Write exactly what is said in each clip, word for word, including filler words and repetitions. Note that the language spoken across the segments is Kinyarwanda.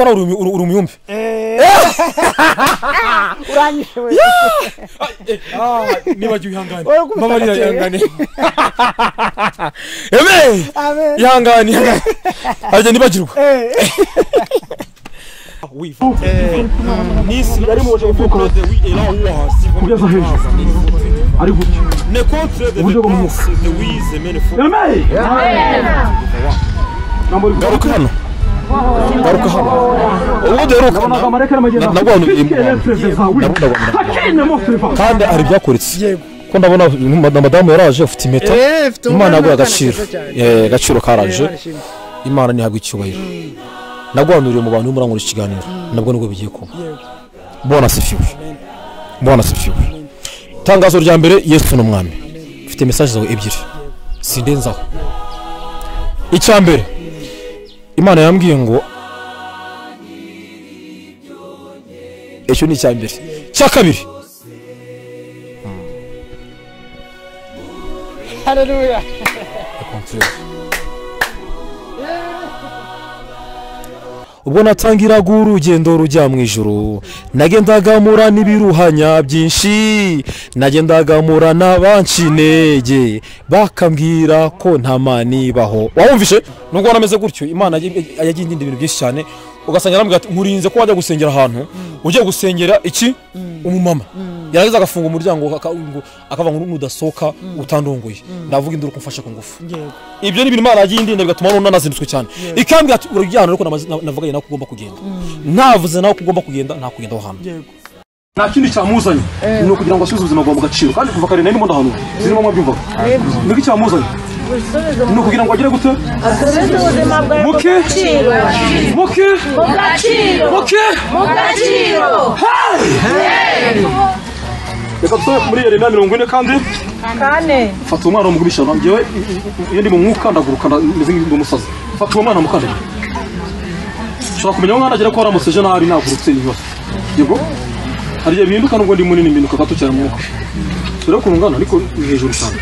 ko nawe uri umuyumbi uranyishe we ah niba giye ihangane babarira ihangane amen amen ihangane ihangane ajya nibagirwa oui Nice yari mu cyo gukora de oui et là où si kugeza hejuru ari gutyo ne contre de de oui zemene fo amen amen garuka hano garuka hano ubu deruka nabwo kandi ari byakuritse ko ndabona madamu yaraje ufite impeta Imana yaguha agaciro eh gaciro karaje Imana ntihabwa icyubahiro nagwanuriye mu bantu muri nkuru kiganiro nabwo nubwo bigiye kuba bona sifiwe bona sifiwe tangazo rya mbere Yesu n'umwami ufite message zawe ebyiri sindenzaho icya mbere Imana yambwiye ngo icyo ni icya mbere cya kabiri haleluya ubwo natangiraga urugendo rujya mu ijuru nagendaga mura n'ibiruhanya byinshi nagendaga mura n'abancinege bakambwira ko nta mani baho wumvishe nubwo nameze gutyo Imana yagiye indinda ibintu byinshi cyane ugasanga arambwira ati nkurinze ko wajya gusengera ahantu ugiye gusengera iki umumama yaragize agafunga umuryango akava ngo nudasoka utandongoye ndavuga induru kumfasha ku ngufu ibyo ni ibintu Imana yagiye indinda bigatuma none nazindutswe cyane ikambwira ati urujyana ariko navuga nako ugomba kugenda navuze nako ugomba kugenda nta kugenda aho hantu nta kindi cyamuzanye ni ukugira ngo asubize ubuzima bwawe mu gaciro kandi kuva kare nari mu ndahano zirimo mwabyumva niki cyamuzanye ni ukugira ngo agire gute asubize ubuzima bwawe mu gaciro muke mu gaciro muke mu gaciro reka tusome muri Yeremiya mirongo ine kandi kane fata umwana umugurisha ngewe iyo ndi mu mwuka ndaguruka meze nk'umusazi fata umwana mukande ushobora kumenya umwana agera ko aramuseje n'ahari nagurutse ibibazo yego hari igihe bihinduka nubwo ndi munini mbinuka gato cyane mwuka turi kurungana ariko ni hejuru cyane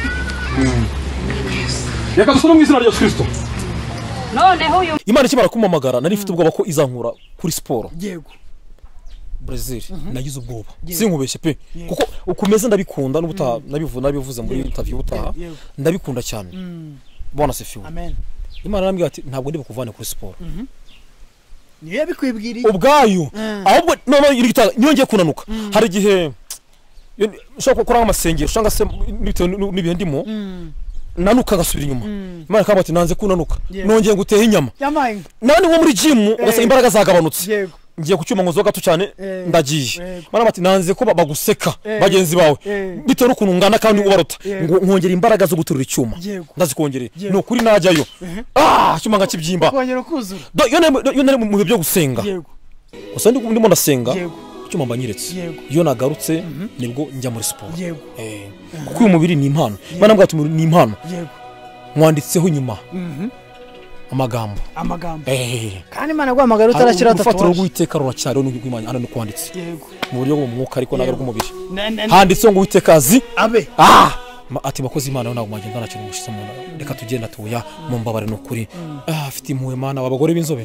reka dusome mu izina rya Kristo noneho uyu Imana ikimara kumamagara nari mfite ubwoba ko izankura kuri siporo yego Brazil nagize ubwoba sinkubeshye pe kuko ukomeza ndabikunda n'ubutaha nabivuze nabivuze muri interview ubutaha ndabikunda cyane bona sifiwe amen Imana arambwira ati ntabwo ndi bukuvane kuri siporo niyo bikwibwiriye ubwayo ahubwo none irigita niyo ngiye kunanuka hari gihe ushaka gukora amasengesho cyangwa se nibihe ndimo nanuka gasubira inyuma Imana kamba ati nanze kunanuka nongeye guteha inyama nani wo muri gym ugasanga imbaraga zagabanutse ngiye kucyuma ngo zo gato cyane ndagiye Imana ati nanze ko baguseka bagenzi bawe bito n'ukuntu ngana kandi ubarota ngo nkongera imbaraga zo guturira icyuma ndazikongere no kuri najyayo ah cyuma ngakibyimba kongera kuzura yo nari mu byo gusenga gusa ndimo ndasenga cyuma mbanyiretse iyo nagarutse nibwo njya muri siporo eh kuko uyu mubiri ni impano Imana mbwa ati ni impano mwanditseho inyuma amagambo amagambo eh kandi Imana guhamagara utarashyira tatuwaje ufatiro rw'iteka ruracyariho n'Imana hano kwanditse mu buryo bwo mu mwuka ariko naga rw'umubiri handitse ngo witekazi abe ah ati bakoze Imana yo ntabwo magenda nacyo mushize mu reka tugenda tuya mu mbabare no kuri ah afite impuwe Mana wabagore b'inzobe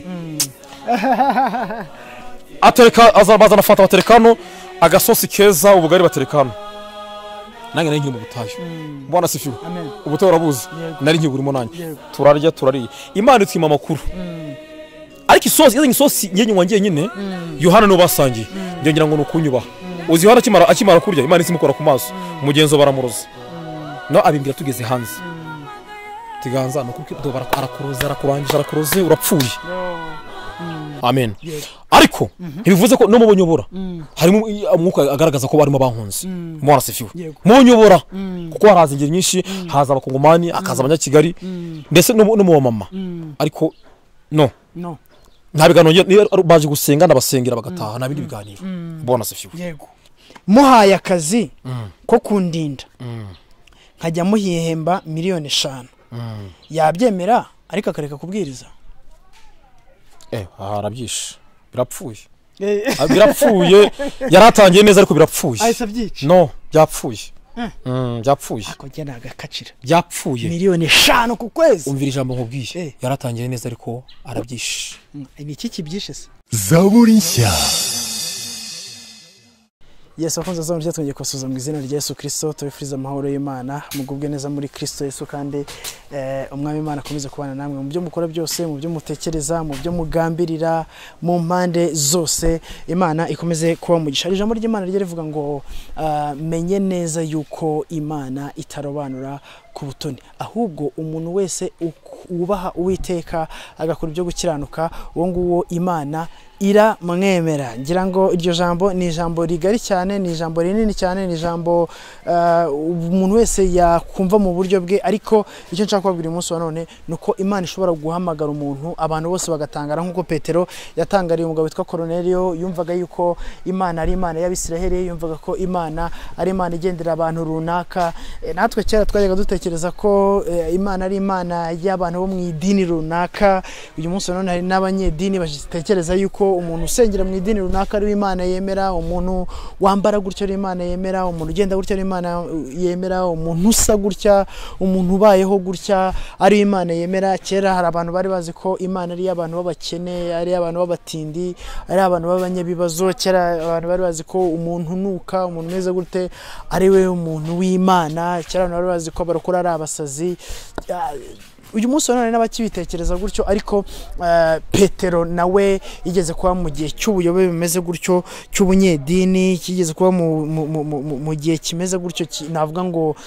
atereka azabaza nafata baterekano agasosi keza ubugari baterekano nange nari mu butayo mbona sifiwe ubutayo urabuzi nari nkiburimo nange turarya turariye Imana itwima makuru ariko isosi yazanye isosi nyenye wangiye nyine Yohana no basangiye ngira ngo nukunyubaha uzi Yohana akimara akimara kurya Imana isimukora ku maso mugenzo baramuroza no abimbira tugeze hanze tiganza no kuko barakuroza arakurangije arakuroze urapfuye amen ariko ntibivuze ko no mubonyobora harimo umwuka agaragaza ko barimo bankunze mbona sifiwe munyobora kuko haraza ingeri nyinshi haza abakongomani akaza abanyakigali ndetse no mu mama ariko no no ntabigano baje gusenga nabasengera bagataha nabindi biganiro mbona sifiwe yego muhaye akazi ko kundinda nkajya muhihemba miliyoni eshanu yabyemera ariko akareka kubwiriza eh harabyishe birapfuye birapfuye yaratangiye neza ariko birapfuye ahise abyica no byapfuye Mm, byapfuye ako njye nagakacira byapfuye miliyoni eshanu ku kwezi. umvira ijambo nkubwiye Eh. yaratangiye neza ariko arabyishe. Mm, ni iki kibyishe se? zaburi nshya. Yesu akunze zo murya twongeye kubasuza mu izina rya Yesu Kristo, tubifuriza amahoro y'Imana, mugubwe neza muri Kristo Yesu, kandi eh, umwami Imana akomeze kubana namwe mu byo mukora byose, mu byo mutekereza, mu byo mugambirira, mu mpande zose. Imana ikomeze kuba mugisha. Ijambo ry'Imana rye rivuga ngo uh, menye neza yuko Imana itarobanura ku butoni, ahubwo umuntu wese ubaha Uwiteka agakora ibyo gukiranuka, uwo nguwo Imana ira mwemera. Ngira ngo iryo jambo ni ijambo rigari cyane, ni ijambo rinini cyane, ni ijambo umuntu uh, wese yakumva mu buryo bwe, ariko icyo nshaka kubabwira umunsi wa none nuko Imana ishobora guhamagara umuntu abantu bose bagatangara, nkuko Petero yatangariye umugabo witwa Kornelio, yumvaga yuko Imana ari Imana y'Abisiraheli, yumvaga ko Imana ari Imana igendera abantu runaka. E, natwe cyera twajyaga dutekereza ko e, Imana ari Imana y'abantu bo mu idini runaka. Uyu munsi wa none hari n'abanyedini batekereza yuko umuntu usengera mu idini runaka ari Imana yemera, umuntu wambara gutyo ari Imana yemera, umuntu ugenda gutyo ari Imana yemera, umuntu usa gutya, umuntu ubayeho gutya ari Imana yemera. Kera hari abantu bari bazi ko Imana ari abantu b'abakene, ari abantu b'abatindi, ari abantu b'abanyabibazo. Kera abantu bari bazi ko umuntu nuka, umuntu meze gute ari we umuntu w'Imana. Kera abantu bari bazi ko abarokora ari abasazi. Uyu munsi none n'abakibitekereza gutyo, ariko uh, Petero nawe yigeze kuba mu gihe cy'ubuyobe bimeze gutyo, cy'ubunyedini, kigeze kuba mu, mu, mu, mu, mu gihe kimeze gutyo, navuga ngo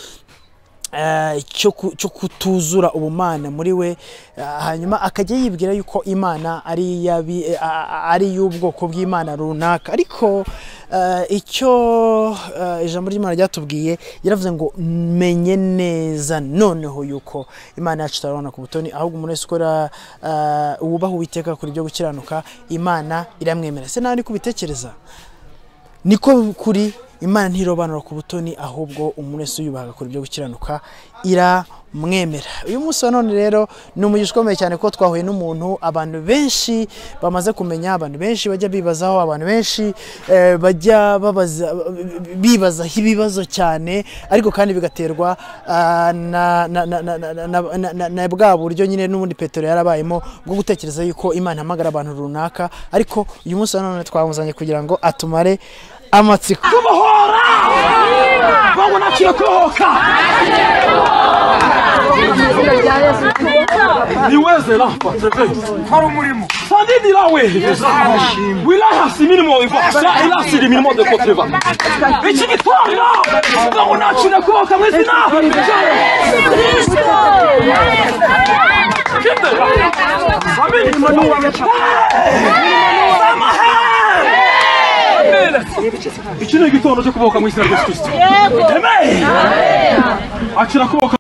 Uh, cyo cyo kutuzura ubumana muri we. Uh, hanyuma akajya yibwira yuko Imana ari yabi uh, ari y'ubwoko bw'Imana runaka. Ariko uh, icyo uh, ijambo ry'Imana ryatubwiye, yaravuze ngo menye neza noneho yuko Imana yacu itarabona ku butoni, ahubwo umuntu wese ukora uh, ubaho Uwiteka kuri byo gukiranuka, Imana iramwemera. Se nawe niko ubitekereza? Niko kuri Imana ntirobanura ku butoni, ahubwo umuntu wese uyubaha kuri byo gukiranuka ira mwemera. Uyu munsi wa none rero ni umugisha ukomeye cyane ko twahuye n'umuntu abantu benshi bamaze kumenya, abantu benshi bajya bibazaho, abantu benshi eh, bajya babaza bibaza ibibazo cyane, ariko kandi bigaterwa uh, na, na, na, na, na, na, na, na bwa buryo nyine n'ubundi Petero yarabayemo bwo gutekereza yuko Imana hamagara abantu runaka. Ariko uyu munsi wa none twamuzanye kugira ngo atumare amatsiko. Kubohora bango nakira kohoka niweze lafa hari umurimo sandidi lawe wilaya simirimo ivasa ila simirimo de kotreva iki gitwara bango nakira kohoka mwizina kinde samiri manu wa iki ni igitondo cyo kubohoka mu izina rya Kristo. Amen. Akira kubohoka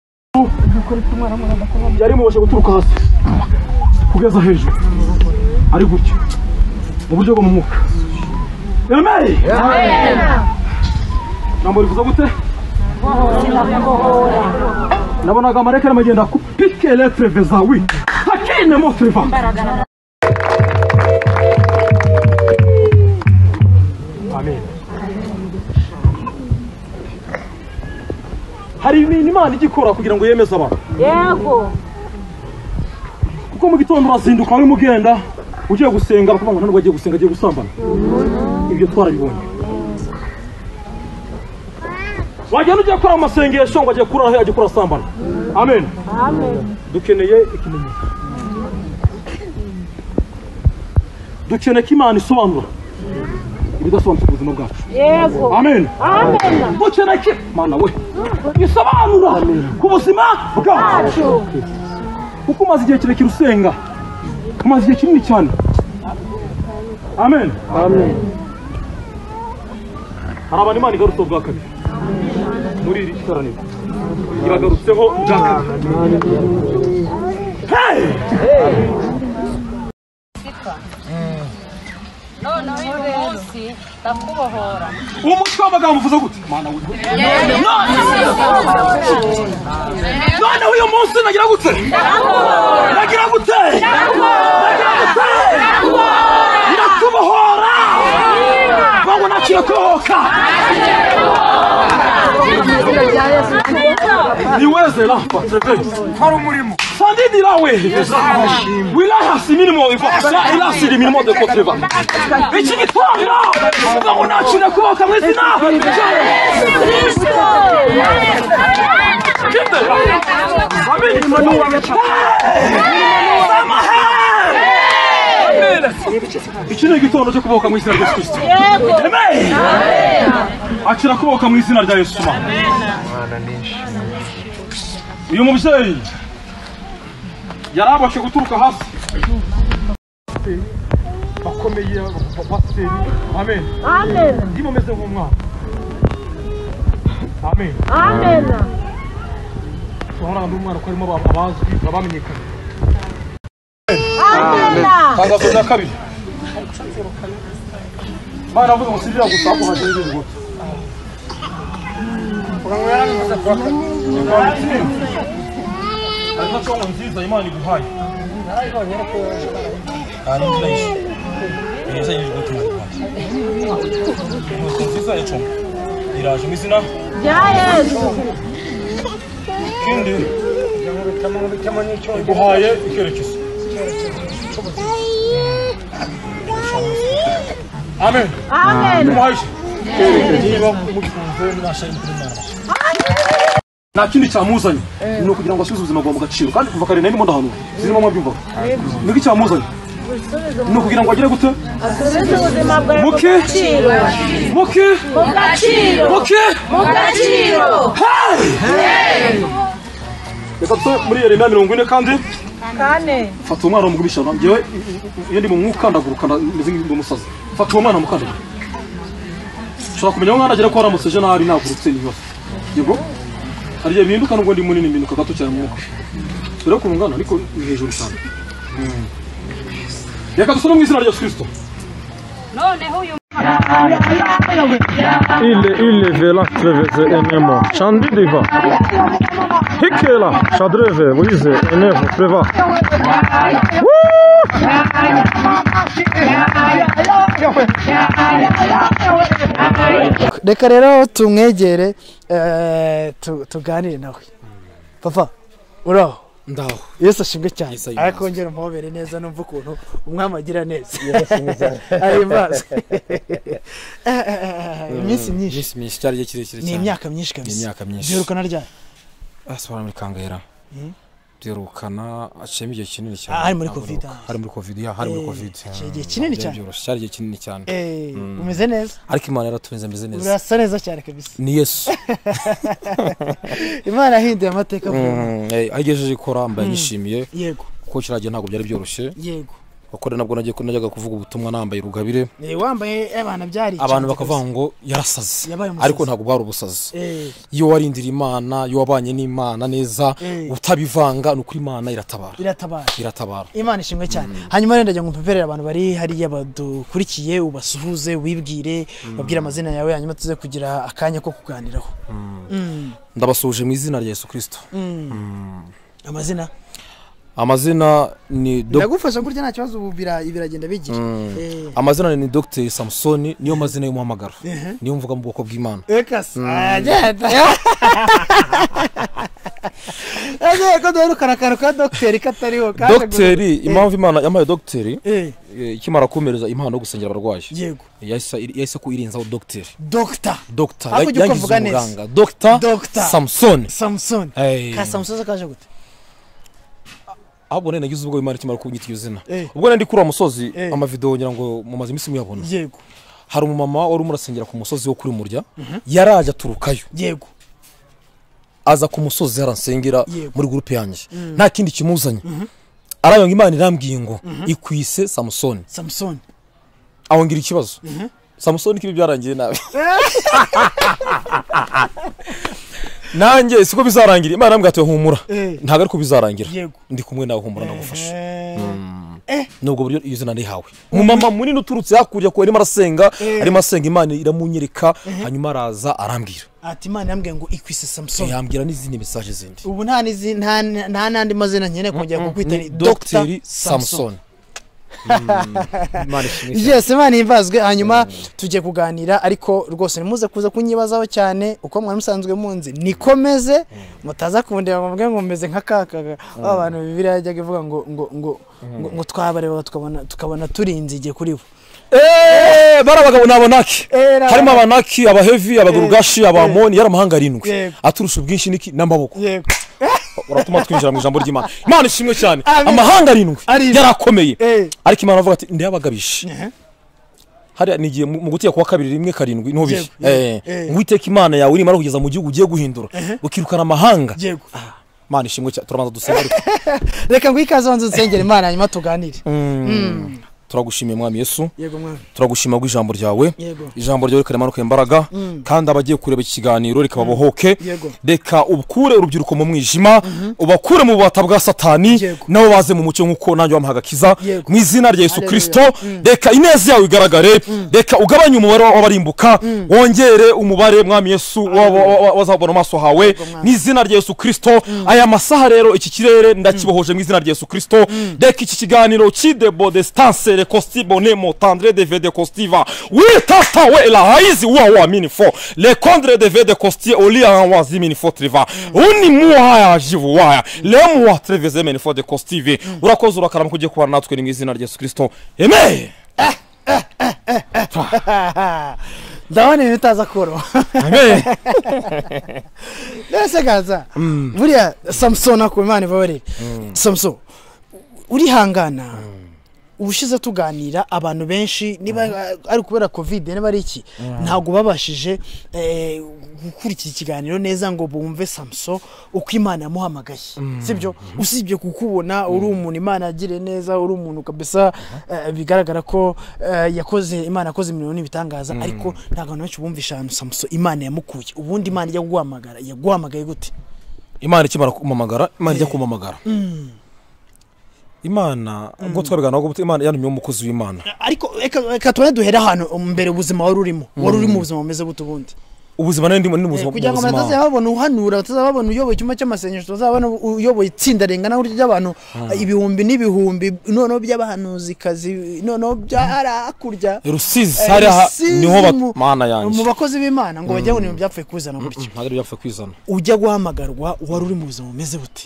yari mubasha guturuka hasi kugeza hejuru, ari gutyo mu buryo bwo mu mwuka. Amen. Nambo rivuza gute? Nabonaga amareka n'amagenda kupike electre vezawi hakine motriva. Amen. Hari ibintu Imana igikora kugira ngo yemeze abantu. Yego. Kuko mu gitondo urazinduka uri mugenda ugiye gusenga, bakavuga ngo ntabwo agiye gusenga, agiye gusambana. Ibyo twarabibonye. Wajyana ugiye gukora amasengesho ngo agiye kurara, agiye kurasambana. Amen. Amen. Dukeneye ikimenyetso. Dukeneye ko Imana isobanura ibidasobanutse ku buzima bwacu. Yego. Amen. Amen. Dukeneye ko Imana we isobanura ku buzima bwacu. Kuko umaze igihe kirekire usenga, umaze igihe kinini cyane. Amen. Amen. Hari abantu Imana igarutse bwa kabiri muri iri teraniro, ibagarutseho bwa kabiri. Hey! None uyu munsi ndakubohora. Umutwe w'amagambo uvuze gute? Mana we. None uyu munsi nagira gute? Nagira gute? Nagira gute? Ndakubohora. Bango nakira kohoka. niweze lampa hari umurimo sandidi lawe wilaya simirimo ifasha ila sidi mirimo de kotreva iki gitanga ngo nacire kuboka mwizina Amen. Iki ni igitondo cyo kuboka mu izina rya Yesu Kristo. Amen. Akira kuboka mu izina rya Yesu. Amen. Uyu mubyeyi yarabashe guturuka hasi. Bakomeye pasiteri. Amen. Amen. Ndimo meze nk'umwana. Amen. Amen. Tuhora n'umwana ko arimo abazwi babamenyekana. Amen. Tangazo rya kabiri. Bana vuga musibira gusa ko hageze ngo. Programera ni musa kwa. Ariko ko nziza Imana iguhaye. Ari nziza. Ese yije gutuma. Nziza yacu. Iraje mu izina Ya Yesu. Kindi iguhaye ikerekezo. Amen. Amen. Nta kindi cyamuzanye ni ukugira ngo asubize ubuzima bwawe mu gaciro kandi kuva kare narimo ndahano zirimo mwabyumva niki cyamuzanye ni ukugira ngo agire gute Asubize ubuzima bwawe mu muke gaciro. muke Mu gaciro. muke Mu gaciro. reka tuse muri Yeremiya mirongo ine kandi Kane. fata umwana w'umugurisha njyewe iyo ndi mu mwuka ndaguruka ndeze nk'umusazi fata uwo mwana mukandagura ushobora kumenya umwana agera ko waramutse ejo nabi nagurutse ni yose yego hari igihe bihinduka nubwo ndi munini mbinuka gato cyane mu mwuka sura ku ngana ariko ni hejuru cyane reka dusome mu izina rya Yesu Kristo Noneho uyu ile ile vela treveze enemo chandi diva hikela chadreve wize enevo preva reka rero tumwegere tuganire nawe papa uraho ndaho Yesu ashimwe cyane Yesu ayimbaze. ariko ngera mpobere neza numva ukuntu umwami agira neza ayimbaze iminsi myinshi iminsi myinshi cyari igihe kirekire ni cyane imyaka myinshi kabisa Ni imyaka myinshi. byirukana ryari asubira muri Kangahera byirukana aciyemo igihe kinini cyane Ah, hari muri ntabwo Covid, uruka. ah. hari muri Covid ya hari muri Eh, Covid iki igihe kinini cyane. byoroshye cyari igihe kinini cyane eh umeze neza ariko Imana yaraturinze meze neza urasa neza cyane kabisa ni Yesu Imana yahinduye amateka vuba Mm, eh, ayigejeje ikora mbaye nyishimiye yego kuko kiragiye ntabwo byari byoroshye yego kuko nabwo nagiye najyaga kuvuga ubutumwa nambaye rugabire eh wambaye abana byari abantu bakavuga ngo yarasaze Yabaye umusazi. ariko ntabwo bwari ubusazi eh iyo warindira Imana iyo wabanye n'Imana neza Eh. utabivanga ni ukuri Imana iratabara iratabara iratabara Imana ishimwe cyane hanyuma rero ndajya ngupeperera abantu bari hariya badukurikiye ubasuhuze wibwire babwire amazina yawe hanyuma tuze kugira akanya ko kuganiraho Mm. ndabasuje mu izina rya Yesu Kristo amazina amazina ni Dok- ndagufasha kurya nta kibazo ubu bira- biragenda bigira eh amazina ni Dr Samson niyo mazina y'umuhamagaro niyo mvuga mu bwoko bw'Imana ekasi agenda aje ko duherukana akantu ka dogiteri katariho kaje gu- Dogiteri impamvu Imana yampaye dogiteri eh eh, ikimara kumereza impano yo gusengera abarwayi yego yahise yahise ko irenzaho dogiteri doctor Dr Hakurya uko yangize uvuga neza. umuganga Dr Doctor. Samson Samson Eh. ka Samson kaje gute ahubwo nene nagize ubwo Imana ikimara kunyita iryo zina Eh. ubwo nandi kuri uwo musozi Eh. amavideo ngira ngo mumaze iminsi muyabona yego hari umumama wari umurasengera ku musozi wo kuri Murya yaraje aturukayo yego aza ku musozi haransengera Yego. muri groupe yanjye nta kindi kimuzanye arayo ngo Imana irambwiye ngo ikwise Samson Samson aho ngira ikibazo Samson kibi byarangiye nabi nanjye siko bizarangira Imana yambwiye ati humura Eh. ntago ariko bizarangira Yego. ndi kumwe nawe humura ndagufasha Eh. nubwo buryo iyo zina rihawe umumama munini uturutse yakuriye ko arimo arasenga Eh. arimo asenga Imana iramunyereka hanyuma araza arambwira ati Imana yambwiye ngo ikwise Samson yambwira n'izindi message zindi ubu nta nizi nta nta nandi mazina nkeneye kongera kukwita ni Dr Dr Samson yes Imana imbazwe. Hanyuma tujye kuganira ariko rwose nimuze kuza kunyibazaho cyane uko mwari musanzwe munzi nikomeze mutaza kundeba ngo mvuge ngo meze nka kaka abantu Bibiliya yajyaga ivuga ngo ngo ngo ngo twabareba tukabona tukabona turinzige kuri bo. Eh barabagabo nabonaki harimo abanaki abahevi abagurugashi abamoni yaramahanga arindwi aturusha ubwinshi niki n'amaboko uratuma twinjira mu ijambo ry'Imana. Imana ishimwe cyane amahanga arindwi yarakomeye ariko Imana avuga ati ndiyabagabishe hari nigiye mu gutiya kwa kabiri rimwe karindwi no bishi eh ngwiteka Imana yawe uri mara kugeza mu gihugu ugiye guhindura ukirukana amahanga. Imana ishimwe cyane turabanza dusenga reka ngwikaze wanze nsengera Imana hanyuma tuganire. turagushimiye mwami Yesu yego mwami turagushima gw'ijambo ryawe ijambo ryawe karemanuka imbaraga kandi abagiye kureba ikiganiro rikababohoke reka ubukure urubyiruko mu mwijima ubakure mu bubata bwa satani nabo baze mu mucyo nkuko nanjye wamuhagakiza mu izina rya Yesu Kristo. Reka ineza yawe igaragare reka ugabanye umubare w'abarimbuka wongere umubare mwami Yesu wazabona amaso hawe mu izina rya Yesu Kristo. Aya masaha rero iki kirere ndakibohoje mu izina rya Yesu Kristo. Reka iki kiganiro kidebo distance le costibo nemo tendre de vede costiva oui tata we la haizi wa wa minifo le condre de vede costi oli an wazi minifo triva uni muha ya jivu wa le muha treveze minifo de costivi urakoze urakara kujye kuba natwe ni mu izina rya Yesu Kristo amen. ndabona ibitaza koro amen. Nese gaza buriya Samson ako Imana ibabarire Samson urihangana ubushize tuganira abantu benshi niba ari kubera covid niba ari iki ntago babashije gukurikira ikiganiro neza ngo bumve Samson uko Imana yamuhamagaye sibyo usibye kukubona uri umuntu Imana yagire neza uri umuntu kabisa bigaragara ko yakoze Imana yakoze imirimo n'ibitangaza ariko ntago benshi bumvisha ahantu Samson Imana yamukuye ubundi Imana ijya guhamagara yaguhamagaye gute? Imana ikimara kumamagara Imana ijya kumamagara Imana ngo twabigana ngo Imana yantumye umukozi w'Imana ariko eka tubone duhera hano mbere ubuzima wari urimo wari uri mu buzima bumeze gute ubundi ubuzima nari ndimo ni ubuzima kugira ngo bataze babona uhanura bataze babona uyoboye cyuma cy'amasengesho bazabona uyoboye itsinda rengana uryo ry'abantu ibihumbi n'ibihumbi noneho by'abahanuzi kazi noneho byarakurya Rusizi hari niho Mana yanjye mu bakozi b'Imana ngo bajye ngo byapfuye kuzana gutyo ntabwo byapfuye kwizana ujya guhamagarwa wari uri mu buzima bumeze bute?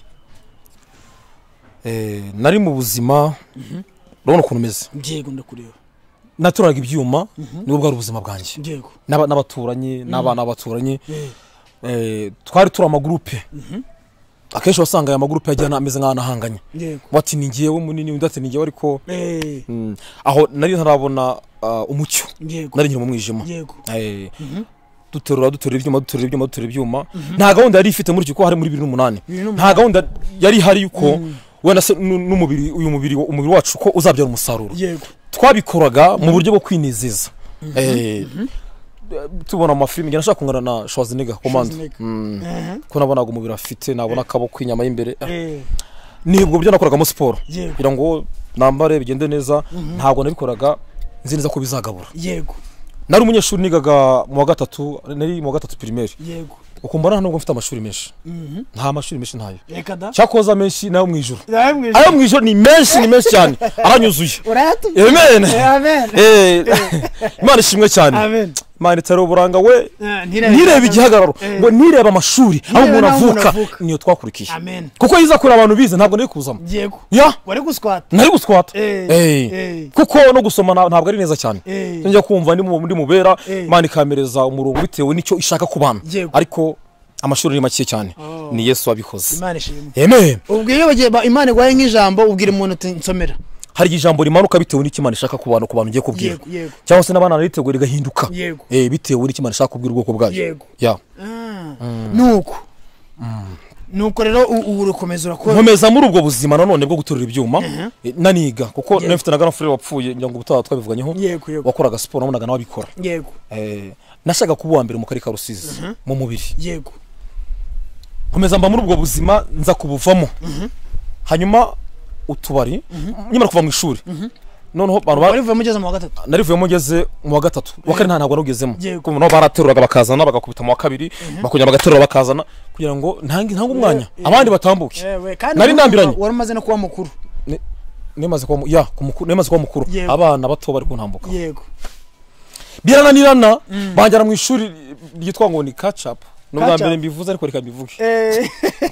Eh nari mu buzima urabona ukuntu meze yego ndakureba naturaga ibyuma nibo bwari ubuzima bwanjye yego n'abaturanye n'abana abaturanye eh twari turi amagroupe akenshi wasanga aya magroupe yajyana ameze nk'ana hanganye wati ni ngiyewe munini undate ni ngiyewe ariko aho nari ntarabona umucyo nari nyine mu mwijima eh duterura duterura ibyuma duterura ibyuma duterura ibyuma nta gahunda yari ifite muri cyo hari muri bibiri n'umunani nta gahunda yari hari yuko wenda se n'umubiri uyu mubiri umubiri wacu ko uzabyara umusaruro twabikoraga mu buryo bwo kwinezeza eh tubona amafilm njye nashaka kungana na Schwarzenegger commande ko nabonaga umubiri afite nabona akaboko inyama y'imbere nibwo buryo nakoragamo siporo kugira ngo nambare bigende neza ntabwo nabikoraga nzi neza ko bizagabura yego nari umunyeshuri nigaga mu wa gatatu nari mu wa gatatu primaire yego ukumbara nubwo mfite amashuri menshi nta mashuri menshi ntayo cyakoza menshi nayo mwijuru ayo mwijuru ni menshi ni menshi cyane aranyuzuye amen eh Imana ishimwe cyane amen Imana itaro buranga we nireba igihagararo ngo nireba amashuri aho umuntu avuka niyo twakurikiye kuko yiza kuri abantu bize ntabwo nari kuzamo yego ya wari guswata nari guswata eh kuko no gusoma ntabwo ari neza cyane njya kumva ndi mu mubera Imana ikamereza umurongo bitewe nicyo ishaka kubana ariko amashuri ni make cyane ni Yesu wabikoze Imana ishimwe amen. Ubwiye bagiye Imana igwaye nk'ijambo ubwira umuntu uti nsomera hari ijambo rimanuka bitewe n'ikimana ishaka kubana ku bantu ngiye kubwira cyangwa se n'abana ritegura rigahinduka eh bitewe n'ikimana ishaka kubwira ubwoko bwayo ya nuko nuko rero urukomeza urakora nkomeza muri ubwo buzima nanone bwo guturira ibyuma naniga kuko nafite na granfrère wapfuye ngira ngo ubutaha twabivuganyeho wakoraga siporo nabonaga nawe abikora yego eh nashaka kuba uwa mbere mu karika Rusizi mu mubiri yego nkomeza mba muri ubwo buzima nza kubuvamo hanyuma utubari nyuma kuva mu ishuri noneho abantu barivuye mugeze mu wa gatatu narivuye mugeze mu wa gatatu wakari nta ntabwo nugezemo kuko no barateruraga bakazana bagakubita mu wa kabiri bakongera bagaterura bakazana kugira ngo ntange ntange umwanya abandi batambuke nari ndambiranye wari umaze no kuba mukuru nemaze kwa ya kumukuru nemaze kwa mukuru Yego. abana bato bari kuntambuka yego birananirana banjyana mu ishuri ryitwa ngo ni catch up nubwa Catch up. mbere mbivuze ariko reka mbivuge eh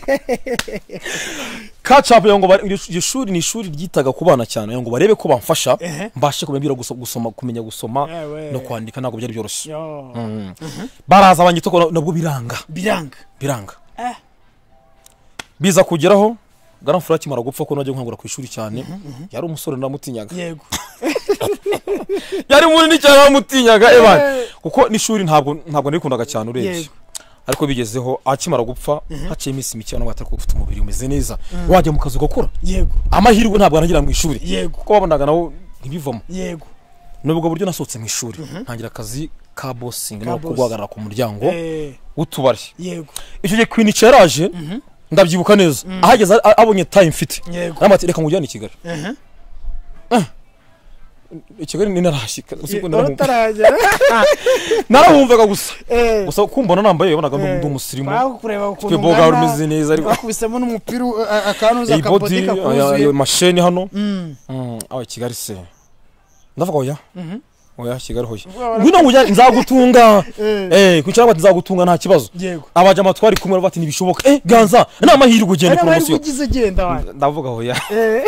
catch up ngo bari- iryo shuri ni ishuri ryitaga ku bana cyane ngo barebe ko bamfasha Ehe. mbashe kumenya guso- gusoma kumenya gusoma Ewe. no kwandika ntabwo byari byoroshye yo Mm. baraza banyita ko nabwo biranga biranga biranga eh biza kugeraho Grand Frère akimara gupfa ko najya nkangura ku ishuri cyane yari umusore ndamutinyaga yego yari munini cyane bamutinyaga ebana kuko n'ishuri ntabwo ntabwo narikundaga cyane urebye Yego. ariko bigezeho akimara gupfa haciye iminsi mike no batari ufite umubiri umeze neza wajya mu kazi ugakora yego amahirwe ntabwo anagira mu ishuri Yego. kuko wabonaga nawo ntibivamo yego nubwo buryo nasohotse mu ishuri ntangira akazi ka bossing no boss. kuguhagarara ku muryango eh w'utubari yego icyo gihe Queen yaraje ndabyibuka neza ahageze a- abonye time mfite Yego. namati reka ngujyane i Kigali eh i Kigali ni narashika usibwo narahumva utaragera narahumvaga gusa eh gusa kumbona nambaye yabonaga ndi umusirimu bakureba ukuntu tweboga rumeze neza ariko bakubisemo n'umupira akanuza iyi body akabodika aya- ayo kuzuye masheni hano mm Mm, aho i Kigali se ndavuga oya Mhm. oya Kigali hoya ngwino ngujya nzagutunga eh eh kwicara bati nzagutunga nta kibazo yego abaje amatwari kumwe bati ntibishoboka eh ganza nta mahirwe ugenda ari amahirwe promotion ugize genda wa ndavuga oya eh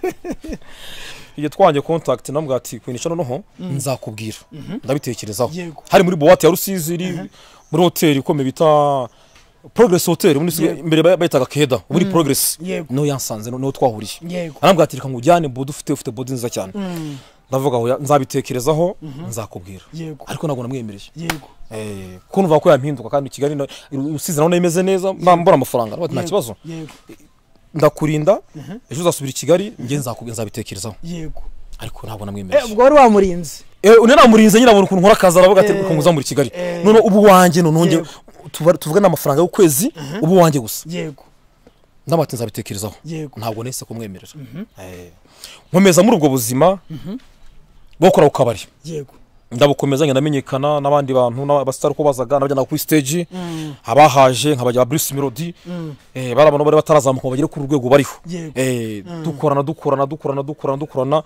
iyo twanje contact namubwira ati kwinisha noneho nzakubwira ndabitekerezaho Yego. hari muri boîte ya Rusizi iri muri hotel ikomeye bita Progress Hotel muri Yego. imbere ba- bayitaga Keda muri Progress Yego. no yansanze no twahuriye yego arambwira ati reka ngujyane bod ufite ufite bod nziza cyane mm ndavuga oya nzabitekerezaho nzakubwira yego ariko ntabwo namwemereye yego eh ko numva ko yampinduka kandi Kigali na- Rusizi naho imeze neza mbona amafaranga bati nta Yego. kibazo yego ndakurinda ejo uzasubira i Kigali nge nzakubwira nzabitekerezaho yego ariko ntabwo eh namwemereye ubwo wari wamurinze Eh une namurinze nyina abona ukuntu nkora akazi aravuga ati Eh, reka nguza muri Kigali eh. none ubu wanje none nonge Yego. tuvuga n'amafaranga y'ukwezi ubu wanje gusa yego ndamati nzabitekerezaho yego ntabwo nese kumwemerera eh nkomeza muri ubwo buzima bokora ku kabari yego ndabukomeza ngenda menyekana n'abandi bantu n'abastar ko bazaga nabajyana kuri stage mm abahaje nkabajya Bruce Melody mm eh barabana bari batarazamuka bagire ku rwego bariho Yego. eh dukorana dukorana dukorana dukorana dukorana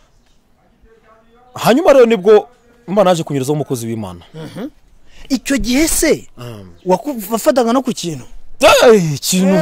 hanyuma rero nibwo Imana yaje kunyurezaho umukozi w'Imana icyo gihe se wafataga no ku kintu Eh, ikintu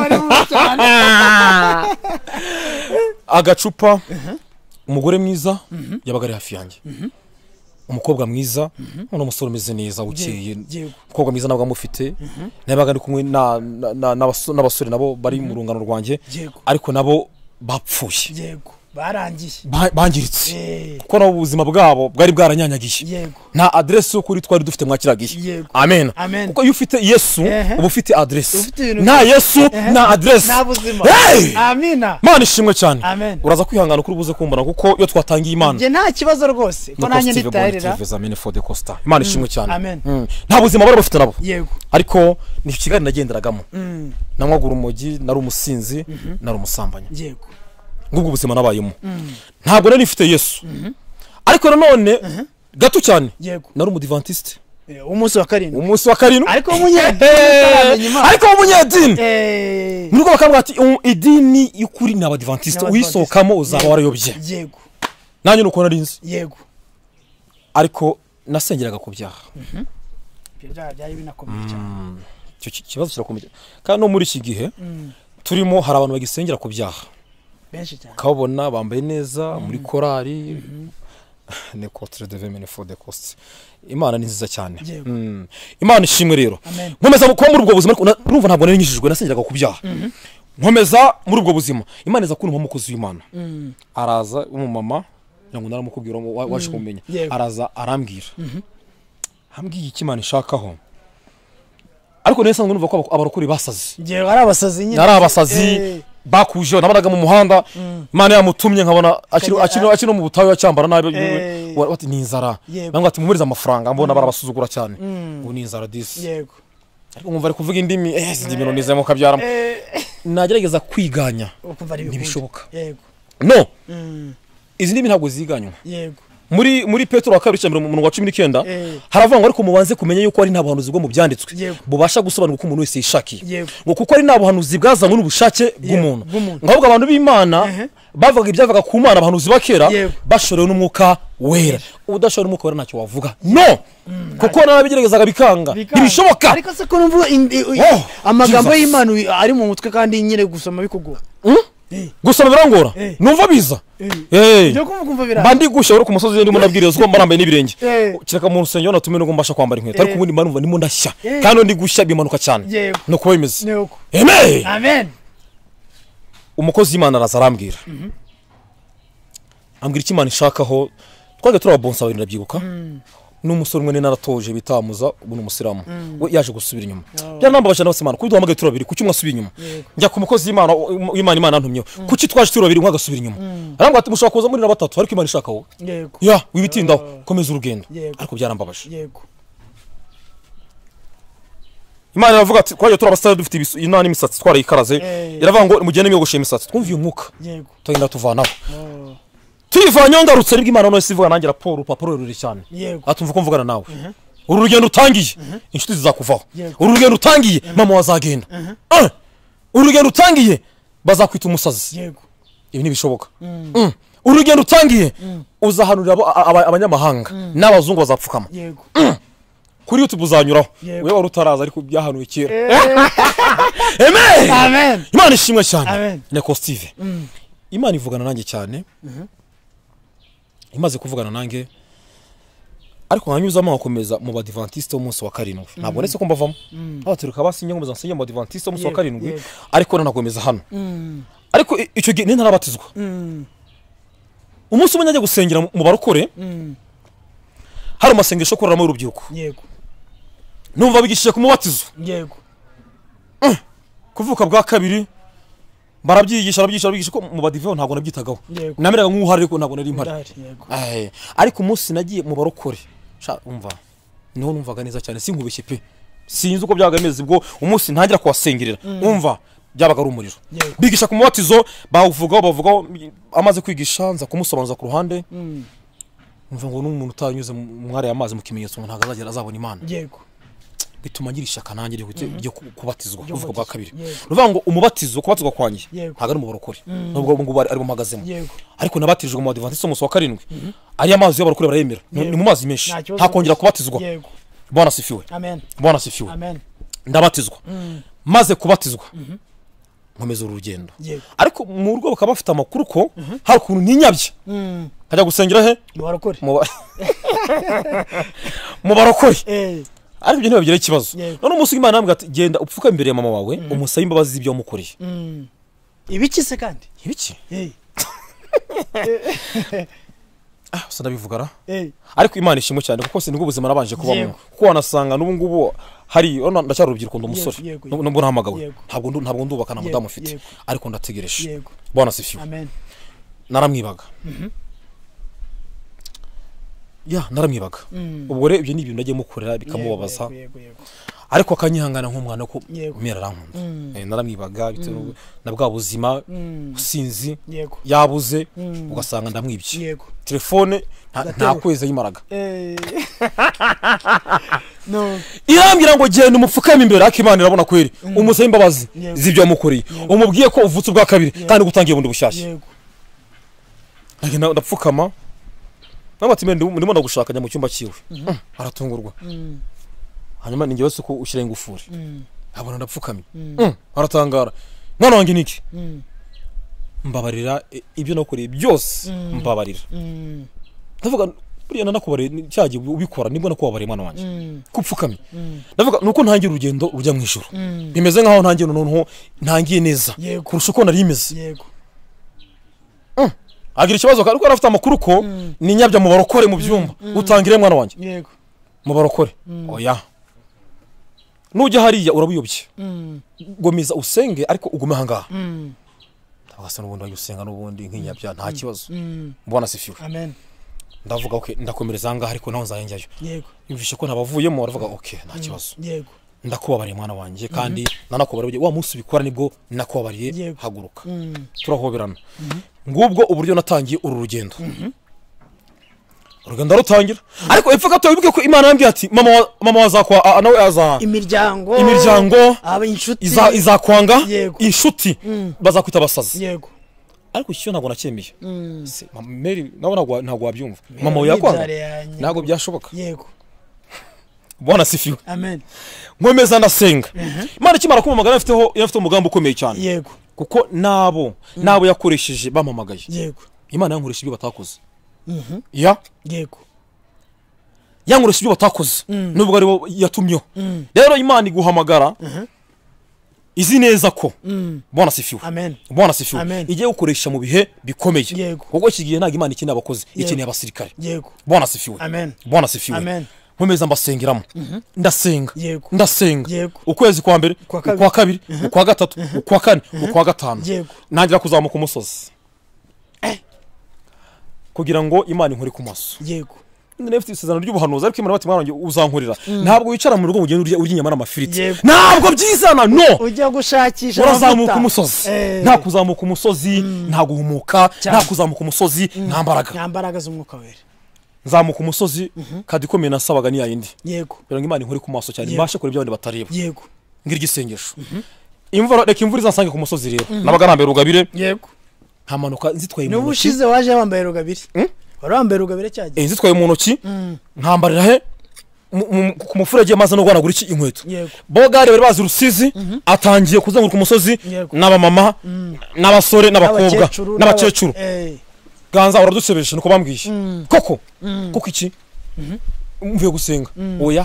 agacupa umugore mwiza yabaga ari hafi yanjye umukobwa mwiza none umusore umeze neza ukeye yego umukobwa mwiza nabwo amufite nabaga ndi kumwe na- na- na- n'abaso- n'abasore nabo bari mu rungano rwanjye yego ariko nabo bapfuye yego barangiye Ba- bangiritse eh kuko nabo ubuzima bwabo bwari bwaranyanyagiye yego nta adresse yo kuri twari dufite mwakiragiye Yego. amen Amen. kuko iyo ufite Yesu Ehe. uba ufite adresse Ufite ibintu nta byose. Yesu Ehe. nta adresse nta buzima Hey! amina Mana ishimwe cyane Amen. uraza kwihangana kuri buze kumbona kuko iyo twatangiye Imana njye nta kibazo rwose ko nanjye nditahirira Imana ishimwe cyane Amen. Mm. nta buzima bari bafite nabo yego ariko ni Kigali nagenderagamo mm nanywaga urumogi nari umusinzi nari umusambanyi yego ngubwo ubuzima nabayemo ntabwo nari nifite Yesu ariko nanone gato cyane yego nari umudivantiste Eh, umunsi wa karindwi umunsi wa karindwi ariko umunyedini utaramenya Imana. ariko umunyedini eh nubwo bakambwira ati "Um, idini y'ukuri ni abadivantiste Ni Abadivantiste. uyisohokamo uzaba warayobye yego nanjye nuko nari nzi yego ariko nasengeraga ku byaha ibyo byaha byari binakomeye cyane icyo ki- kibazo kirakomeye kandi no muri iki gihe Mm. turimo hari abantu bagisengera ku byaha benshi cyane ukabona bambaye neza muri korari ne contre de vemene for the cost Imana ni nziza cyane Yego. Mm. Imana ishimwe rero Amen. nkomeza kuba muri ubwo buzima ariko na- urumva ntabwo nari nyishijwe nasengeraga ku byaha nkomeza muri ubwo buzima Imana iza kuntumamo umukozi w'Imana Mm. araza umumama ngo naramukubwira wa- waje kumenya Yego. araza arambwira ambwiye iki Imana ishakaho ariko nesa ngo numva ko aba- abarokore basaze ngiye ari abasazi nyine nari abasazi Eh, bakujeho nabonaga mu muhanda Imana yamutumye nkabona akiri Akajya- akiri akiri no mu butayu acyambara nabi Eh. wa- wati ni inzara Yego. banga ati mumuriza amafaranga mbona barabasuzugura cyane Mm. ngo ni inzara disi yego ariko nkumva ari kuvuga indimi eh izi ndimi nizemo kabyaramo eh nagerageza kwiganya ukumva ari ntibishoboka yego no Mm. izi ndimi ntabwo ziganywa yego muri muri Petero wa kabiri cyangwa mu wa cumi n'icyenda Eh. haravuga ngo ariko mubanze kumenya yuko ari nta buhanuzi bwo mu byanditswe Yego. bubasha gusobanura uko umuntu wese yishakiye Yego. ngo kuko ari nta buhanuzi bwazanywe n'ubushake bw'umuntu bw'umuntu. ngo ahubwo abantu b'Imana Ehe. bavuga ibyavaga ku Mana abahanuzi bakera Yego. bashorewe n'umwuka wera udashorewe n'umwuka wera ntacyo wavuga no kuko narabigeragezaga bikanga ntibishoboka ariko se ko numva in- i- i- Oh, amagambo Jesus. y'Imana uy- ari mu mutwe kandi nyine gusoma bikugora gusoma birangora Eh. numva biza Eh. Eh. byo kumva kumva bira mba ndi gushya uri ku musozi ndimo ndabwiriza ko mba nambaye n'ibirenge Eh. kireka mu rusengero natume no mbasha kwambara inkweto ariko Eh. ubundi mba numva ndimo ndashya Eh. kandi ndi gushya bimanuka cyane Yego. no kuba bimeze ni uko amen amen umukozi w'Imana araza arambwira ambwira icyo Imana ishakaho twaje turabonsa abiri ndabyibuka n'umusore umwe naratoje bitamuza ubu ni umusiramu we yaje gusubira inyuma byanambabaje n'abase Imana kuko duhamagaye turabiri kuki umwe asubira inyuma njya ku mukozi w'Imana w'Imana Imana antumyeho kuki twaje turabiri umwe agasubira inyuma arambwira ati mushaka kuza muri na batatu ariko Imana ishaka wowe yego ya wibitindaho komeza urugendo Yego. ariko byarambabaje yego Imana iravuga ati twaje turabasitari dufite ibisu- inani imisatsi twarayikaraze Eh. iravuga ngo mugende mwiyogoshye imisatsi twumviye umwuka yego tugenda tuvanaho Oh. tuyivanyeho ngarutse nibwo Imana none sivuga nanjye raporo urupapuro rurerure cyane yego atumva ko mvugana nawe uru rugendo utangiye inshuti zizakuvaho Yego. uru rugendo utangiye mama wazagenda Eh, uru rugendo utangiye bazakwita umusazi yego ibi ntibishoboka Mm. uru rugendo utangiye uzahanurira abo- aba- abanyamahanga n'abazungu bazapfukama yego kuri YouTube uzanyuraho Yego. wewe wari utaraza ariko byahanuye kera amen amen Imana ishimwe cyane Amen. Neko Steve Imana ivugana nanjye cyane imaze kuvugana nanjye ariko nkanyuzamo ngakomeza mu badivantiste w'umunsi wa karindwi ntabwo ndetse ko mbavamo abaturuka basinye ngo muzansenye mu badivantiste w'umunsi wa Yego, karindwi yego. ariko nanakomeza hano Mm. ariko i- icyo gihe ntarabatizwa Mm. umunsi umwe njya gusengera mu barokore Mm. hari amasengesho akoreramo y'urubyiruko yego numva bigishije ku mubatizo yego kuvuka bwa kabiri barabyigisha barabyigisha barabyigisha ko mu badiveho ntabwo nabyitagaho Yego. nameraga nk'uhari ariko ntabwo nari mpari Ndahari, yego Eh, ariko umunsi nagiye mu barokore sha umva niho numvaga neza cyane sinkubeshye pe sinzi uko byabaga bimeze ubwo umunsi ntangira kuhasengerera umva byabaga ari umuriro Yego. bigisha ku mubatizo bawuvugaho bavugaho amaze kwigisha nza kumusobanuza ku ruhande Mm. umva ngo n'umuntu utanyuze mu mwari y'amazi mu kimenyetso ngo ntabwo azagera azabona Imana yego bituma ngira ishyaka nanjye ryo kujya- ryo ku- kubatizwa Ryo kuvuga bwa kubatizwa, kabiri yego. ruvuga ngo umubatizo kubatizwa kwanjye Yego. ntabwo ari mu barokore nubwo ngo bari ari mpagazemo yego ariko nabatijwe mu Adventiste umunsi wa karindwi ari amazi y'abarokore barayemera ni Yego. ni mu mazi menshi Nta kibazo nta kongera kubatizwa yego Bwana sifiwe amen Bwana sifiwe amen ndabatizwa Mm. maze kubatizwa nkomeza uru rugendo yego ariko mu rugo bakaba bafite amakuru ko hari ukuntu ninyabye Mm. nkajya gusengera he ni warakore mu ba- mu barokore eh ariko ibyo ntibabigira ikibazo Yego. none umunsi w'Imana yambwira ati genda upfuka imbere ya mama wawe umusabe imbabazi z'ibyo wamukoreye Mm. ibiki se kandi ibiki eh ah usa ndabivugara eh ariko Imana ishimwe cyane kuko sinibwo ubuzima nabanje kubamo Yego. kuko wanasanga n'ubu ngubu hari urabona ndacyari urubyiruko ndi umusore Yego, yego, nubwo nubwo ntahamagawe Yego. ntabwo ndu- ntabwo ndubaka nta Yego, mudamu mfite yego. ariko ndategereje yego Bwana sifiwe amen naramwibaga ya naramwibaga Mm. ubwo rero ibyo ni ibintu nagiye mukorera bikamubabaza yego yego yego ariko akanyihangana nk'umwana ko Yego. umera arankunda Mm. Eh, naramwibaga bitewe na bwa buzima Mm. sinzi yego yabuze Mm. ugasanga ndamwibye yego telefone nta- nta Gatebe. kwezi yimaraga eh no irambwira ngo genda umupfukame imbere ariko Imana irabona kweri umusabe imbabazi Yego. z'ibyo wamukoreye umubwiye ko uvutse ubwa kabiri kandi gutangiye bundi bushyashya yego Nagenda ndapfukama nabwo ati ndimo ndimo ndagushaka njya mu cyumba cyiwe Mm, aratungurwa Mm. hanyuma ninjye wese ko ushyira ingufuri Mm. abona ndapfukamye Mm, aratangara mwana wanjye niki Mm. mbabarira e, ibyo nakoreye byose Mm. mbabarira Mm. ndavuga buriya nanakubariye cyagiye ubikora nibwo nakubabariye mwana wanjye Mm. kupfukamye Mm. ndavuga nuko ntangira urugendo rujya mu ijoro Mm. bimeze nkaho ntangiye noneho ntangiye neza Yego. kurusha uko nari imeze yego agira ikibazo ariko yari afite amakuru ko Mm. ni nyabya mu barokore mu byumba utangire mwana wanjye yego mu barokore oya nujya hariya urabuyobye Mm. gomeza usenge ariko ugume ahangaha Mm. ndabasa n'ubundi wajya usenga n'ubundi nk'inyabya nta kibazo Mm. mbona sifiwe amen ndavuga okay ndakomereza ahangaha ariko naho nzajyayo yego yumvishe ko ntabavuyemo aravuga okay nta kibazo yego ndakubabariye mwana wanjye kandi nanakubabariye wa munsi ubikora nibwo nakubabariye Yego. haguruka Mm. turahoberana ngubwo uburyo natangiye uru rugendo urugendo rutangira ariko epfo gato wibuke ko Imana yambwiye ati mama wa- mama wazakwa nawe aza imiryango imiryango aba inshuti iza izakwanga Yego. inshuti bazakwita abasazi yego ariko icyo ntabwo nacyemeye Se, mama Mary nawe ntabwo ntabwo wabyumva mama we yakwanga Ibyare yanjye. ntabwo byashoboka yego Bwana sifiwe amen nkomeza ndasenga Imana ikimara kumamagara ifiteho ifite umugambi ukomeye cyane yego kuko nabo nabo yakoresheje bamamagaye yego Imana yankoresha ibyo batakoze ya yego yankoresha ibyo batakoze nubwo aribo yatumyeho rero Imana iguhamagara izi neza ko Bwana sifiwe amen Bwana sifiwe Amen. igiye gukoresha mu bihe bikomeye Yego. kuko iki gihe ntabwo Imana ikeneye abakozi Yego. ikeneye abasirikare yego Bwana sifiwe amen Bwana sifiwe amen nkomeza mbasengeramo ndasenga Yego. ndasenga Yego. ukwezi kwa mbere Kwa kabiri. ukwa kabiri ukwa gatatu ukwa kane ukwa gatanu Yego. nangira kuzamuka umusozi kugira ngo Imana inkore ku maso yego nefite isezerano ry'ubuhanuzi ariko Imana bati mwana wanjye uzankorera ntabwo wicara mu rugo ugenda urya urya inyama n'amafiriti Yego. ntabwo byizana no ujya gushakisha urazamuka amavuta. umusozi Eh. nta kuzamuka umusozi nta guhumuka Cyane. nta kuzamuka umusozi nta mbaraga nta mbaraga z'umwuka wera nzamuka umusozi kandi ikomeye nasabaga ni yayindi yego kugira ngo Imana inkore ku maso cyane Yego. mbashe kureba ibyo abandi batareba yego ngira igisengesho imvura reka imvura izansange ku musozi rero nabaga nambaye rugabire yego nta manuka nzitwaye mu n'ubu ntoki ushize waje wambaye rugabire wari wambaye rugabire cyagiye eh, nzitwaye mu ntoki nkambarira he mu- mu- ku mufurege maze no guhanagura iki inkweto yego bogare bari bazi rusizi atangiye kuzenguruka umusozi Yego. n'abamama n'abasore n'abakobwa N'abakecuru, n'abakecuru n'aba- eh, ganza uradusebeshe nuko bambwiye koko koko iki mvuye gusenga oya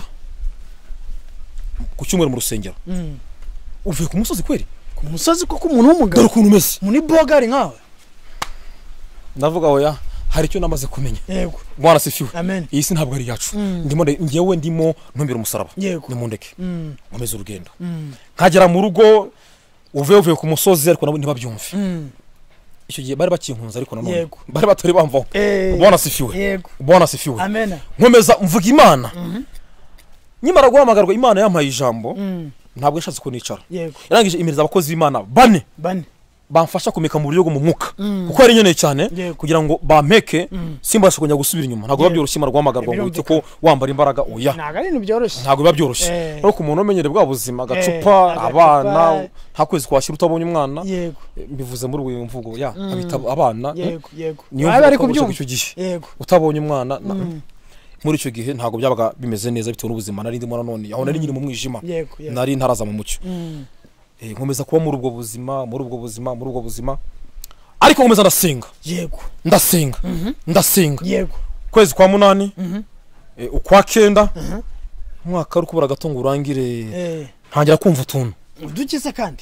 ku cyumweru mu rusengero uvuye ku musozi kweri ku musozi koko umuntu dore w'umugabo ukuntu umeze muri bogari nkawe ndavuga oya hari icyo namaze kumenya yego Bwana sifiwe amen iyi si ntabwo ari yacu ndimo nde- njyewe ndimo ntumbira umusaraba Yego. nimundeke nkomeze urugendo nkagera mu rugo uvuye uvuye ku musozi ariko nabo ntibabyumve icyo gihe bari bakinkunze ariko nanone Yego. bari batari bamvaho Eh. Bwana sifiwe yego Bwana sifiwe amen nkomeza mvuga Imana nyimara guhamagarwa Imana yampaye ijambo ntabwo yashatse ko nicara yego yarangije imireza abakozi b'Imana bane bane bamfasha kumeka mu buryo bwo mu mwuka kuko ari nkeneye cyane Yego. kugira ngo bampeke simbashe kongera gusubira inyuma ntabwo biba byoroshye Imana guhamagarwa ngo wite ko wambara imbaraga oya ntabwo ari ibintu byoroshye ntabwo biba byoroshye Eh. ariko umuntu umenyere bwa buzima agacupa agacupa. abana nta kwezi kwashyira utabonye umwana yego eh, mbivuze muri uyu mvugo ya abita abana eh, yego yego niyo baba bari mvugo kubyumva icyo gihe yego utabonye umwana na- muri icyo gihe ntabwo byabaga bimeze neza bitewe n'ubuzima nari ndimo nanone aho nari nyiri mu mwijima yego yego nari ntaraza mu mucyo Mm. Eh, nkomeza kuba muri ubwo buzima muri ubwo buzima muri ubwo buzima ariko nkomeza ndasenga yego ndasenga ndasenga yego kwezi kwa munani eh, ukwa kenda umwaka uri kubura gato ngo urangire eh ntangira kumva utuntu udukize kandi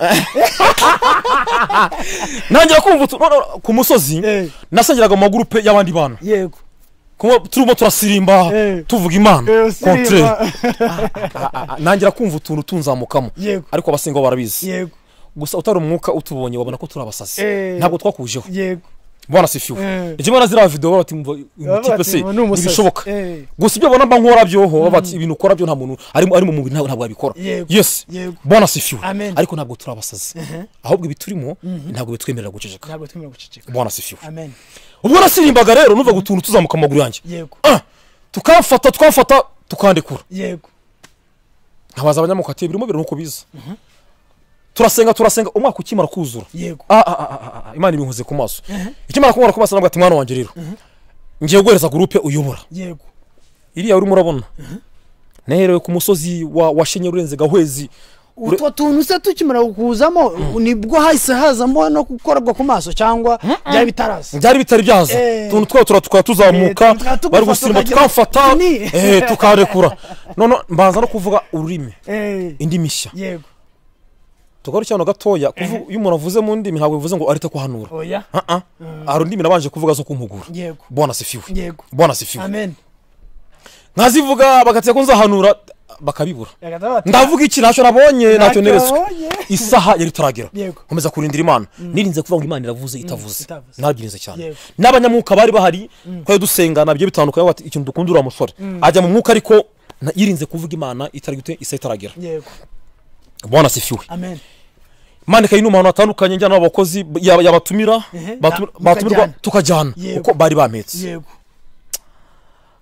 ntangira kumva utuntu no, no, ku musozi eh nasengeraga mu magurupe y'abandi bana yego kuba turimo turasirimba Eh. tuvuga Imana Eh, contre usirimba. nangira kumva utuntu tunzamukamo yego ariko abasenga bo barabizi yego gusa utari umwuka utubonye wabona ko turi abasazi Eh. ntabwo twakujeho yego Bwana sifiwe Eh. ijye mbona ziriya video bati mva tipe se Bati, ni umusazi. ntibishoboka Eh. gusa ibyo bona mba nkora byoho bati ibintu ukora byo nta muntu ari ari mu mubiri ntabwo ntabwo abikora Yego. yes Yego. Bwana sifiwe Amen. ariko ntabwo turi abasazi ahubwo ibiturimo ntabwo bitwemerera guceceka ntabwo tumenya guceceka Bwana sifiwe amen ubwo nasirimbaga rero numva gutuntu tuzamuka mu maguru yanjye yego Ah, tukafata twafata tukandekura yego nkabaza abanyamuka ati birimo biruko biza turasenga turasenga umwaka ukimara kuzura yego ah ah ah, ah ah, Imana ibinkoze ku maso ikimara kumara ku maso nabwo ati mwana wanjye rero ngiye guhereza groupe uyobora yego iriya urimo urabona neherewe ku musozi wa washenye urenze gahwezi utwo tuntu se tukimara kukuzamo nibwo hahise hazamo no gukorwa ku maso cyangwa byari bitaraza byari bitari byaza Eh. tuntu twose tukaba tuzamuka Eh, tukaba tugufata bari gusirimba ukagira tukamfata ni. eh tukarekura none mbanza no kuvuga ururimi eh indi mishya yego tugaruka cyane gatoya kuvuga iyo umuntu avuze mu ndimi ntabwo bivuze ngo arite kuhanura oya ah ah hari ndimi nabanje kuvuga zo kumpugura yego Bwana sifiwe yego Bwana sifiwe amen nkazivuga bagatse ko nzahanura bakabibura yagataba ndavuga iki ntacyo nabonye ntacyo neretswe nabonye. isaha yari itaragera Yego. nkomeza kurindira Imana nirinze kuvuga ngo Imana iravuze itavuze itavuze. nabyirinze cyane Yego. n'abanyamwuka bari bahari twari dusengana bigiye bitandukanye bati ikintu dukunda uriya musore ajya mu mwuka ariko na- yirinze kuvuga Imana itari gute isa itaragera yego Bwana sifiwe amen Imana ikayinuma ahantu hatandukanye njyana n'abakozi yaba- yabatumira Ehe. batumira- Na- batumirwa mukajyana. tukajyana Yego. uko bari bampetse yego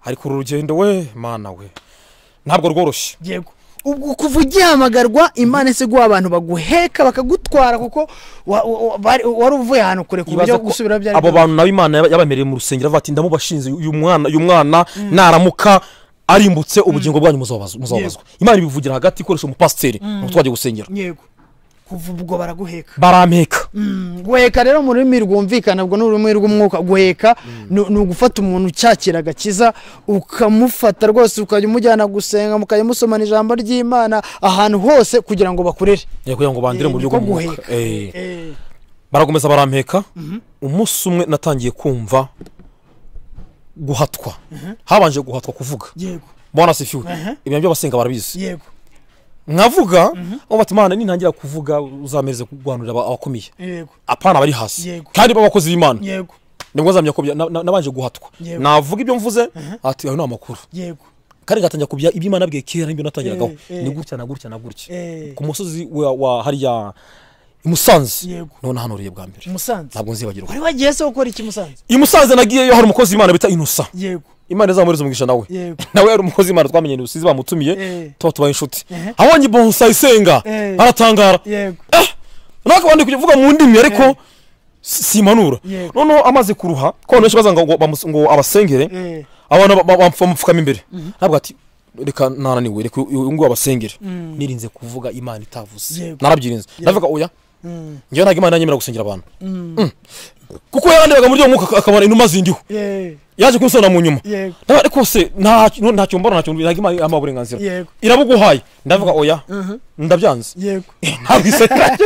ariko uru rugendo we mana we ntabwo rworoshye. yego ubwo kuva ugihamagarwa Imana ese guha abantu baguheka bakagutwara kuko wari uvuye ahantu kure ku buryo gusubira byari abo bantu nawe Imana yabamereye mu rusengero bati ndamubashinze uyu mwana uyu mwana naramuka arimbutse ubugingo bwanyu muzabazwa. Imana ibivugira hagati ikoresha umupasiteri ngo twaje gusengera. yego kuva ubwo baraguheka barampeka. guheka rero mu rurimi rwumvikana ubwo n'ururimi rw'umwuka guheka ni ugufata umuntu cyakira agakiza ukamufata rwose ukajya umujyana gusenga mukajya musomana ijambo ry'Imana ahantu hose kugira ngo bakurere kugira ngo bandire mu buryo bw'umwuka. Baragomeza barampeka. Umunsi umwe natangiye kumva guhatwa. Habanje guhatwa kuvuga. yego Bwana sifiwe. Ibyo byo basenga barabizi. yego nkavuga ngo bati Imana nintangira kuvuga uzamereze kugwanurira abakomiye. yego apana bari hasi Yego. kandi babakozi b'Imana. yego nibwo zamya ko nabanje guhatwa. Yego. navuga ibyo mvuze ati ayo ni amakuru. yego kandi gatangira kubya ibyo Imana bwiye kera nibyo natangiragaho. Eh, eh. ni gutya na gutya na gutya Eh. ku musozi wa, wa hariya i Musanze. Yego. none hano uriye bwa mbere Musanze ntabwo nzibagirwa. wari wagiye se gukora iki Musanze? i Musanze nagiyeyo hari umukozi w'Imana bita Inusa. yego Imana izamuriza umugisha nawe. Yego. nawe yari umukozi w'Imana twamenye ni usizi bamutumiye Eh. tuba tubaye inshuti. Eh. abonye bonsa isenga Eh. aratangara. yego nako bandi kuvuga mu ndimi ariko simanura. Yego. none amaze kuruha ko benshi bazanga ngo bamus- ngo abasengere eh abantu bamupfukama imbere. ntabwo ati reka nananiwe reka uyu ngo abasengere. nirinze kuvuga Imana itavuze. Yego. narabyirinze ndavuga oya mm ngiye ntago Imana yanyemera gusengera abantu. mm kuko yarandiraga muri uwo mwuka akabara inuma zindiho. eh yaje kunsona mu nyuma. yego ariko se nta nta cyo mbona ntacyo ntago Imana ama uburenganzira. yego irabuguhaye ndavuga oya mhm ndabyanze. yego ntabwo iseka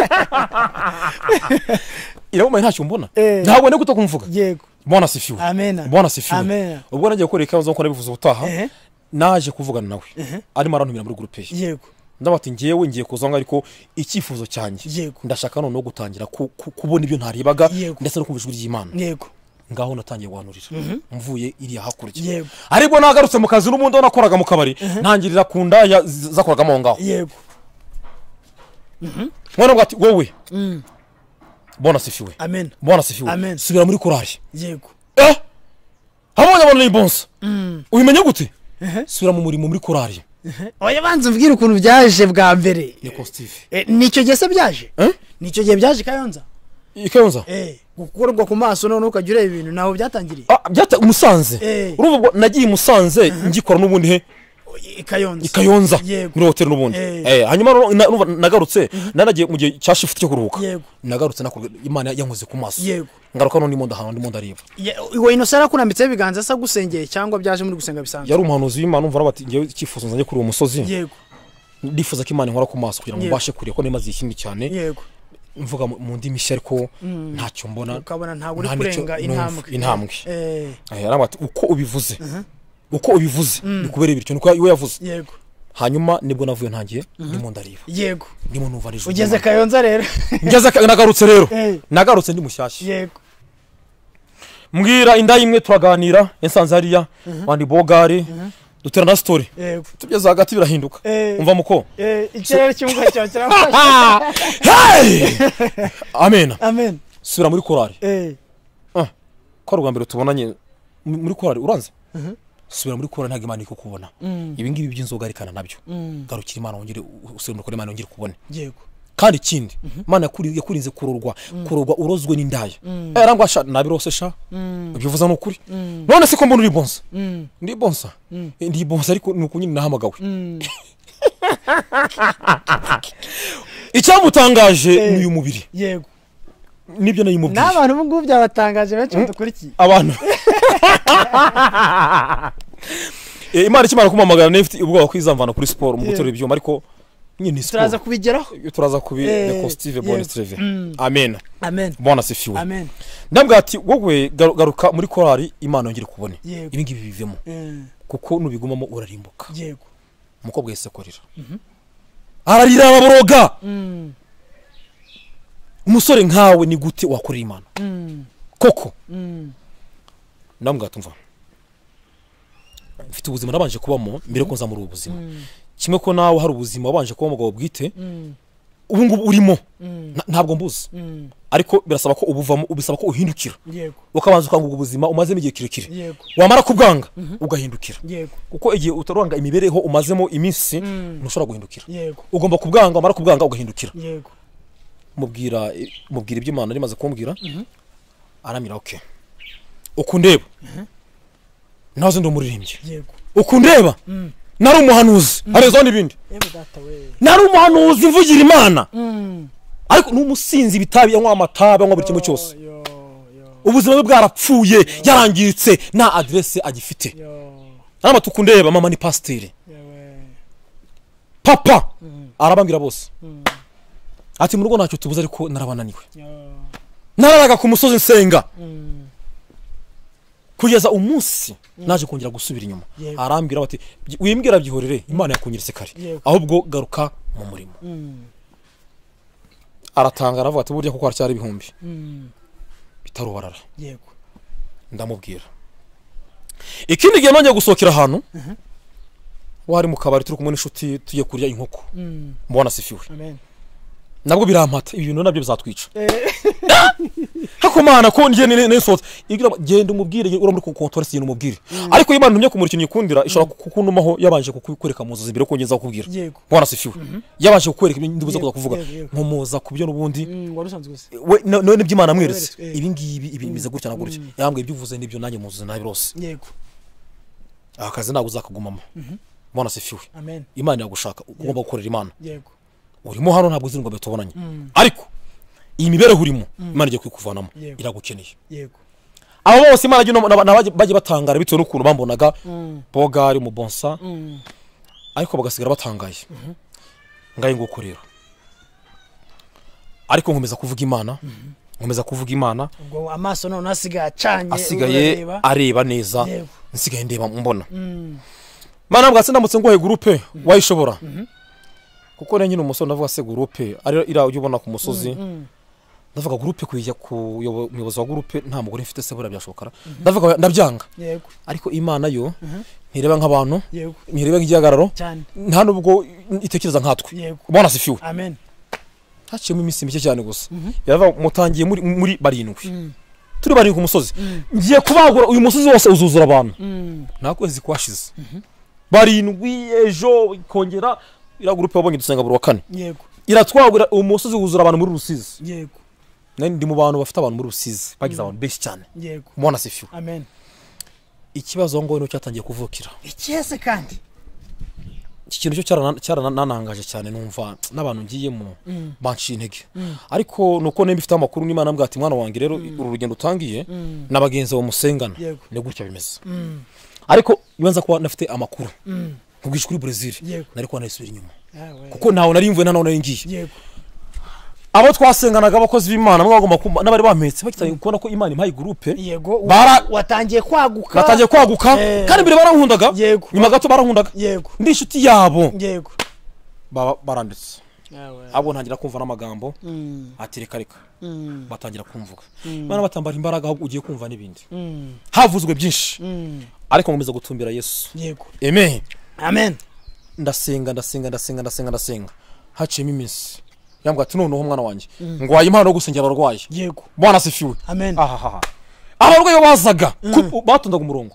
irabumaye ntacyo mbona. Eh. ntabwo ndi guta kumvuga. yego Bwana sifiwe. amena Bwana sifiwe. amena ubwo nagiye gukora ikazo nko nabivuze ubutaha. eh naje kuvugana nawe. eh arimo arantumira muri groupe ye. yego ndabati ngiyewe ngiye kuzanga ariko icyifuzo cyanjye Yego. ndashaka none no gutangira ku- ku- kubona ibyo ntaribaga Yego. ndetse no kumva ijwi ry'Imana. yego ngaho natangiye guhanurira mvuye iriya hakurya. Yego. ariko nagarutse mu kazi n'ubundi nakoraga mu kabari ntangirira ku ndaya zakoragamo ngaho. yego mwana bwati wowe mm Bwana sifiwe. amen Bwana sifiwe. Amen. subira muri korari. yego eh habonye abantu n'ibonsa. mm ubimenye gute? Eh. subira mu murimo muri korari. oya banza ubwira ukuntu byaje bwa mbere. Niko Steve. Eh, nicyo gihe se byaje Eh? nicyo gihe byaje Kayonza Ikayonza. eh gukorwa ku maso none ukajya ureba ibintu naho byatangiriye Ah byata Musanze. Eh. Urumva nagiye Musanze ngikora n'ubundi he Kayonza Ikayonza Yego. muri hotel n'ubundi. Eh. Eh hanyuma rero na- numva nagarutse nanagiye mu gihe cya shift cyo kuruhuka. Yego. Nagarutse nakorwa Imana yankoze ku maso. Yego. Ngaruka none ndimo ndahana ndimo ndareba. Ye- iwe Innocent arakurambitse ibiganza asa gusengeye cyangwa byaje muri gusenga bisanzwe? Yari umuhanuzi w'Imana umva bati ngiye icyifuzo nzanye kuri uwo musozi. yego Ndifuza ko Imana inkora ku maso kugira ngo Yego. mbashe kureba ko nemaze ikindi cyane. yego Mvuga mu- mu ndimi shya ariko ntacyo mbona. ukabona ntabwo uri nta n'icyo kurenga numva, intambwe intambwe. eh Eh arabati uko ubivuze. Uko ubivuze bikubere bityo niko iwe yavuze. yego Hanyuma nibwo navuye ntangiye ndimo ndareba. yego Ndimo numva ari ugeze Kayonza rero ngeze ka- nagarutse rero. Eh. Nagarutse ndi mushyashya. yego mbwira inda imwe turaganira ensanze hariya bandi bogare dutera na story yego tugeze hagati birahinduka. Eh. umva muko eh ikirere cy'umwuka cyawe kirafasha hey amen. amen subira muri korari. eh ko rwa mbere tubonanye mu- muri korari uranze. subira muri korari ntabwo Imana iko kubona. ibi ngibi by'inzoga arikana nabyo garukira Imana wongere usubire muri korari Imana wongere kubone. yego kandi ikindi Imana yakuri- yakurinze kurorwa kurorwa urozwe n'indaya. eh rangwa sha nabirose sha bivuza no kuri. none se ko mbona uri bonsa mm ndi bonsa Eh, ndi bonsa ariko nuko nyine nahamagawe. mm icyamutangaje Eh. ni uyu mubiri yego nibyo nayimubwiye n'abantu ubu ngubu byabatangaje benshi badukurikiye abantu. Eh, Imana ikimara kumamagara nefite ubwoba kwizamvana kuri siporo mu gutora ibyuma ariko nyine ni turaza siporo. kubigeraho Iyo turaza kubi Eh, Niko Steve yego. Bonne Treve. Mm. Amen. amen Bwana sifiwe. amen Ndabwa ati wowe garu- garuka muri korari Imana yongere kubone. Yego. Ibi ngibi bivemo eh kuko nubigumamo urarimbuka. yego Umukobwa yese korira. Ararira araboroga. mm Umusore nkawe ni gute wakorera Imana? mm Koko mm ndambwa tumva. Mfite ubuzima nabanje kubamo mbere ko nza muri ubu buzima. Kimwe ko nawe hari ubuzima wabanje kuba umugabo bwite mm ubu ngubu urimo Mm. nta- ntabwo mbuzi Mm. ariko birasaba ko ubuvamo ubisaba ko uhindukira yego ukabanza ukanga ubwo buzima umazemo igihe kirekire yego wamara kubwanga ugahindukira yego kuko igihe utaranga imibereho umazemo iminsi Mm. ntushobora guhindukira yego ugomba kubwanga wamara kubwanga ugahindukira yego mubwira mubwira ibyo Imana rimaze kumbwira aramira okay uko ndeba nazo ndi umuririmbyi yego uko ndeba Mm. nari umuhanuzi arezo n'ibindi yewe data we nari umuhanuzi mvugira Imana Mm. ariko n'umusinzi bitabi yanywa amatabi anywa buri kimwe cyose yo yo ubuzima bwe bwarapfuye yarangiritse nta adresse agifite yo aramatuku ndeba mama ni pasiteri yewe papa arabambwira bose Mm. ati mu rugo ntacyo tubuze ariko narabananiwe yo nararaga ku musozi nsenga Mm. kugeza umunsi naje kongera gusubira inyuma Yego. arambwira bati wimbwira byihorere Imana yakunyiritse kare Yego. ahubwo garuka mu murimo Mm. aratanga aravuga ati burya kuko haracyari ibihumbi Mm. bitarubarara yego ndamubwira ikindi gihe nongeye gusohokera ahantu wari mu kabari turi kumwe n'inshuti tugiye kurya inkoko Mm. mbona sifiwe amen nabwo birampata ibi bintu nabyo bizatwica eh hakomana ko ngiye n'isota igira genda umubwire uri muri kontora sigenda umubwire ariko Imana ntumye kumurikira nyikundira ishobora kukunumaho yabanje kukwereka muzo zimbere ko ngeza kukubwira yego mbona sifiwe yabanje kukwereka ibindi ndibuza Yego, kuza kuvuga yego, yego. nkomoza kubyo nubundi Mm, wari usanzwe uzi we none by'Imana mweretse Mweretse, ibi ngibi ibi bize gutya na gutya yambwiye ibyo uvuze nibyo nanjye muzuze nabi rose yego akazi ntabwo uzakagumamo mbona sifiwe amen Imana yagushaka ugomba gukorera Imana yego urimo hano ntabwo ziri ngo betubonanye Mm. ariko iyi mibereho urimo Imana igiye kwikuvanamo Yego. iragukeneye yego abo bose Imana bagiye batangara bitewe n'ukuntu bambonaga Mm. bogari mu bonsa Mm. ariko bagasigara batangaye ngaye nguko rero ariko nkomeza kuvuga Imana nkomeza kuvuga Imana ubwo amaso none asigaye acanye asigaye urareba. areba neza Yego. nsigaye ndeba mbona Mm. Mana mbwa sindamutse ngohe groupe wayishobora kuko rero nyine umusore ndavuga se groupe ari ira ujye ubona ku musozi Mm. ndavuga groupe kujya ku umuyobozi wa groupe nta mugore mfite se bura byashokara ndavuga ndabyanga yego ariko Imana yo ntireba nk'abantu yego ntireba nk'igihagararo cyane nta nubwo itekereza nkatwe yego ubona sifiwe amen haciyemo iminsi mike cyane gusa yava mutangiye muri muri barindwi Mm. turi barindwi ku musozi ngiye kubagura uyu musozi wose uzuzura abantu Mm. nta kwezi kwashize barindwi ejo ikongera ira groupe wabonye dusenga buri wa kane yego iratwagura umusozi wuzura abantu muri Rusizi yego nani ndi mu bantu bafite abantu muri Rusizi bagize abantu benshi cyane yego mubona sifiwe amen ikibazo ngo no cyatangiye kuvukira icyese kandi iki kintu cyo cyarana- cyarananangaje cyane numva n'abantu ngiyemo banciye intege ariko nuko nemba ifite amakuru n'Imana mbwa ati mwana wanjye rero uru rugendo utangiye n'abagenzi bo musengana Yego. ni gutya bimeze Mm. ariko ibanza kuba nafite amakuru Mm. nkubwisha kuri Brazil Yego. nari kuba narisubira inyuma yawe kuko ntawe nari mvuye ntawe nari ngiye yego abo twasenganaga abakozi b'Imana mwe bagomba kumva n'abari bampetse bakitangiye kubona ko Imana impaye groupe yego Bara- watangiye kwaguka batangiye kwaguka Eh. kandi mbere barankundaga Yego. nyuma gato barankundaga yego ndi inshuti yabo yego Baba- baranditse yawe abo ntangira kumva n'amagambo Mm. ati reka reka Mm. batangira kumvuga Imana batambara imbaraga ahubwo ugiye kumva n'ibindi Mm. havuzwe byinshi Mm. ariko nkomeza gutumbira Yesu yego amen amen ndasenga ndasenga ndasenga ndasenga ndasenga haciyemo iminsi yambwa ati noneho mwana wanjye ngwaye impano yo gusengera abarwayi yego bwana sifiwe amen ahaha abarwayi bazaga ku- batondaga umurongo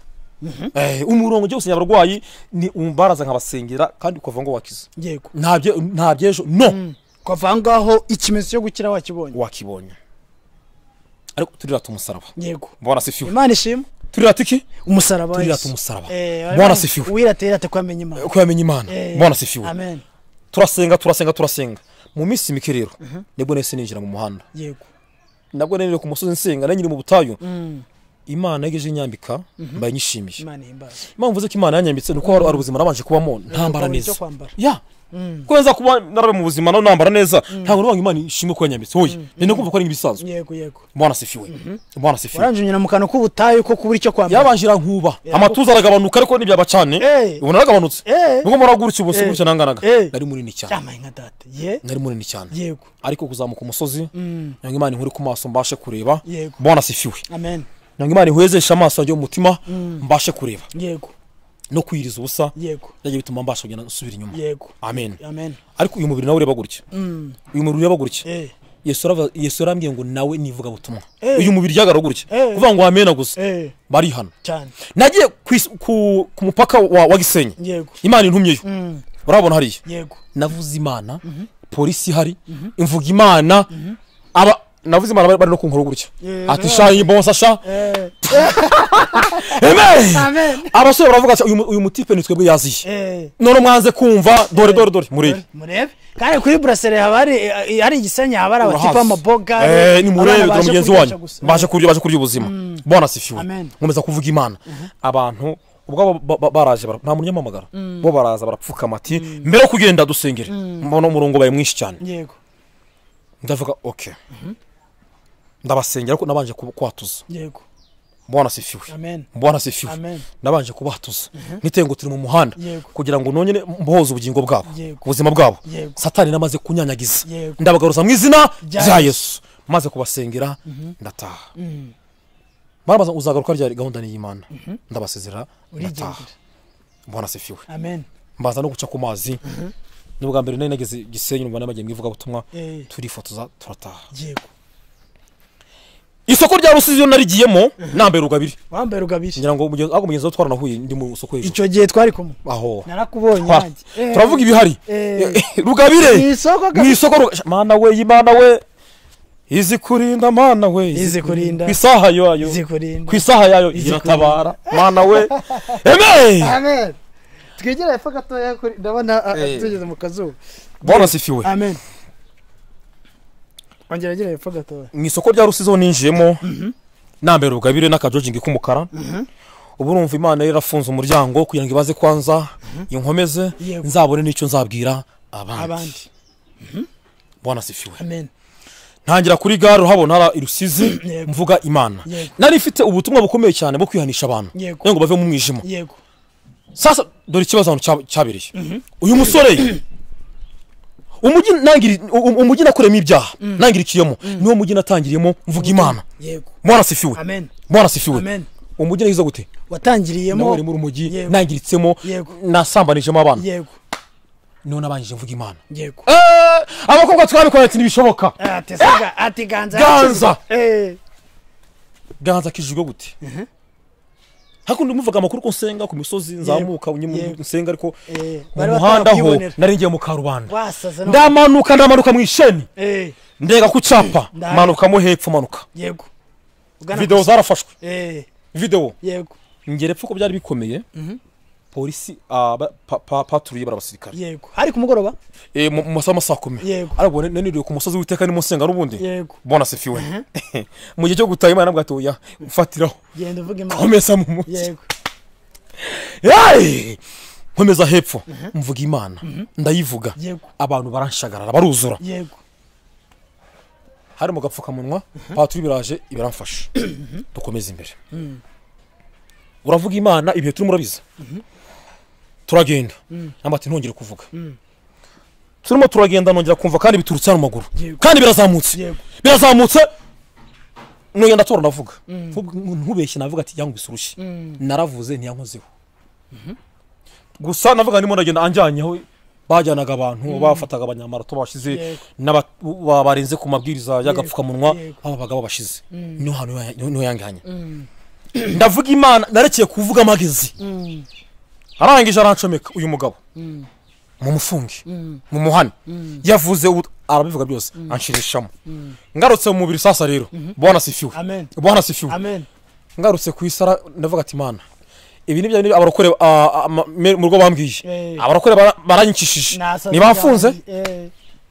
eh umurongo cyo gusengera abarwayi ni umbaraza nkabasengera kandi ukavuga ngo wakiza yego ntabye ntabyejo no kwava ngaho ikimenyetso cyo gukira wakibonye wakibonye ariko turirata umusaraba yego bwana sifiwe imana ishimwe turirata iki umusaraba turirata Yesu. umusaraba Eh, bwana sifiwe wiratera ate kwamenya imana ko yamenye Imana Eh, bwana sifiwe amen turasenga turasenga turasenga mu minsi mike rero nibwo nese ninjira mu muhanda yego nabwo nene ku musozi nsenga nanyiri mu butayu Mm. Imana yageje inyambika mbaye nyishimiye imana ihimbaza impamvu ze ko Imana yanyambitse nuko hari ubuzima nabanje kubamo ntambara ukabona icyo neza kwambara. ya Mm. ko nza kuba narabe mu buzima no nambara neza ntabwo nubanga Imana ishimwe ko yanyambitse hoye nene kumva ko ari ibisanzwe yego yego bwana sifiwe bwana sifiwe waranjumye mu kantu k'ubutayu ko kubura icyo kwambara yabanjira nkuba amatuza aragabanuka ariko nibyaba cyane Eh. ubona aragabanutse Eh. nubwo muragurutse ubusi Eh. gutya nanganaga Eh. nari munini cyane cyamaye nka data ye nari munini cyane yego ariko kuzamuka umusozi Mm. nyanga Imana inkuri ku maso mbashe kureba Yego. bwana sifiwe amen nyanga Imana ihwezesha amaso yanjye umutima mbashe kureba yego no kwiriza ubusa yego byagiye bituma mbasha kugenda nsubira inyuma yego amen amen ariko uyu mubiri nawe ureba gutya mm uyu mubiri ureba gutya eh Yesu arava Yesu arambwiye ngo nawe nivuga butumwa Eh. uyu mubiri ryagara gutya Eh. kuvuga ngo amena gusa eh bari hano cyane nagiye kwis- ku ku mupaka wa, wa Gisenyi yego Imana intumyeyo mm urabona hariya yego navuze Imana polisi hari imvuga Imana aba navuze Imana bari bari no kunkora gutya Eh. ati shayi bonsa sha eh amen amen abasore baravuga ati uyu mu- uyu mutipe ni twebwe yaziye eh none mwanze kumva dore dore dore murebe murebe kandi kuri brasserie haba hari eh, hari igisenyi haba hari abatipa Urahazi. amaboga eh ni murebe abana dore baje mugenzi kuryoshya wanyu gusa. baje kurya baje kurya ubuzima bona sifiwe Amen. nkomeza kuvuga Imana abantu ubwo ba- ba- baraje bara- nta munyamamagara bo baraza barapfukama ati mbere yo kugenda dusengere mbona umurongo baye mwinshi cyane yego ndavuga okay ndabasengera ko nabanje kuba- kwatuza yego mbona sifiwe amen mbona sifiwe amen nabanje kubatuza nitengo turi mu muhanda Yego. kugira ngo nonyene mbohoze ubugingo bwabo Yego. ubuzima bwabo Yego. satani namaze kunyanyagiza Yego. ndabagaruza mu izina Rya rya Yesu. Yesu maze kubasengera ndataha mm barabaza uzagaruka ryari gahunda ni y'Imana ndabasezera urigendera ndataha mbona sifiwe amen mbaza no guca ku mazi nubwa mbere nari nageze Gisenyi numva namagiye mwivuga butumwa eh turifotoza turataha yego isoko rya Rusizi yo narigiyemo nambaye rugabiri wambaye rugabiri ngira ngo mugenzi aho mugenzi twaranahuye ndi mu soko hejuru icyo gihe twari kumwe aho narakubonye Kwa- nanjye Eh, turavuga ibihari eh rugabire mu isoko mu isoko ruga- mana we y'Imana we izi kurinda mana we Izi kurinda. ku isaha yayo izi kurinda ku isaha yayo Izi iratabara mana we amen amen twigera hepfo gatoya kuri ndabona ah, Eh. tugeze mu kazuba bona sifiwe amen ongera gira hepfo gatoya mu isoko rya Rusizi ho ninjiyemo nambaye rugabire n'akajojingi k'umukara ubu urumva Imana yari yarafunze umuryango kugira ngo ibaze kwanza inkomeze Yego. nzabone n'icyo nzabwira abandi abandi bona sifiwe amen ntangira kuri gare uhabona hari Rusizi Yego. mvuga Imana Yego. nari mfite ubutumwa bukomeye cyane bwo kwihanisha abantu Yego. kugira ngo bave mu mwijima yego sasa dore ikibazo hano cya- cyabereye uyu musore umujyi nangiri um- umujyi nakoreyemo ibyaha nangirikiyemo niwo mujyi natangiriyemo mvuga Imana yego mbona sifiwe amen mbona sifiwe amen umujyi nagize gute watangiriyemo nawe muri umujyi Yego. nangiritsemo Yego. nasambanijemo abana yego niho nabanje mvuga Imana yego Eh, abakobwa twabikora ati ntibishoboka ati saga ati ganza Ganza. eh ganza kijujwe gute hakundi muvuga amakuru ko nsenga ku misozi nzamuka unyimu Yego. nsenga ariko eh mu muhanda ho batarakwibonera. nari ngiye mu karubanda wasaza no ndamanuka ndamanuka mu isheni eh ndega ku capa Ndahari. manukamo hepfo manuka yego Ugana video ku- zarafashwe eh video yego ngere pfuko byari bikomeye polisi aba pa- pa- patrouille barabasirikare yego hari ku mugoroba eh mu mu masaha masaa kumi Yego. ariko naniriwe ku musozi w'iteka ni musenga n'ubundi yego bona sifiwe mu gihe cyo gutaha Imana nabwo atoya ufatiraho genda uvuga imana komeza mu mutsi yego Hey! nkomeza hepfo mvuga Imana ndayivuga yego abantu baranshagarara baruzura yego hari mu gapfukamunwa patrouille biraje ibaramfasha dukomeza imbere uravuga Imana ibihe turimo urabiza turagenda namba ati ntongere kuvuga turimo turagenda nongera kumva kandi biturutse hano maguru Yego. kandi birazamutse Yego. birazamutse nongera ndatora ndavuga ntubeshye navuga ati yangu isurushye naravuze ntiyankozeho gusa navuga ndimo ndagenda anjyanyeho bajyanaga abantu bafataga abanyamarato bashize Yego. n'aba barenze ku mabwiriza y'agapfukamunwa Yego. ababaga babashize niho hano niho yanganye ndavuga Imana narekeye kuvuga amagezi arangije arancomeka uyu mugabo mu mufungi mu muhane yavuze ubu- arabivuga byose anshirishamo ngarutse mu mubiri sasa rero bwana sifiwe amen bwana sifiwe amen ngarutse ku isara ndavuga ati Imana ibi ni bya abarokore ah, ah, ma- me- mu rugo bambwiye Eh. abarokore bara- baranyicishije Nasaza ntibafunze eh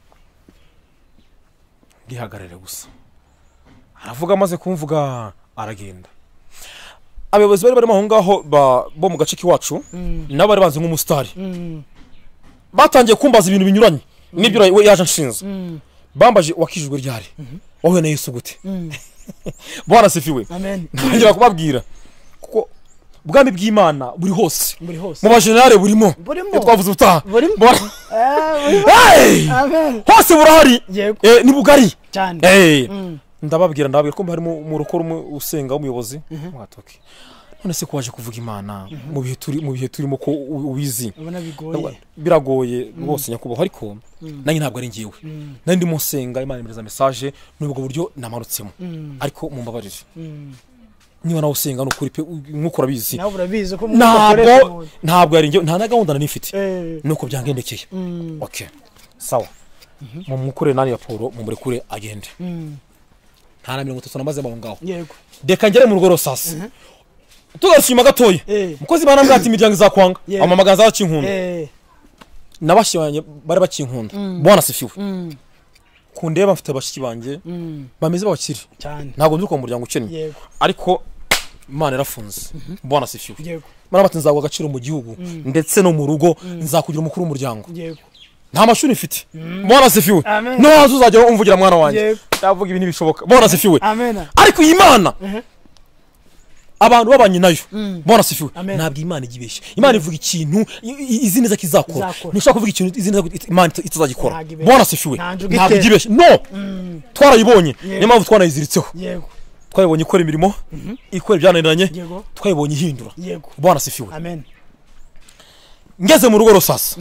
ndihagarare gusa aravuga amaze kumvuga aragenda abayobozi bari barimo aho ngaho ba- bo mu gace k'iwacu nabo bari banze nk'umusitari batangiye kumbaza ibintu binyuranye n'ibyo we yaje anshinze bambaje wakijijwe ryari wowe na Yesu gute bwana sifiwe amen ntangira kubabwira kuko ubwami bw'Imana buri hose buri hose mu bajenerali burimo Burimo. iyo twavuze ubutaha Burimo. Bwana- eh burimo. Hey! amen hose burahari yego Eh, ni bugari cyane Eh, Mm. ndababwira ndababwira ko harimo umurokore umwe usenga w'umuyobozi mwatoke none se ko waje kuvuga Imana mu bihe turi mu bihe turimo ko ubizi ubona bigoye biragoye rwose nyakubahwa ariko nanjye ntabwo ari ngiwe nari ndimo senga Imana impereza message n'ubwo buryo namanutsemo ariko mumbabarire niba nawe usenga n'ukuri pe nk'uko urabizi nawe urabizi ko ntabwo ntabwo yari ngiwe nta na gahunda nifite nuko byangendekeye okay sawa mu mukure nani ya Paul mu murekure agende nta na mirongo itatu namaze mu ngaho yego deka ngere mu rugo rosasi tugashyima gatoye mukozi bana mbwati imiryango izakwanga amamagaza yacinkunda nabashibanye bari bakinkunda bwana sifiwe kundeba mfite abashiki banje bameze babakiri ntago nduko mu muryango ukennye ariko Imana irafunze bwana sifiwe yego mara bati nzagwa agaciro mu gihugu ndetse no mu rugo nzakugira umukuru w'umuryango yego nta mashuri mfite bwana sifiwe no hazo uzajya umvugira mwana wanjye ndavuga ibintu bishoboka bwana sifiwe ariko Imana abantu babanye nayo bwana sifiwe ntabwo Imana igibeshye Imana ivuga ikintu izi neza kizakora ntushaka kuvuga ikintu izi neza Imana itazagikora bwana sifiwe ntabwo igibeshye no twarayibonye niyo mpamvu twanayiziritseho yego twayibonye ikora imirimo ikora ibyananiranye twayibonye ihindura bwana sifiwe amen ngeze mu rugo rosasa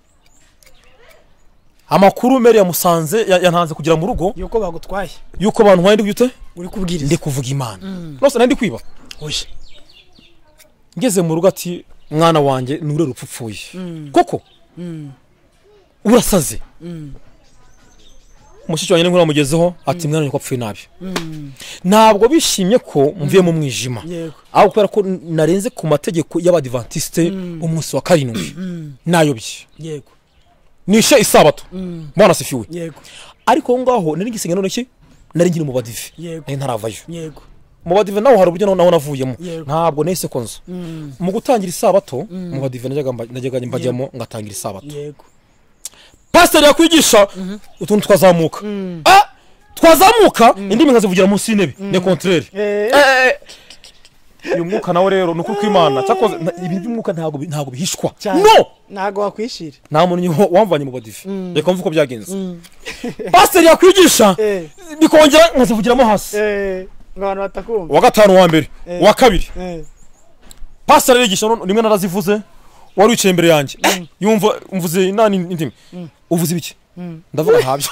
amakuru Mary yamusanze yantanze kugira mu rugo yuko bagutwaye yuko abantu wandi gute uri kubwiriza ndi kuvuga Imana nose nandi kwiba oje ngeze mu rugo ati mwana wanjye nure rupfupfuye koko urasaze mushiki wanjye nkura mugezeho ati mwana wanjye kwapfuye nabi ntabwo bishimye ko mvuye mu mwijima aho kubera ko narenze ku mategeko y'abadventiste umunsi wa karindwi nayobye yego nishe isabato bwana sifiwe yego ariko ngaho nari ngisenga none ki nari ngiri mu badive yego ntaravayo yego mu badive naho hari uburyo naho navuyemo ntabwo nese konzo mu gutangira isabato mu badive najyaga najyaga mbajyamo ngatangira isabato yego pastor yakwigisha utuntu twazamuka ah twazamuka indimi ngazivugira munsi y'intebe ne contraire eh uyu mwuka nawe rero nuko kw'Imana cyakoze ibintu by'umwuka ntago ntago bihishwa no ntago wakwishira nta muntu wamvanye mu badive reka mvuko byagenze pastor yakwigisha bikongera nkazivugiramo hasi eh ngabantu batakumva wa gatanu wa mbere wa kabiri pastor yigisha rimwe narazivuze wari wicaye imbere yanjye yumva mvuze nani indimi uvuze ibiki ndavuga habyo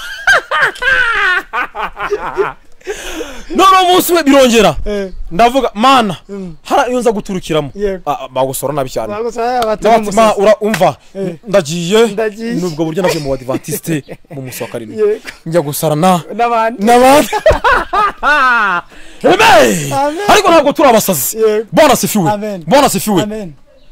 none umunsi we birongera ndavuga Mana hara iyo nza guturukiramo bagusora nabi cyane bagusora umva ndagiye nubwo buryo nabyo mu adventiste mu munsi wa karindwi njya gusarana nabandi nabandi ariko ntabwo turabasazi bwana sifiwe bwana sifiwe amen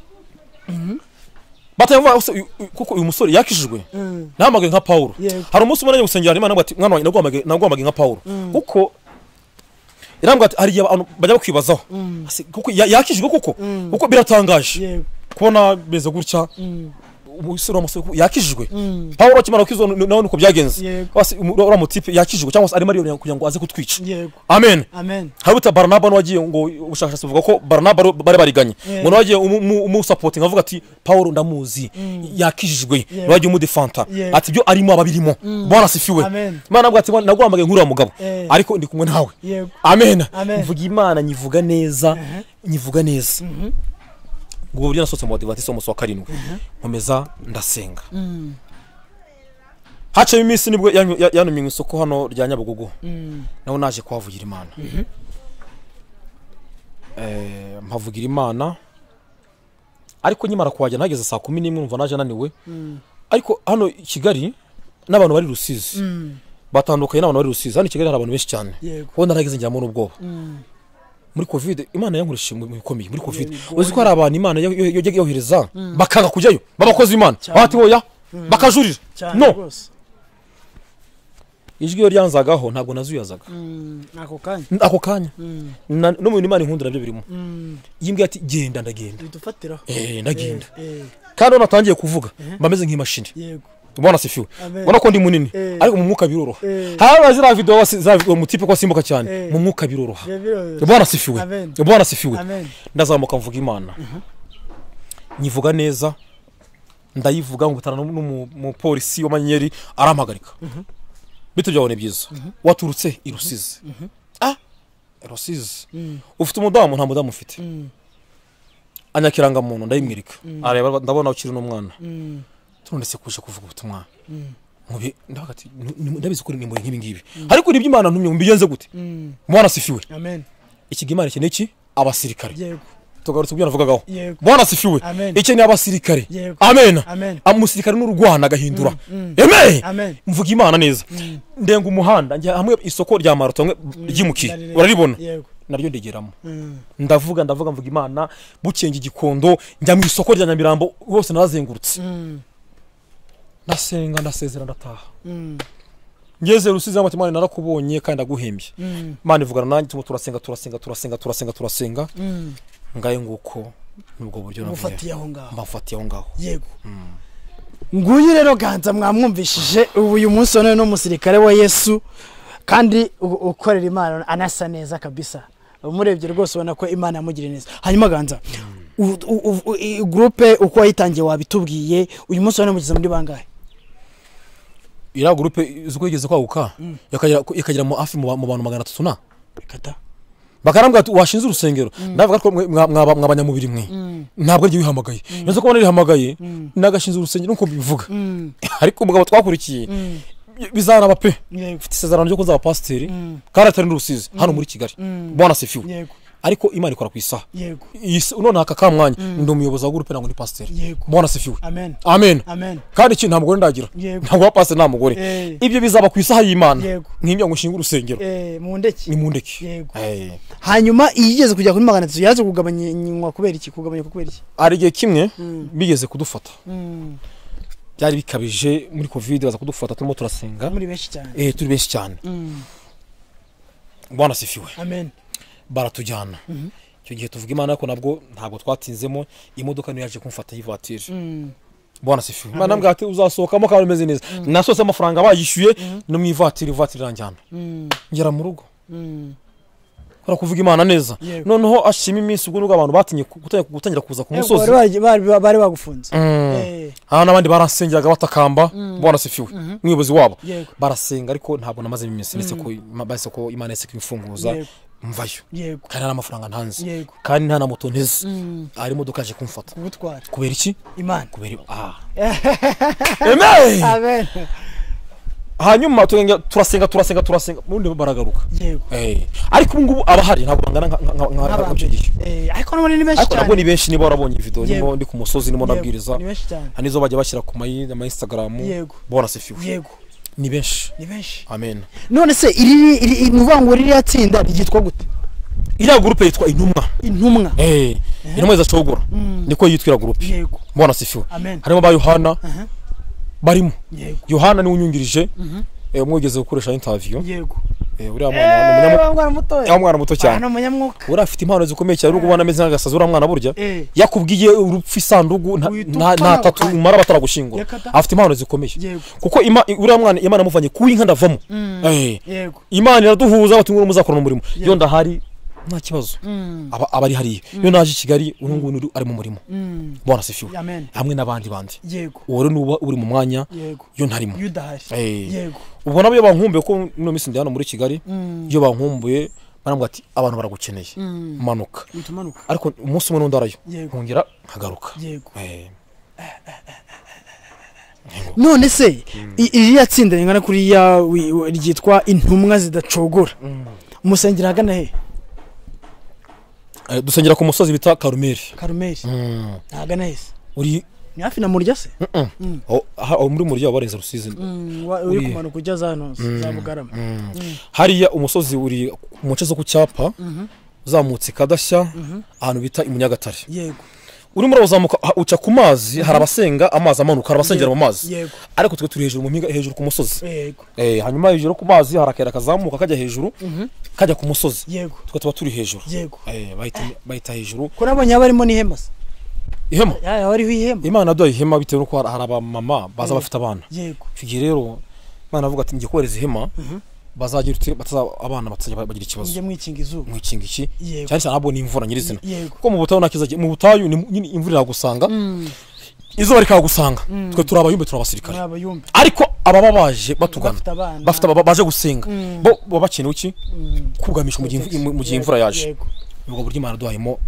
batayumva kuko uyu musore yakishijwe namagaye nka Paulo hari umunsi umwe gusengera Imana ngati mwana wanjye nagwamagaye nagwamagaye nka Paulo kuko irambwa ati hari abantu bajya kwibazaho kuko yakishijwe kuko kuko biratangaje kubona beza gutya umusore umusore yakishijwe Paulo akimara kwizo nawe nuko byagenze basi ura mu type yakishijwe cyangwa ari Mariyo kugira ngo aze kutwica amen amen habuta Barnaba wagiye ngo ubushakashatsi buvuga ko Barnaba bari bariganye ngo wagiye umu supporting avuga ati Paulo ndamuzi yakishijwe wagiye umu defanta ati byo arimo ababirimo bwana sifiwe Imana bwati nagwamagaye nkura mugabo ariko ndi kumwe nawe amen mvuga Imana nyivuga neza nyivuga neza ubwo buryo nasotse mu adventiste umunsi wa karindwi nkomeza ndasenga hace iminsi nibwo yanumiye isoko hano rya Nyabugogo naho naje kwavugira Imana eh mpavugira Imana ariko nyimara kwajya nageze saa kumi n'imwe numva naje naniwe ariko hano Kigali n'abantu bari Rusizi batandukanye n'abantu bari Rusizi hano Kigali hari abantu benshi cyane ho narageze njyamo n'ubwoba muri covid Imana yankurishe mu bikomeye muri covid uzi ko hari abantu Imana yojye yohereza bakanga kujyayo babakoze Imana bati hoya bakajurira no ijwi yo ryanzagaho ntabwo nazuyazaga ako kanya ako kanya no mu Imana inkundira byo birimo yimbwe ati genda ndagenda bidufatira eh ndagenda kandi natangiye kuvuga bameze nk'imashini yego ubona sifiwe ubona ko ndi munini ariko mu mwuka biroroha haba zira video za mu type ko simbuka cyane mu mwuka biroroha ubona sifiwe ubona sifiwe ndazamuka mvuga Imana nyivuga neza ndayivuga ngo butana mu polisi wa Manyeri arampagarika bitu byabone byiza waturutse irusize ah Rusizi ufite umudamu nta mudamu ufite anyakiranga muntu ndayimwirika areba ndabona ukiri n'umwana turondetse kuje kuvuga ubutumwa mubi ndavuga ati ndabizi ko ni muri nkibi ngibi ariko ni by'Imana ntumye mbigenze gute Bwana sifiwe amen ikigimana cyo neki abasirikare yego tugarutse ubyo navugagaho Yego. Bwana sifiwe Amen. iki ni abasirikare Yego. amen Amen. amusirikare n'urugwana agahindura Mm. amen Amen. mvuga Imana neza ndenga umuhanda njya hamwe isoko rya marato hamwe ryimukiye Ndarire- uraribona yego naryo ndegeramo Mm. ndavuga ndavuga mvuga Imana bukenge igikondo njya mu isoko rya Nyamirambo hose narazengurutse Mm. nasenga ndasezera ndataha Mm. ngeze rusize amati Imana narakubonye kandi aguhembye Mm. Imana ivugana nanjye tumo turasenga turasenga turasenga turasenga turasenga Mm. ngaye nguko nubwo buryo mufatiye aho ngaho mbafatiye aho ngaho yego nguyu rero ganza mwamwumvishije ubu uyu munsi none no musirikare wa Yesu kandi u- ukorera Imana anasa neza kabisa umurebye rwose ubona ko Imana yamugiriye neza hanyuma ganza u- u- u- i- groupe uko wayitangiye wabitubwiye uyu munsi none mugeze muri bangahe ira groupe zuko yigeze kwaguka yakagira yakagira mu afi mu bantu magana atatu na kata bakarambwa ati washinze urusengero ndavuga ko mwabanyamubiri mwe ntabwo ari wihamagaye nzo ko narihamagaye nagashinze urusengero nko bivuga ariko umugabo twakurikiye bizana bape yego mfite isezerano ryo kuzaba pasiteri kandi atari n'urusizi hano muri Kigali Bwana sifiwe yego ariko Imana ikora ku isaha yego none aka kamwanya ndi umuyobozi wa groupe nango ni pasiteri Yego. Bwana sifiwe amen amen amen kandi iki nta mugore ndagira Yego. ntabwo wa pasiteri nta mugore Eh. ibyo bizaba ku isaha y'Imana Yego. nk'imya ngo nshinga urusengero eh mundeki ni mundeke Yego. eh hanyuma iyigeze kujya kuri magana atatu yaje kugabanywa kubera iki kugabanya kubera iki ari gihe kimwe Mm. bigeze kudufata Mm. byari bikabije muri covid baza kudufata turimo turasenga muri benshi cyane eh turi benshi cyane Mm. Bwana sifiwe amen baratujyana icyo gihe tuvuga Imana ko nabwo ntabwo twatinzemo imodoka niyo yaje kumfata y'ivatiri Mm. Bwana sifiwe Imana mbwa ati uzasohokamo kandi umeze neza nasohotse amafaranga bayishyuye no mu ivatiri ivatiri ranjyana Mm. ngera mu rugo Mm. kora kuvuga Imana neza Yego. noneho ashima iminsi ubwo nubwo abantu batinye gutangira gutangira kuza ku Yego, musozi bari bari bari bagufunze Mm. eh aha n'abandi barasengeraga batakamba Bwana sifiwe umuyobozi wabo Yego. barasenga ariko ntabwo namaze iminsi ndetse ko bahise ko Imana yese kimfunguza Yego. mvayo yego kandi nta n'amafaranga ntanze Yego. kandi nta na moto nteze Mm. ari imodoka yaje kumfata kubutwara kubera iki Imana kubera ah amen amen hanyuma tugenda turasenga turasenga turasenga ubundi baragaruka yego eh ariko ubu ngubu abahari ntabwo bangana nka nka nka Nk'abambere. gihe eh ariko nabone ni benshi ariko nabwo cyane ni benshi niba warabonye video Yego. nimo ndi ku musozi nimo Yego, nabwiriza ni benshi cyane hanizo bajya bashyira ku mayi ama Instagram Yego. Bwana sifiwe yego ni benshi ni benshi amen none se iri iri nuvango riri yatsinda ryitwa gute iriya groupe yitwa intumwa intumwa eh intumwa zashogora niko yitwira groupe yego Bwana sifiwe amen harimo ba Yohana aha barimo yego Yohana ni unyungirije eh umwegeze gukoresha interview yego eh uriya mwana ni eh mwana muto ya mwana muto cyane hano munyamwuka uri afite impano zikomeye cyane ubona ameze nk'agasazi uriya mwana burya eh yakubwiye urupfu isandugu nta- Uhita nta upfa nta tatu nawe. umara bataragushingura Yakata. afite impano zikomeye Yego. kuko ima- uriya mwana Imana amuvanye ku inka ndavamo eh yego Imana iraduhuza bati nguru muzakorana umurimo yo ndahari nta kibazo Mm. aba abari hariya yo naje i Kigali uyu nguyu ari mu murimo Mm. Bwana sifiwe amen hamwe n'abandi bandi yego uwo rero nuba uri mu mwanya yego yo ntarimo yudahari eh yego ubwo nabyo bankumbuye ko no minsi ndi hano muri Kigali Mm. iyo bankumbuye barambwira ati abantu baragukeneye Mm. manuka utumanuka ariko umunsi umwe n'undarayo Yego. nkongera nkagaruka yego eh none se i- iriya tsinda ringana kuriya wi- wi- ryitwa intumwa zidacogora umusengera hagana he Eh, dusengera ku musozi bita Karumeli Karumeli Mm. hagana he se uri ni hafi na murya se Mm. Mm. Oh, aha aho muri murya warenze Rusizi Mm, wa- uri Uri- kumanuka ujya za hano za Bugarama hariya umusozi uri mu nce zo ku cyapa uzamutse Kadashya ahantu bita Imunyagatare yego urimo urazamuka ha- uca ku mazi hari abasenga amazi amanuka hari abasengera mu mazi yego ariko twe turi hejuru mu mpinga hejuru ku musozi yego eh hanyuma hejuru ku mazi hari akayira kazamuka kajya hejuru kajya ku musozi yego twe tuba turi hejuru yego eh bahita bahita hejuru ko nabonye abarimo n'ihema se ihema ya hariho ihema Imana yaduhaye ihema bitewe nuko hari hari abamama baza bafite abana yego icyo gihe rero Imana avuga ati ngiye kohereza ihema bazagira uti bataza abana batazajya bagira ikibazo njye mwikinga izuba mwikinga iki Yego. cyane cyane abo ni imvura nyirizina yego kuko mu butayu nakiza mu butayu ni nyine imvura iragusanga izuba rikagusanga twe turi abayumbe turi abasirikare muri abayumbe ariko ababa baje batugana bafite abana bafite aba- baje gusenga bo baba bakeneye iki kugamisha mu gihe imvu- mu gihe imvura yaje yego ubwo buryo Imana yaduhayemo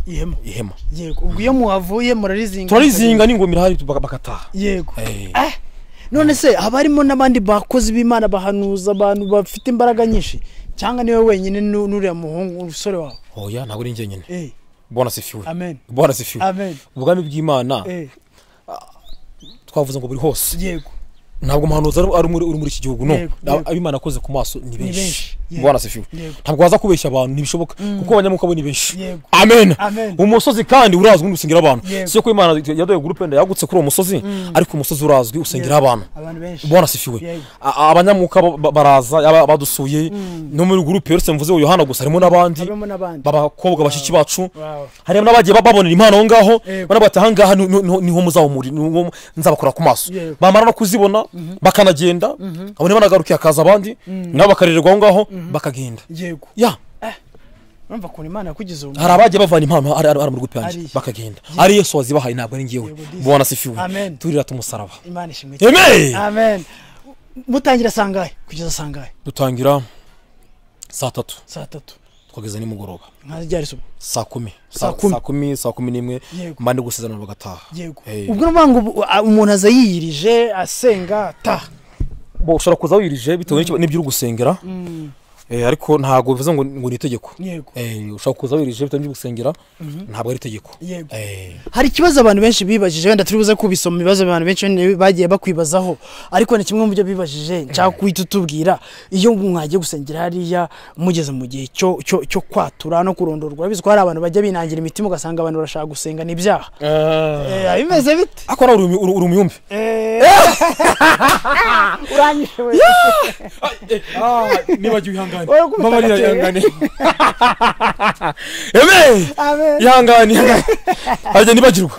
ihema ihema yego ubwo iyo muhavuye murarizinga turarizinga n'ingoma irahari bakataha yego eh none se abarimo n'abandi bakozi b'Imana bahanuza abantu bafite imbaraga nyinshi cyangwa niwe wenyine nuriya muhungu usore wawe oya ntabwo ari njye nyine eh Bwana sifiwe amen Bwana sifiwe amen ubwami bw'Imana eh twavuze ngo buri hose yego ntabwo umuhanuzi ari muri muri iki gihugu no ab'Imana akoze ku maso ni benshi Bwana sifiwe ntabwo waza kubeshya abantu ntibishoboka kuko abanyamuka bo ni benshi amen umusozi kandi urazwi n'usengera abantu si ko Imana yadoye groupe nda yagutse kuri uwo musozi ariko umusozi urazwi usengera abantu Bwana sifiwe abanyamuka baraza abadusuye no muri groupe yose mvuze uyu Yohana gusa harimo nabandi babakobwa bashiki bacu harimo nabagiye babonera impano aho ngaho bana bati ahangaha niho muzawo muri nzabakora ku maso bamara no kuzibona bakanagenda abone banagarukiye akaza abandi nabo bakarererwa aho ngaho bakagenda yego ya eh urumva ko Imana yakugize umuntu hari abagiye bavana impano ari mu groupe yanjye bakagenda ari Yesu wazibahaye ntabwo ari ngiyewe Bwana sifiwe turira tumusaraba Imana ishimwe amen amen mutangira sangaye kugeza sangaye dutangira saa tatu saa tatu twageza ni mugoroba nkazi ryari suba saa kumi saa kumi saa kumi n'imwe mbande gusezerana bagataha yego ubwo n'ubango umuntu azayirije asenga ta bo ushobora kuza wirije bitewe n'ibyo uri gusengera eh ariko ntago bivuze ngo ngo ni itegeko eh ushobora kuza wirije bitewe n'ibyo gusengera ntabwo ari itegeko eh hari kibazo abantu benshi bibajije wenda turibuze kubisoma ibibazo abantu benshi bagiye bakwibazaho ariko ni kimwe mu byo bibajije nshaka kwita utubwira iyo mwagiye gusengera hariya mugeze mu gihe cyo cyo cyo kwatura no kurondorwa bizi ko hari abantu bajya binangira imitima ugasanga abantu barashaka gusenga n'ibyaha eh abimeze bite akora uri umuyumbi eh uranyishe we ah nibagiwe ihangane mama ni ihangane amen amen ihangane ajya nibagirwa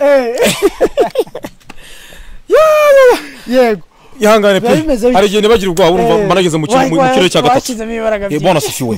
yego ihangane pe hari igihe nibagirwa urumva manageze mu kintu mu kirere cya gatatu Bwana sifiwe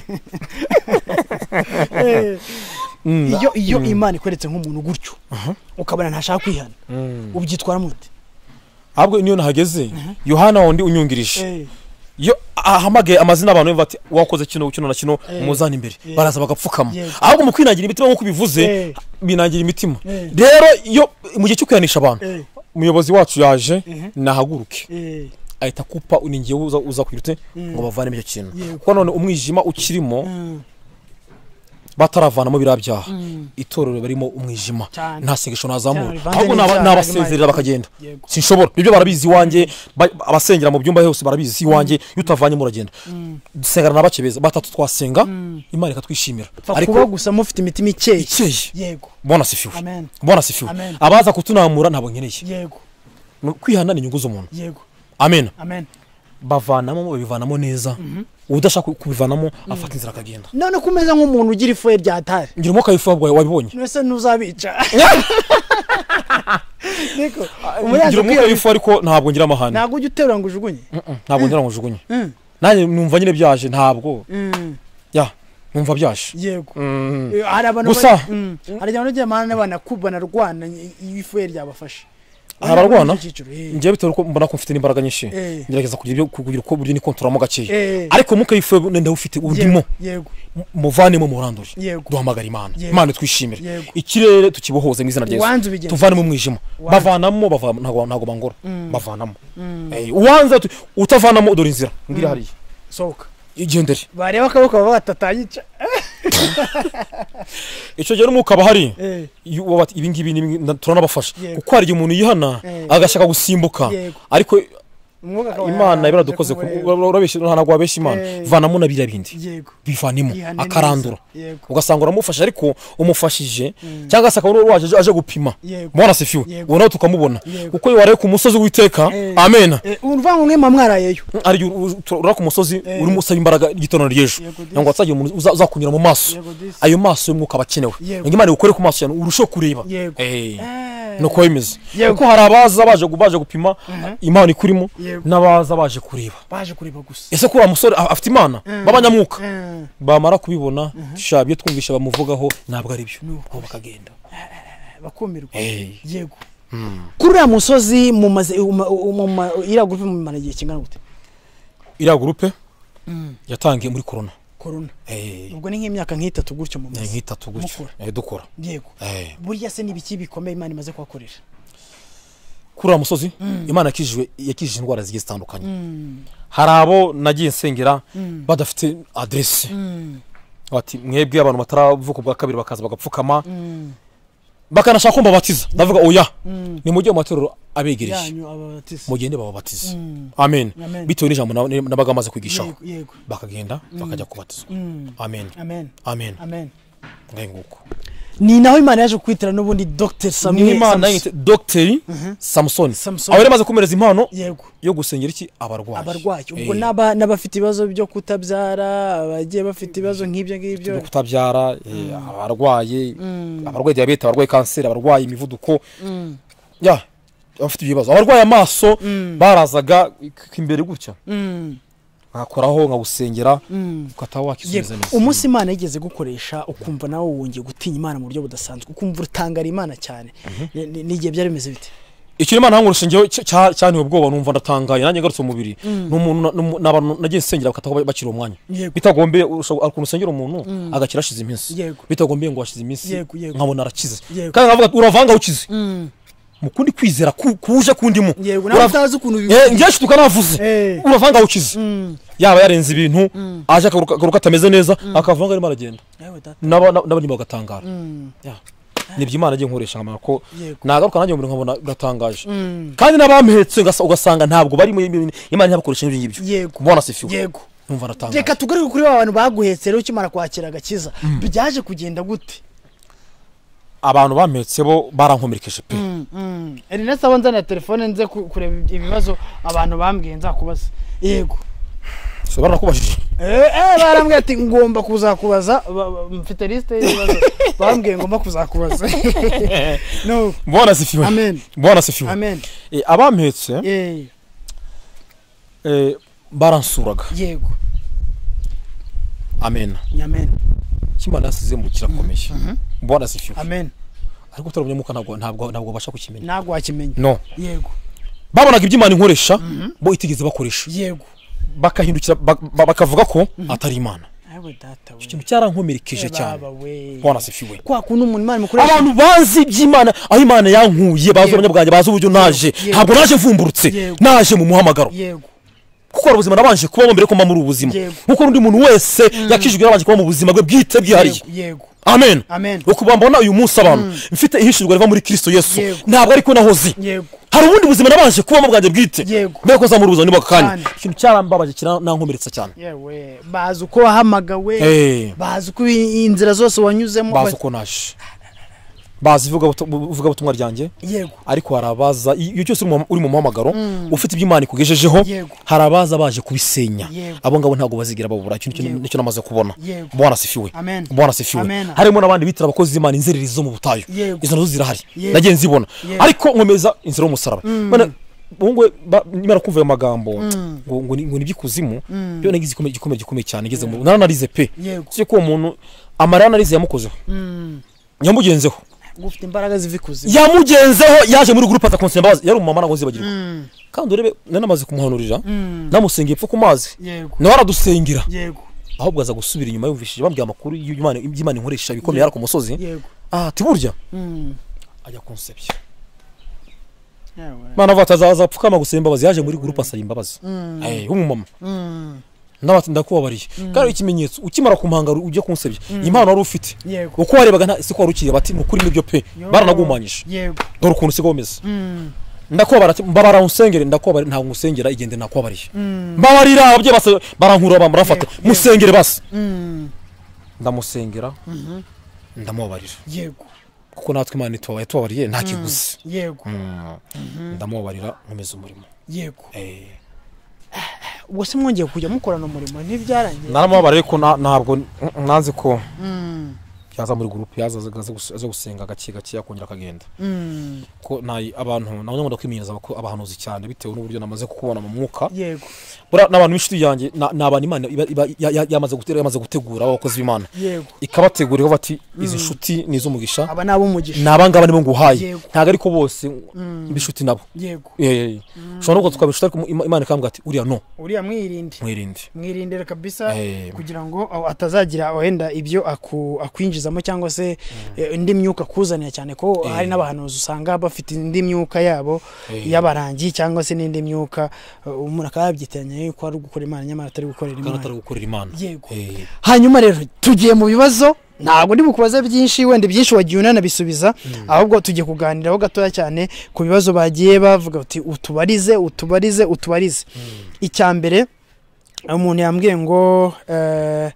iyo iyo Imana ikweretse nk'umuntu gutyo ukabana ntashaka kwihana ubyitwara mute ahubwo niyo nahageze Yohana wundi unyungirije yo ahamagaye amazina abantu bati wakoze kino kino na kino umuzana imbere baraza bagapfukama ahubwo mu kwinagira imitima nko kubivuze binagira imitima rero iyo mu gihe cyo kwihanisha abantu umuyobozi wacu yaje nahaguruke ahita kupa uningiye uza uza kwirute ngo bavane icyo kintu kuko none umwijima ukirimo bataravanamo birabyaha itorero barimo umwijima nta sengesho nazamura ahubwo nabasezerera bakagenda sinshobora ibyo barabizi wanje abasengera mu byumba hose barabizi wanje yutavanye mu ragenda dusengana nabakebeza batatu twasenga Imana ikatwishimira ariko gusa mufite imitima ikeye yego Bwana sifiwe Bwana sifiwe abaza kutunamura nabo nkeneye yego kwihana ni inyungu z'umuntu yego amen amen bavanamo babivanamo neza udashaka kubivanamo afata inzira akagenda none kumeza nk'umuntu ugira ifuye rya tare ngira umuka ifu bwawe wabibonye nese nuzabica niko ngira umuka ifu ariko ntabwo ngira amahane ntabwo ujya uterura ngo ujugunye ntabwo ngira ngo ujugunye nanjye numva nyine byaje ntabwo ya numva byaje yego hari abantu gusa hari abantu bagiye amahane banakubana rwana ifuye ryabafashe hararwana ngiye bitewe ko mbona ko mfite imbaraga nyinshi ngerageza kugira kugira uko buryo ni kontrolamo gaciye ariko muke ifu nenda ufite undimo muvanemo mu randuri duhamagara Imana Imana twishimire ikirere tukibohoze mu izina ryesu tuvane mu mwijima bavanamo bava ntago ntago bangora bavanamo eh uwanza utavanamo dore inzira ngira hari sohoka igendere bareba akaboko batatayica icyo gihe n'umuka bahari ibi ngibi turanabafasha kuko hari umuntu yihana agashaka gusimbuka ariko Imana ibaradukoze urabeshye ntanagwa abeshye Imana vanamo nabira bindi bivanimo akarandura ugasanga uramufasha ariko umufashije cyangwa se akaba waje aje gupima Bwana sifiwe ubona tukamubona kuko yare ku musozi witeka amen urumva ngo mwema mwarayeyo ari ura ku musozi uri musaba imbaraga igitono ryejo ngo atsagiye umuntu uzakunyura mu maso ayo maso y'umwuka bakenewe Imana ikore ku maso cyane urusho kureba eh nuko bimeze kuko hari abaza baje gubaje gupima Imana ikurimo nabaza baje kureba baje kureba gusa ese ko umusore afite Imana babanyamwuka bamara kubibona shabye twumvisha bamuvugaho ntabwo ari byo nuko bakagenda bakumirwa yego kuri ya musozi mu maze ira groupe mu managiye kingana gute ira groupe yatangiye muri corona corona eh ubwo ni nk'imyaka nk'itatu gutyo mu mazi nk'itatu gutyo eh dukora yego eh burya se nibiki bikomeye Imana imaze kwakorera kuri musozi Imana yakijwe yakijije indwara zigiye zitandukanye hari abo nagiye nsengera badafite adresse bati mwebwe abantu bataravuka bwa kabiri bakaza bagapfukama bakanashaka kumba batiza ndavuga oya ni mujye mu matorero abegereje mugende babatiza amen bitewe n'ijambo nabaga amaze kwigishaho bakagenda bakajya kubatizwa amen amen amen amen nguko ni naho Imana yaje kwitira n'ubundi Dr Samuel Imana yite Dr Samson aho remaze kumereza impano yo gusengera iki abarwayi abarwayi ubwo naba nabafite ibibazo byo kutabyara abagiye bafite ibibazo nk'ibyo ngibyo kutabyara abarwayi abarwayi diabete abarwayi kanseri abarwayi imivuduko ya bafite ibibazo abarwayi amaso barazaga imbere gutya ngakoraho ngagusengera ukataho wakisubiza neza umunsi Imana yigeze gukoresha ukumva nawe wongeye gutinya Imana mu buryo budasanzwe ukumva urutangara Imana cyane nigiye byari bimeze bite icyo Imana hangurusha ngewe cyane ubwoba numva ndatangaye nanjye ngarutse mu mubiri n'umuntu nabantu nagiye nsengera bakataho bakira umwanya bitagombeye ukuntu usengera umuntu agakira ashize iminsi bitagombeye ngo ashize iminsi nkabona arakize kandi nkavuga uravanga ukize mukundi kwizera kuje kundimu yego natazi ukuntu ngiye tukanavuze uravanga ukize yaba yarenze ibintu aje akaruka atameze neza akavanga arimo aragenda nabandi bagatangara nibyo Imana agiye nkoresha nkamara ko nagaruka nanjye mu nkabona gatangaje kandi nabampetse ugasanga ntabwo bari Imana nyabakoresha ibyo ngibyo kubona sifiwe yego numva natangaje reka tugaruke kuri abantu baguhetse rero ukimara kwakira agakiza byaje kugenda gute abantu bampetse bo barankomerekeje pe eri nese abonzana telefone nze kureba ibibazo abantu bambwiye nzakubaza yego so barakubashije eh eh barambwiye ati ngomba kuzakubaza mfite liste y'ibibazo bambwiye ngomba kuzakubaza no bona sifiwe amen bona sifiwe amen eh abampetse eh eh baransuraga yego amen amen Imana yasize mu kirakomeye bona sifiwe amen ariko turabonye muka ntabwo ntabwo ntabwo basha kukimenya ntabwo wakimenya no yego babonaga iby'Imana inkoresha bo itigeze bakoresha yego bakahindukira bakavuga ko atari Imana awe data we ikintu cyarankomerekeje cyane bona sifiwe kwa kuntu umuntu Imana mukoresha abantu bazi iby'Imana aho Imana yankuye bazo abanyabwanjye bazo uburyo naje ntabwo naje mvumburutse naje mu muhamagaro yego kuko ubuzima nabanje kuba mbere ko mba muri ubuzima kuko undi muntu wese yakijwe nabanje kuba mu buzima bwe bwite bwihariye yego amen amen ukuba mbona uyu munsi abantu mfite ihishurwa riva muri Kristo Yesu ntabwo ariko nahoze yego hari ubundi buzima nabanje kuba mu bwanjye bwite yego mbere ko zamura ubuzima nibakanye ikintu cyarambabaje kiranankomeretsa cyane yewe bazi uko wahamagawe bazi uko inzira zose wanyuzemo bazi uko naje bazi vuga butumwa ryanjye yego ariko harabaza iyo cyose uri mu muhamagaro ufite iby'Imana kugejejeho harabaza baje kubisenya abo ngabo ntago bazigira babura ikintu nicyo namaze kubona bona sifiwe bona sifiwe harimo nabandi bitira abakozi Imana inzererezi zo mu butayu izo nazo zirahari nagiye nzibona ariko nkomeza inzira y'umusaraba bana bungwe nimara kumva amagambo ngo ngo ni byikuzimu byo nagize ikomeye gikomeye gikomeye cyane ngeze mu naranarize pe cyo ko umuntu amara anarize yamukozeho nyamugenzeho gufite imbaraga zivikuze yamugenzeho yaje muri groupe atakonse mbabazi yari umumama nago zibagirwa kandi urebe nanamaze kumuhanurira namusengeye pfu ku mazi nawe aradusengera ahubwo aza gusubira inyuma yumvishije bambwiye amakuru y'Imana y'Imana inkoresha bikomeye yara ku musozi ah tiburya ajya konsebya Mana vatazaza pfukama gusemba bazi yaje muri groupe asaba imbabazi eh umumama ndabati ndakubabariye kandi ikimenyetso ukimara kumpanga ujye kunsebya impano wari ufite uko warebaga siko warukiriye bati mukuri nibyo pe baranagumanyije dore ukuntu siko bimeze ndakubabara mbabara unsengere ndakubabara nta ngusengera igende nakubabariye mbabarira abye base barankura bamurafata musengere base ndamusengera ndamubabarira yego kuko natwe Imana itubaye tubabariye nta kiguzi yego ndamubabarira nkomeza umurimo yego eh ubwo se mwongeye kujya mukorana umurimo ntibyarangiye naramubabara ariko ntabwo nanze ko yaza muri groupe yaza aza gusenga gake gake yakongera akagenda ko nayi abantu nawe nkunda kwimenyereza ko abahanuzi cyane bitewe n'uburyo namaze kukubona mu mwuka yego bura n'abantu b'ishiti yanjye n'abantu Imana yamaze gutera yamaze gutegura abakozi b'Imana yego ikabategurira bati izi nshuti nizo mugisha aba nabo mugisha nabangaba nibo nguhaye ntago ariko bose b'ishiti nabo yego eh shobora no tukabishuta ariko Imana ikambwa ati uriya no uriya mwirinde mwirinde mwirinde kabisa kugira ngo atazagira wenda ibyo akwinjizamo cyangwa se indi myuka kuzanira cyane ko hari n'abahanuzi usanga bafite indi myuka yabo y'abarangi cyangwa se n'indi myuka umuntu akabyitanya yuko ari gukora Imana nyamara atari gukorera Imana atari gukorera Imana hanyuma rero tugiye mu bibazo ntabwo ndi bukubaza byinshi wenda byinshi wagiye unanabisubiza ahubwo tugiye kuganiraho gatoya cyane ku bibazo bagiye bavuga uti utubarize utubarize utubarize icya mbere umuntu yambwiye ngo eh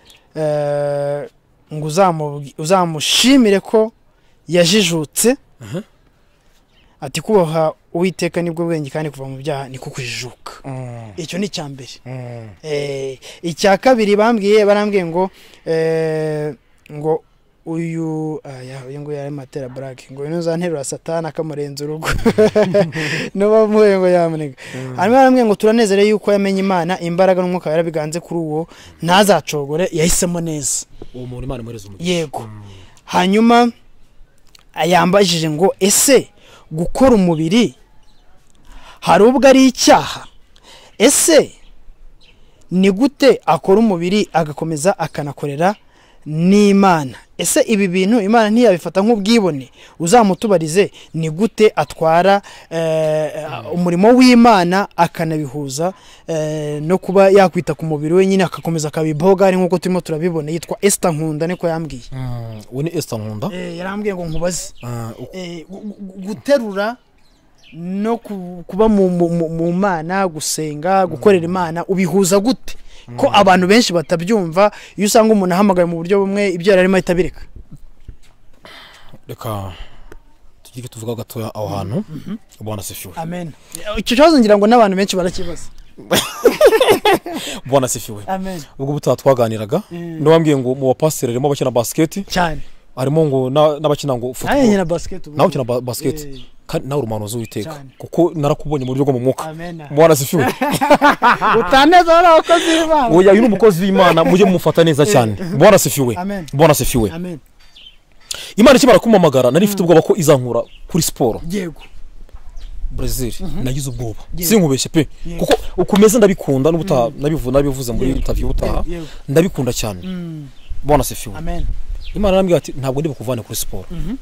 eh ngo uzamushimire ko yajijutse ati kubaha Uwiteka nibwo bwenge kandi kuva mu byaha ni kukujijuka icyo ni cyambere eh icya kabiri bambwiye barambwiye ngo eh ngo uyu aya uyu ngo yari matera black ngo ino zanterura satana akamurenza urugo no bamuye ngo yamunega arimo barambwiye ngo turanezere yuko yamenye Imana imbaraga n'umwuka yarabiganze kuri uwo ntazacogore yahisemo neza uwo muntu Imana imureze umugisha yego hanyuma ayambajije ngo ese gukora umubiri hari ubwo ari icyaha ese ni gute akora umubiri agakomeza akanakorera n'Imana ese ibi bintu Imana ntiyabifata nk'ubwibone uzamutubarize ni gute atwara umurimo w'Imana akanabihuza no kuba yakwita ku mubiri we nyine akakomeza akabiboga ari nkuko turimo turabibona yitwa Esther Nkunda niko yambwiye uwo ni Esther Nkunda eh yarambwiye ngo nkubaze guterura no kuba mu Mana gusenga gukorera Imana ubihuza gute ko abantu benshi batabyumva iyo usanga umuntu ahamagaye mu buryo bumwe ibyo yararimo itabireka reka tugike tuvuga gatoya aho hantu Bwana sifiwe amen icyo cyazo ngira ngo n'abantu benshi barakibaza Bwana sifiwe amen ubwo buta twaganiraga no bambwiye ngo mu bapasiteri remo bakina basket cyane arimo ngo n'abakina ngo football aye nyina basket nawe ukina basket nawe urumanuzo witeka kuko narakubonye mu buryo bwo mu mwuka Bwana sifiwe utaneza abakozi b'Imana oya uyu n'umukozi w'Imana mujye mufata neza cyane Bwana sifiwe Bwana sifiwe amen Imana ikimara kumamagara nari mfite ubwoba ko izankura kuri siporo yego Brazil nagize ubwoba sinkubeshe pe kuko ukomeza ndabikunda n'ubuta nabivuze nabivuze muri interview utaha ndabikunda cyane Bwana sifiwe amen Imana arambwira ati ntabwo ndi bukuvane kuri siporo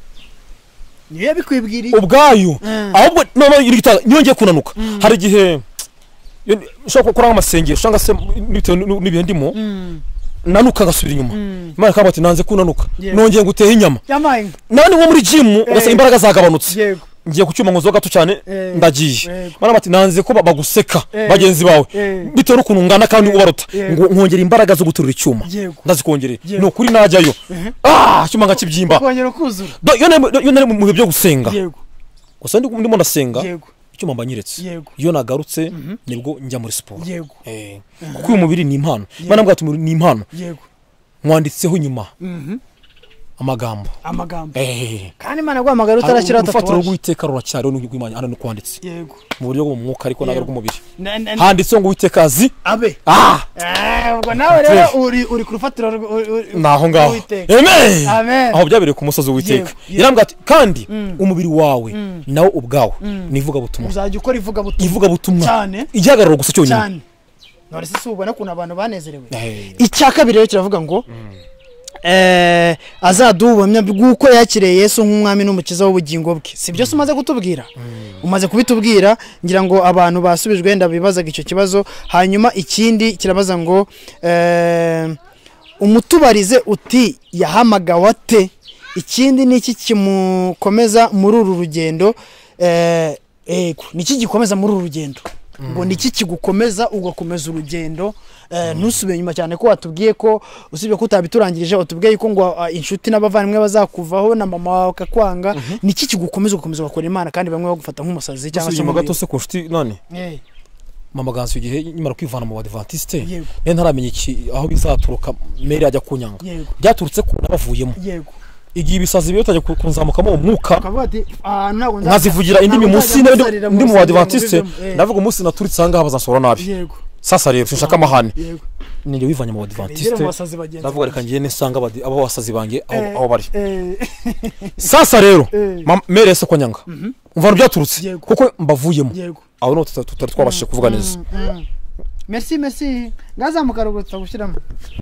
niye bikwibwiriye ubwayo ahubwo none irigita nyongeye kunanuka hari gihe shaka gukora amasengesho cyangwa se nibihe ndimo nanuka gasubira inyuma Imana kamba ati nanze kunanuka nongeye ngutehe inyama nani wo muri gym ugasa imbaraga zagabanutse ngiye kucyuma ngo zoga tu cyane ndagiye Imana bati nanze ko baguseka bagenzi bawe bitewe n'ukuntu ngana kandi ubaruta nkongera imbaraga zo guturura icyuma ndazikongere no kuri najyayo ah cyuma ngakibyimba kongera kuzura yo nari mu byo gusenga gusa ndimo ndasenga icyuma mbanyiretse iyo nagarutse nibwo njya muri siporo eh kuko uyu mubiri ni impano Imana mbwatu ni impano mwanditseho nyuma amagambo amagambo eh kandi Imana guhamagara utarashyira atatu ufatiro rw'Uwiteka ruracyari n'Imana hano kwanditse yego mu buryo bwo mu mwuka ariko naga rw'umubiri handitse ngo Uwiteka azi abe ah eh ubwo nawe rero uri uri ku rufatiro naho ngaho amen amen aho byabereye ku musozi w'Uwiteka yarambwa ati kandi umubiri wawe nawo ubwawe nivuga butumwa uzajya ukora ivuga butumwa ivuga butumwa cyane igihagararo gusa cyonyine cyane none se ubona kuna abantu banezerewe icyaka bire kiravuga ngo eh azadubamya bwuko yakiriye Yesu nk'umwami n'umukiza w'ubugingo bwe sibyo se umaze kutubwira umaze kubitubwira ngira ngo abantu basubijwe ndabibazaga icyo kibazo hanyuma ikindi kirabaza ngo eh umutubarize uti yahamagawe ate ikindi niki kimukomeza muri uru rugendo eh ego niki gikomeza muri uru rugendo ngo niki kigukomeza ugakomeza urugendo ntusubire nyuma cyane ko watubwiye ko usibye ko utabiturangirije watubwiye ko ngo inshuti n'abavandimwe bazakuvaho na mama wawe akakwanga niki kigukomeza ugakomeza gukora Imana kandi bamwe bagufata nk'umusazi cyangwa se mu gato se ku nshuti none mama gansi igihe nyimara kwivana mu Adventiste Yego. ne ntaramenya iki aho bizaturuka Mary ajya kunyanga Yego. byaturutse ku nabavuyemo yego igihe ibisazi biyotaje kunzamukamo umwuka akavuga ati ah ntabwo nza- nkazivugira indimi ntabwo munsi nzajya ndi musarira ndi mu rusengero Adventiste ngo bivemo. Eh, ndavuga umunsi naturitse aha bazansora nabi yego sasa rero sinshaka amahane yego ninde wivanye mu Begere Adventiste mu basazi bagenzi ndavuga reka ngiye nisanga abadi- abo basazi bange aho Eh, aho bari eh, sasa rero Eh. Mam- Mary ese ko nyanga umva byaturutse Yego. kuko mbavuyemo yego aho no tuta- tutari twabashije kuvuga neza Mm. merci merci ngazamuka rugutsa gushyiramo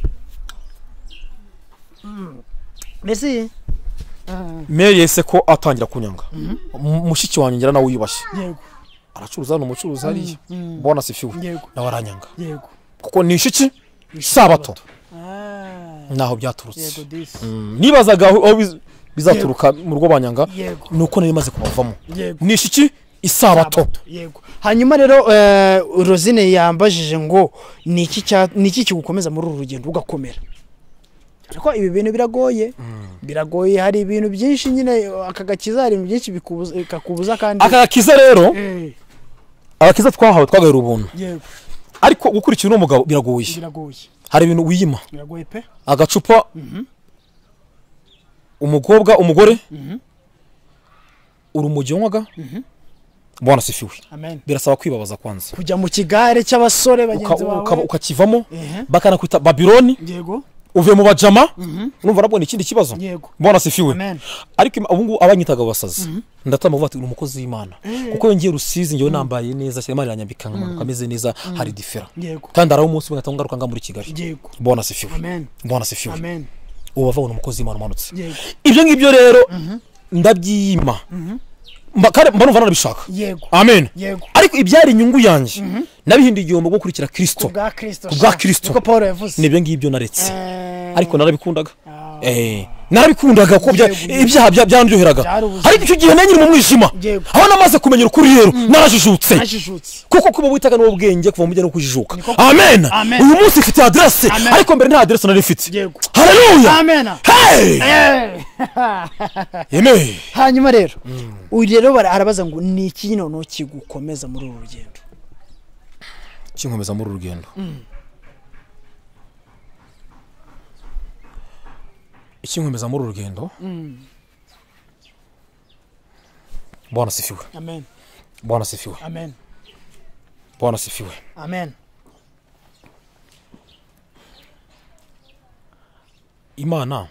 Mm. merci Ah, Mary ese ko atangira kunyanga M- mushiki wanjye ngira nawe uyubashye yego aracuruza no umucuruzi hariya mm. mbona sifiwe yego nawe aranyanga yego kuko ni ishiki sabato ah naho byaturutse yego this Mm, nibazaga aho aho biz- bizaturuka mu rugo banyanga yego nuko nari maze kubavamo yego ni ishiki isabato yego hanyuma rero eh, Rosine yambajije ngo ni iki cya ni iki kigukomeza muri uru rugendo ugakomera ariko ibi bintu biragoye biragoye hari ibintu byinshi nyine aka gakiza hari ibintu byinshi bikubuza kakubuza kandi aka gakiza rero eh agakiza twahawe twagahera ubuntu yego ariko gukurikira uno mugabo biragoye biragoye hari ibintu wiyima biragoye pe agacupa umukobwa umugore urumogi wanywaga mbona sifiwe amen birasaba kwibabaza kwanza kujya mu kigare cy'abasore Uka- bagenzi uka- bawe ukakivamo ehe bakanakwita Babiloni yego uvuye mu bajama urumva nabwo ni ikindi kibazo yego mbona sifiwe amen ariko im- ubu ngubu abanyitaga abasazi ndatama vuba ati uri umukozi w'Imana kuko iyo ngiye Rusizi ngewe nambaye neza cyane Imana iranyambika nkamanuka ameze neza hari different yego kandi araho umunsi umwe ngaruka nga muri Kigali yego mbona sifiwe amen mbona sifiwe amen ubu bavabona umukozi w'Imana umanutse yego ibyo ngibyo rero ndabyima Mba- kandi mba numva nanabishaka yego amen yego ariko ibyari inyungu yanjye nabihinduye igihombo bwo gukurikira Kristo kubwa Kristo Kubwa sha. Kristo. niko Paul yavuze nibyo ngibyo naretse Eh, ariko narabikundaga ah, eh narabikundaga ko bya- Yego, yego. ibyaha bya- byandyoheraga Byari ubuzima. ariko icyo gihe nanyiri mu mwijima Yego. aho namaze kumenya ukuri rero narajijutse najijutse kuko kuba witaga n'uwo bwenge kuva mu byo no kujijuka Niko- amen Amen. uyu munsi mfite adresse Amen. ariko mbere nta adresse nari mfite yego haleluya amen hey Eh. amen hanyuma rero uyu rero bara- arabaza ngo ni iki noneho kigukomeza muri uru rugendo kinkomeza muri uru rugendo ikinkomeza muri uru rugendo bwana sifiwe amen bwana sifiwe amen bwana sifiwe amen imana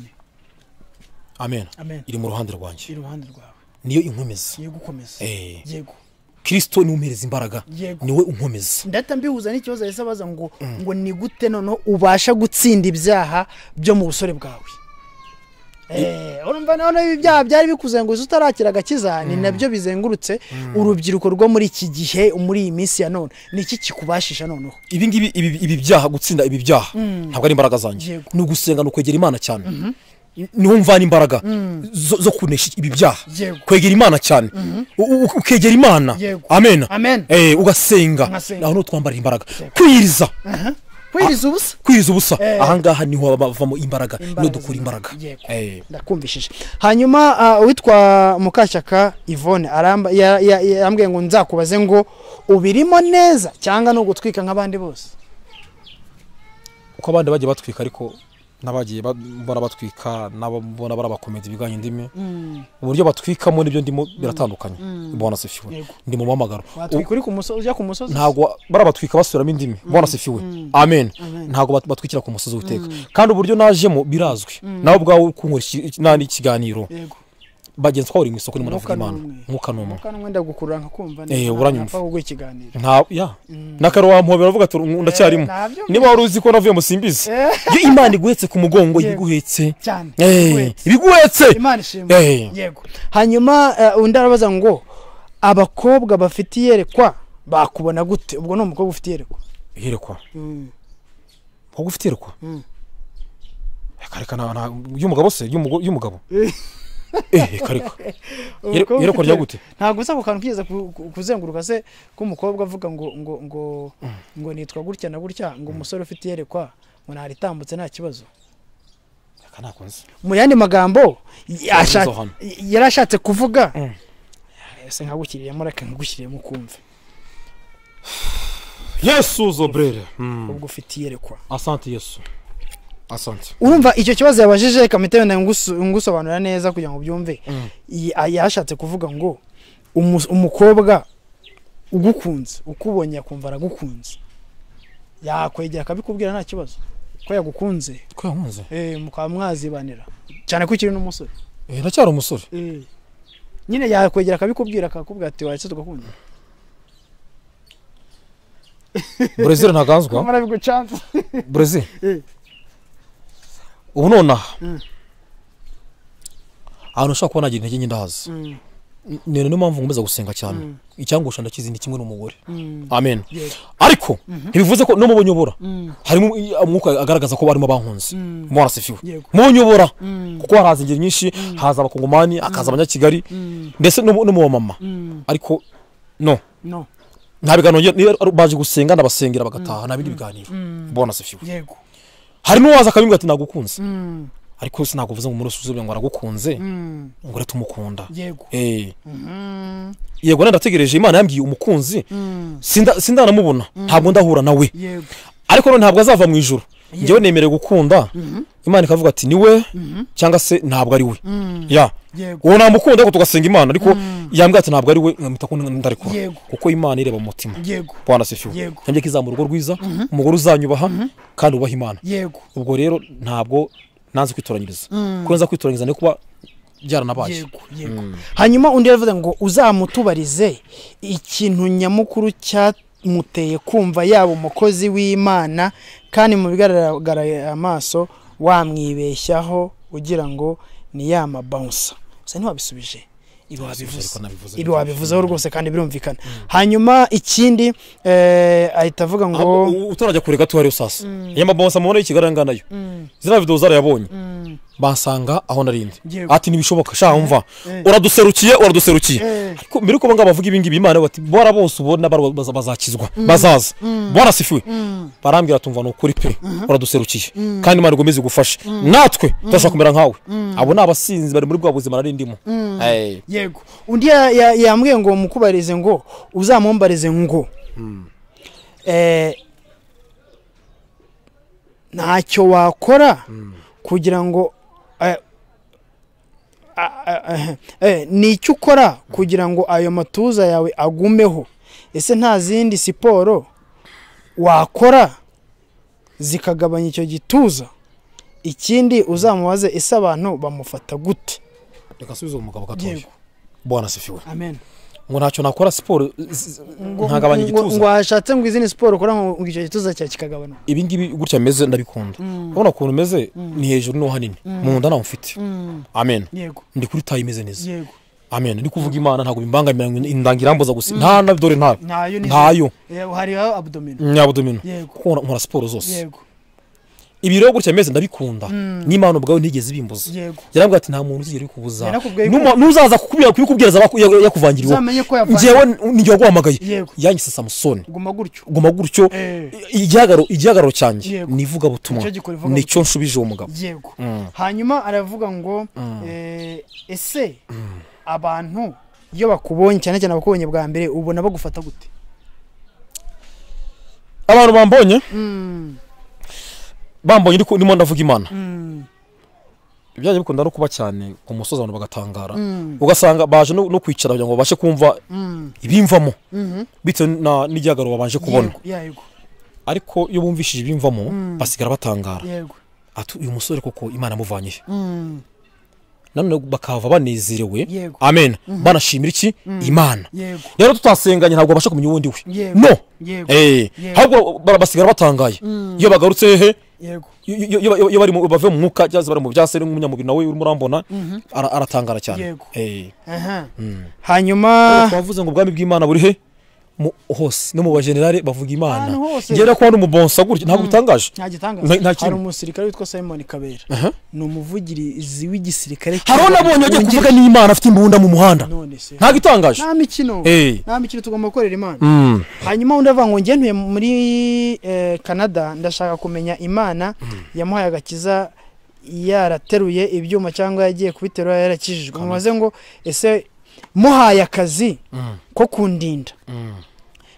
amen amen iri mu ruhande rwanjye iruhande rwawe niyo inkomeza yego gukomeza eh yego Kristo niwe umpereza imbaraga Yego. niwe unkomeza ndahita mbihuza n'ikibazo yahise abaza ngo ngo ni gute noneho ubasha gutsinda ibyaha byo mu busore bwawe Eh, urumva noneho ibi byaha byari bikuzenguza utarakira agakiza ni nabyo bizengurutse urubyiruko rwo muri iki gihe muri iyi minsi ya none ni iki kikubashisha noneho ibi ngibi ibi ibi byaha gutsinda ibi byaha ntabwo ari imbaraga zanjye Yego. ni ugusenga no kwegera Imana cyane niho mvana imbaraga zo zo kunesha ibi byaha Yego. kwegera Imana cyane U- u- ukegera Imana Yego. amen Amen. eh ugasenga Ugasenga. aho no twambara imbaraga kwiriza kwiriza ubusa kwiriza ubusa Eh. aha ngaha niho bavamo imbaraga Imbaraga no dukura z'Imana. imbaraga Yego. eh ndakumvishije hanyuma uh, witwa Mukashyaka Yvonne aramba ya- ya- yambwiye ngo nzakubaze ngo ubirimo neza cyangwa no gutwika nk'abandi bose uko abandi bagiye batwika ariko nabagiye ba- mbona batwika nabona barabakomeza ibiganye indimi uburyo batwikamo nibyo ndimo biratandukanye mbona sifiwe Yego. ndi mu mamagaro watwika uri ku musozi ujya ku musozi ntago barabatwika basubiramo indimi mbona sifiwe amen ntago bat- batwikira ku musozi w'iteka kandi uburyo najemo birazwi nawe ubwawe kunkora iki- nani ikiganiro yego bagenzi twahuriye mu isoko ni muri Mwuka Imana n'umwe. mwuka n'umwe Mwuka n'umwe ndagukurura nkakumva Eh, uranyumva. ntapfa kuguha ikiganiro nta ya nakaro wampobera uvuga ati ndacyarimo ntabyo niba wari uzi ko navuye musimbizi iyo Imana iguhetse ku mugongo Yego. ibiguhetse cyane eh Wait. ibiguhetse Imana ishimwe Eh. yego hanyuma uh, undi arabaza ngo abakobwa bafite iyerekwa bakubona gute ubwo ni umukobwa ufite iyerekwa yerekwa Mm. ko gufite yerekwa Mm. kareka na na- y'umugabo se y'umugo- y'umugabo Eh. eh kareka Umukobwa yerekwa ufite rya gute ntabwo usa ku kantu kigeze ku- ku- kuzenguruka se k'umukobwa avuga ngo ngo ngo ngo nitwa gutya na gutya ngo umusore ufite iyerekwa ngo naritambutse nta kibazo reka nakunze mu yandi magambo yasha- hano. yari ashatse kuvuga Mm. ese nkagushyiriyemo reka nkagushyiriyemo kumve Yesu zobrere. ubwo ufite iyerekwa. Asante Yesu. Asante. Urumva icyo kibazo yabajije kamite wenda ngusobanura neza kugira ngo byumve. Yashatse kuvuga ngo umukobwa ugukunze ukubonye akumva aragukunze yakwegera akabikubwira nta kibazo ko yagukunze ko yakunze eh mukaba mwazibanira cyane ko ukiri n'umusore eh ndacyari umusore eh nyine yakwegera akabikubwira akakubwira ati wace tugakunda Brazil ntaganzwa kamara bigucanza Brazil eh ubu nona ahantu ushaka kubona agira intege ndahazi nene no mpamvu ngomeza gusenga cyane icyangusha ndakizi ni kimwe n'umugore amen ariko ntibivuze ko no mubonyobora harimo umwuka agaragaza ko barimo bankunze mwana sifiwe mubonyobora kuko haraza ingeri nyinshi haza abakongomani akaza abanyakigali mbese no mu mama ariko no no ntabigano baje gusenga ndabasengera bagataha nabindi biganiro mbona sifiwe yego harimo waza akabimbwa ati nagukunze ariko sinakuvuze ngo muri usuzubye ngo aragukunze ngo reta umukunda eh yego nandategereje Imana yambwiye umukunzi sinda sinda namubona ntabwo ndahura nawe ariko no ntabwo azava mu ijuru ngewe nemere gukunda Imana ikavuga ati niwe cyangwa se ntabwo ari we ya uwo namukunda ko tugasenga Imana ariko yambwiye ati ntabwo ari we nkamita ko ndariko kuko Imana ireba mu mutima bwana sifiwe yambye kizamura urugo rwiza umugore uzanyubaha kandi ubaha Imana ubwo rero ntabwo nanze kwitoranyiriza kurenza kwitoranyiriza ne kuba byaranabaye yego yego hanyuma undi yavuze ngo uzamutubarize ikintu nyamukuru cyamuteye kumva yaba umukozi w'Imana kandi mu bigaragara amaso wamwibeshyaho ugira ngo ni ya mabounce se ntiwabisubije ibi wabivuze ibi wabivuzeho rwose kandi birumvikana hanyuma ikindi eh ahita avuga ngo utorajya kure gato hari usasa ya mabounce amubona ikigaranga nayo zira video zara yabonye basanga aho narindi ati nibishoboka sha umva uraduserukiye uraduserukiye ariko mbere ko banga bavuga ibingi Imana bati bora bose ubona bazakizwa bazaza bora sifiwe barambira tumva no kuri pe uraduserukiye kandi Imana igomeze gufasha natwe tashaka kumera nkawe abo nabasinzi bari muri bwa buzima narindimo eh yego undi yambwiye ngo mukubarize ngo uzamumbarize ngo eh ntacyo wakora kugira ngo eh nicyo ukora kugira ngo ayo matuza yawe agumeho ese nta zindi siporo wakora zikagabanya icyo gituza ikindi uzamubaze ese abantu bamufata gute reka subiza umugabo gatoya bwana sifiwe amen ngo ntacyo nakora siporo ntagabanya igituza ngo ashatse ngo izindi siporo ukora ngo icyo gituza cya kikagabana ibi ngibi gutya meze ndabikunda ubona ko meze ni hejuru no hanini mu nda nawo mfite amen ndi kuri tayi meze neza yego amen ndi kuvuga Imana ntago bimbangamira indangiramboza gusa nta na dore nta ntayo hari abdomen nyabdomen kuko nkora siporo zose yego ibiro gutya meze ndabikunda n'Imana ubwawe ntigeze ibimbuza yarambwa ati nta muntu uzigera kubuza nuzaza kukubwira kubikubwiriza yakuvangiriwe njewe ngiye guhamagaye yanyise Samson guma gutyo guma gutyo igihagaro igihagaro cyanjye nivuga butumwa nicyo nshubije uwo mugabo yego hanyuma aravuga ngo ese abantu iyo bakubonye cyane cyane abakubonye bwa mbere ubona bagufata gute abantu bambonye bambonye ndiko ndimo ndavuga Imana ibyaje bikunda no kuba cyane ku musozi abantu bagatangara ugasanga baje no kwicara kugira ngo bashe kumva ibimvamo bite na n'igihagaro babanje kubona ariko iyo bumvishije ibimvamo basigara batangara ati uyu musore koko Imana muvanye none bakava banezerewe amen banashimira iki Imana rero tutasenganye ntabwo basha kumenya uwundi we no eh ahubwo basigara batangaye iyo bagarutse he yego iyo bari mu bave mu mwuka cyaza bari mu byasere nk'umunyamubiri nawe urimo urambona aratangara cyane eh aha hanyuma twavuze ngo ubwami bw'Imana buri he hose no mu bagenerale bavuga Imana ngera ko ari umubonsa gutya ntabwo bitangaje hari umusirikare witwa Simon Kabera no muvugirizi w'igisirikare haro nabonye agiye kuvuga n'Imana afite imbunda mu muhanda ntabwo itangaje nta mikino nta mikino tugomba gukorera Imana hanyuma undi avuga ngo ngentuye muri Canada ndashaka kumenya Imana yamuhaye agakiza yarateruye ibyuma cyangwa yagiye kubiterura yarakijijwe mubaze ngo ese muhaye akazi ko kundinda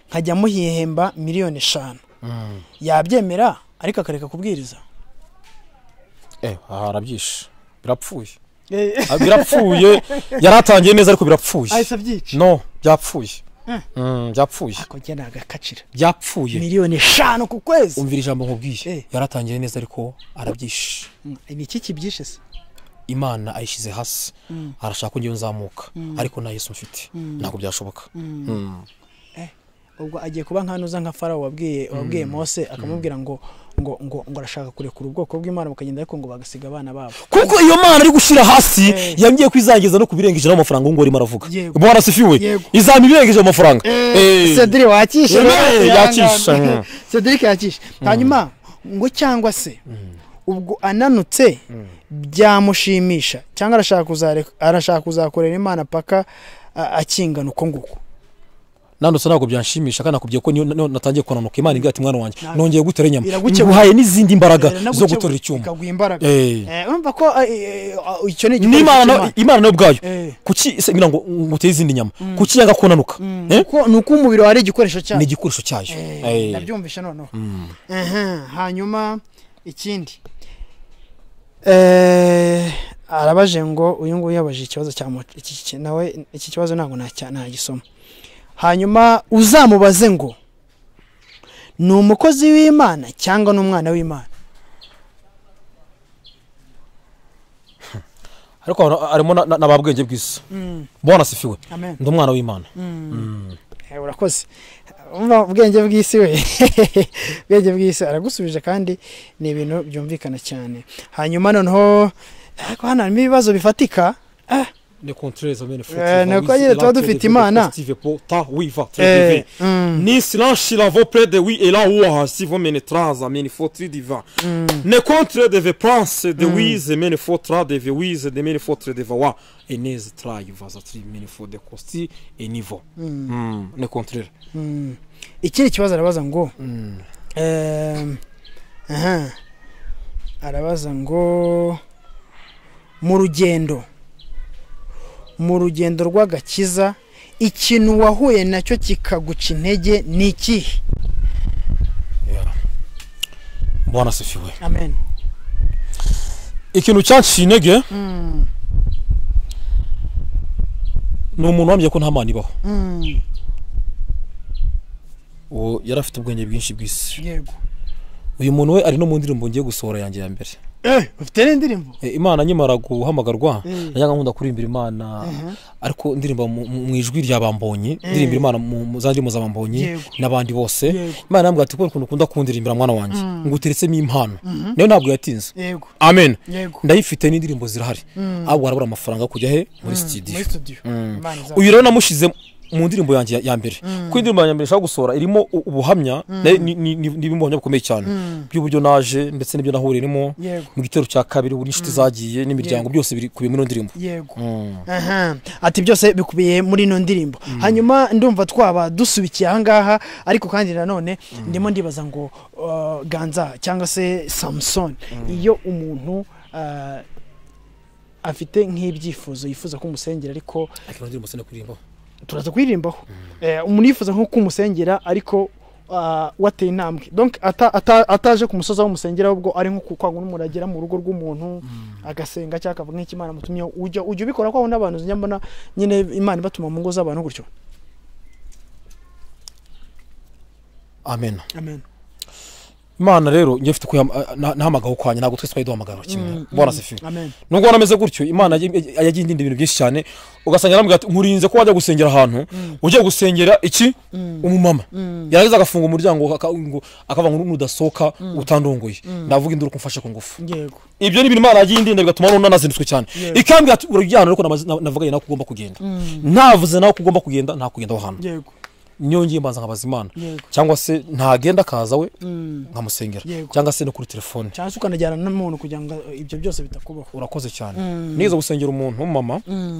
nkajya muhihemba miliyoni eshanu yabyemera ariko akareka kubwiriza? eh arabyishe birapfuye birapfuye yaratangiye neza ariko birapfuye ahise byica no byapfuye mm byapfuye ako gena agakacira byapfuye miliyoni eshanu ku kwezi. umvira ijambo nkubwiye yaratangiye neza ariko arabyishe. Ni iki kibyishe se? Imana ayishize hasi arashaka ko ngiye nzamuka ariko na Yesu mfite nako byashoboka. eh ubwo agiye kuba nkanuza nka Farawo wabwiye wabwiye Mose akamubwira ngo ngo ngo ngo arashaka kurekura ubwoko bw'Imana bukagenda ariko ngo bagasiga abana babo, kuko iyo Mana ari gushira hasi yangiye kwizangiza no kubirengeje n'amafaranga ngo arimo aravuga. Bwana sifiwe izami birengeje amafaranga. eh Cedric wakishe yakisha Cedric yakishe hanyuma ngo cyangwa se ubwo ananutse byamushimisha cyangwa arashaka kuzareka arashaka kuzakorera Imana paka akingana uko nguko. Nandose ntabwo byanshimisha kana kubye ko natangiye konanuka Imana ingati mwana wanjye nongeye gutera nyama nguhaye n'izindi imbaraga zo gutora icyuma eh urumva ko icyo ni Imana Imana no bwayo kuki se ngira ngo nguteye izindi nyama kuki yanga konanuka eh ko nuko umubiri wari igikoresho cyayo ni igikoresho cyayo eh nabyumvisha noneho eh hanyuma ikindi eh arabaje ngo uyu nguyu yabaje ikibazo cya iki nawe iki kibazo ntago nta gisoma. Hanyuma uzamubaze ngo ni umukozi w'Imana cyangwa n'umwana w'Imana. Ariko arimo nababwenge bw'isi. Bwana sifiwe ndi umwana w'Imana. Eh urakoze umva ubwenge bw'isi we ubwenge bw'isi aragusubije kandi ni ibintu byumvikana cyane. Hanyuma noneho ariko hano harimo ibibazo bifatika. eh ne contraires amene fautive ne ko yire to dufite Imana ta oui va très bien ni silence la vos près de oui et là où si vous mene trans amene fautri divin ne contre de pense de oui et mene fautra de oui de mene fautre de va et ne tra il va tri mene faute de costi et niveau ne contraire. Ikiri kibazo arabaza ngo eh aha arabaza ngo mu rugendo mu rugendo rw'agakiza ikintu wahuye nacyo kikaguca intege ni iki? Bwana sifiwe amen. Ikintu cyanshi intege ni umuntu wambye ko nta Mana ibaho. uwo yarafite ubwenge bwinshi bw'isi. Yego uyu muntu we ari no mu ndirimbo ngiye gusohora yanjye ya mbere. Eh ufite n'indirimbo? Imana nyimara guhamagarwa najyaga nkunda kurimbira Imana ariko ndirimba mu ijwi rya bambonye ndirimbira Imana mu zandi mu zabambonye nabandi bose. Imana yambwiye ati ko ukunda kundirimbira mwana wanjye nguteretsemo impano nayo ntabwo yatinze. Yego amen. Ndayifite n'indirimbo zirahari abo arabura amafaranga kujya he muri studio. Uyu rero namushize mu ndirimbo yanjye ya mbere ko indirimbo yanjye mbere shaka gusora irimo ubuhamya n'ibimbonye bukomeye cyane by'uburyo naje ndetse n'ibyo nahuriye irimo mu gitero cya kabiri n'inshuti zagiye n'imiryango byose biri kubiye muri ndirimbo. Yego aha ati byose bikubiye muri ino ndirimbo. Hanyuma ndumva twaba dusubikiye aha ngaha ariko kandi nanone ndimo ndibaza ngo Ganza cyangwa se Samson iyo umuntu afite nk'ibyifuzo yifuza ko umusengera ariko akira ndirimbo se no kuririmba turaza kuririmbaho eh umuntu yifuza nko kumusengera ariko wateye intambwe donc ataje ku musoza w'umusengera ubwo ari nko kwagwa n'umuragera mu rugo rw'umuntu agasenga cyaka avuga nk'Imana mutumye ujya ujya ubikora kwa n'abantu nyambona nyine Imana batuma mu ngo z'abantu gutyo. Amen amen. Imana rero ngiye mfite nahamagaho kwanya ntago twese bayiduhamagara kimwe. Bwana sifiwe amen. Nubwo nameze gutyo Imana yagiye indinda ibintu byinshi cyane ugasanga namubwira ati nkurinze ko wajya gusengera ahantu ugiye gusengera iki umumama yaragize agafunga umuryango akava ngo nudasoka utandongoye ndavuga induru kumfasha ku ngufu. Yego ibyo ni ibintu Imana yagiye indinda bigatuma none nazinditswe cyane ikambwira ati urujyana ariko navuga nako ugomba kugenda ntavuze naho kugomba kugenda nta kugenda aho hantu. Yego nyongiye mbanza nkabaza Imana cyangwa se ntagenda kaza we nkamusengera cyangwa se no kuri telefone cyangwa se ukanajyana n'umuntu kugira ngo ibyo byose bitakubaho. Urakoze cyane nizo gusengera umuntu w'umama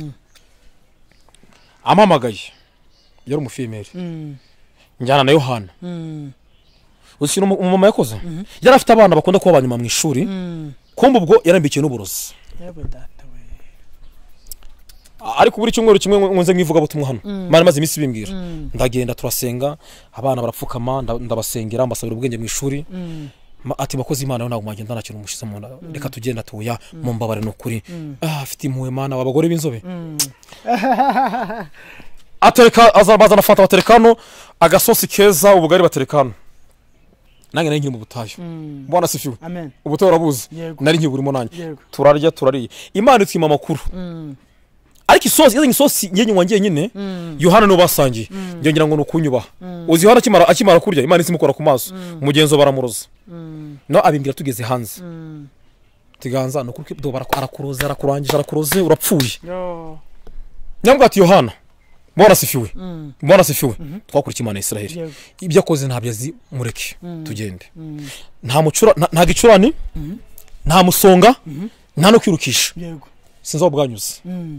amamagaye yari umufimeri njyana na Yohana usino umama yakoze yari afite abana bakunda kuba abanyuma mu ishuri kumbe ubwo yarambikiye n'uburozi. ariko buri cyumweru kimwe nkunze nkivuga butumwa hano Imana maze iminsi bimbwira ndagenda turasenga abana barapfukama ndabasengera mbasabira ubwenge mu ishuri ati bakoze Imana yo ntabwo mwagenda nta kintu mushize mu nda reka tugenda tuya mu mbabare n'ukuri ah afite impuhwe Mana wabagore b'inzobe atereka azabazana fata baterekano agasosi keza ubugari baterekano nange nari nkiri mu butayu mbona sifiwe amen ubutayu urabuzi nari nkiri burimo nanjye turarya turariye Imana itwima amakuru ariko isosi yazanye isosi nyenye wangiye nyine Yohana no basangiye ngiye ngira ngo nukunyubaha uzi Yohana akimara akimara kurya Imana isimukora ku maso mugenzo baramuroza no abimbira tugeze hanze tiganza no kuko do barakuroza arakurangije arakuroze urapfuye nyambwa ati Yohana mbona sifiwe mbona sifiwe twakurikira Imana Israeli ibyo akoze ntabyo azi mureke tugende nta mucura nta gicurani nta musonga nta no kwirukisha sinzo bwanyuze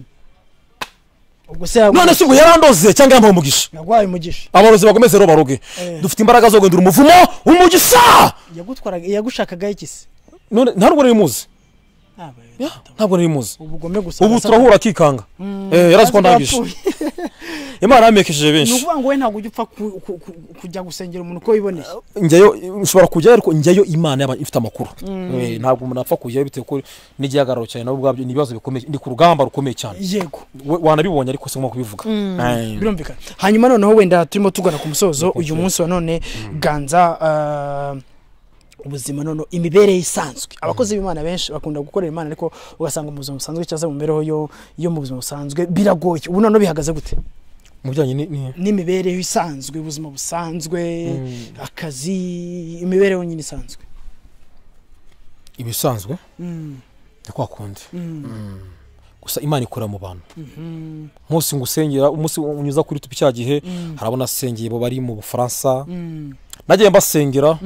ubwo se none se ubwo yarandoze cyangwa yambaye umugisha yagwaye umugisha abarozi bagomeze ro baroge dufite imbaraga zo guhindura umuvumo umugisha yagutwaraga yagushakaga ikisi none nta rwo rimuzi ntabwo rimuzi ubugome gusa ubu turahura kikanga eh yarazi ko ndangije Imana yamekesheje benshi nukuvuga ngo we ntabwo ujya upfa kujya gusengera umuntu ko wiboneye njyeyo nshobora kujya ariko njyeyo Imana yaba ifite amakuru ntabwo umuntu apfa kujya bitewe ko n'igihagararo cyane nabo bwabyo nibibazo bikomeye ndi ku rugamba rukomeye cyane yego wanabibonye ariko se ngoma kubivuga birumvikana hanyuma noneho wenda turimo tugana ku musozo uyu munsi wa none Ganza ubuzima none imibereho isanzwe abakozi b'Imana benshi bakunda gukorera Imana ariko ugasanga mu buzima busanzwe cyaza mu mibereho yo yo mu buzima busanzwe biragoye ubu none bihagaze gute mu bijyanye n'imibereho isanzwe ubuzima busanzwe akazi imibereho nyine isanzwe ibisanzwe ndakwa kundi gusa Imana ikora mu bantu munsi ngusengera umunsi unyuza kuri tupi cya gihe harabona sengeye bo bari mu Bufaransa nagiye mbasengera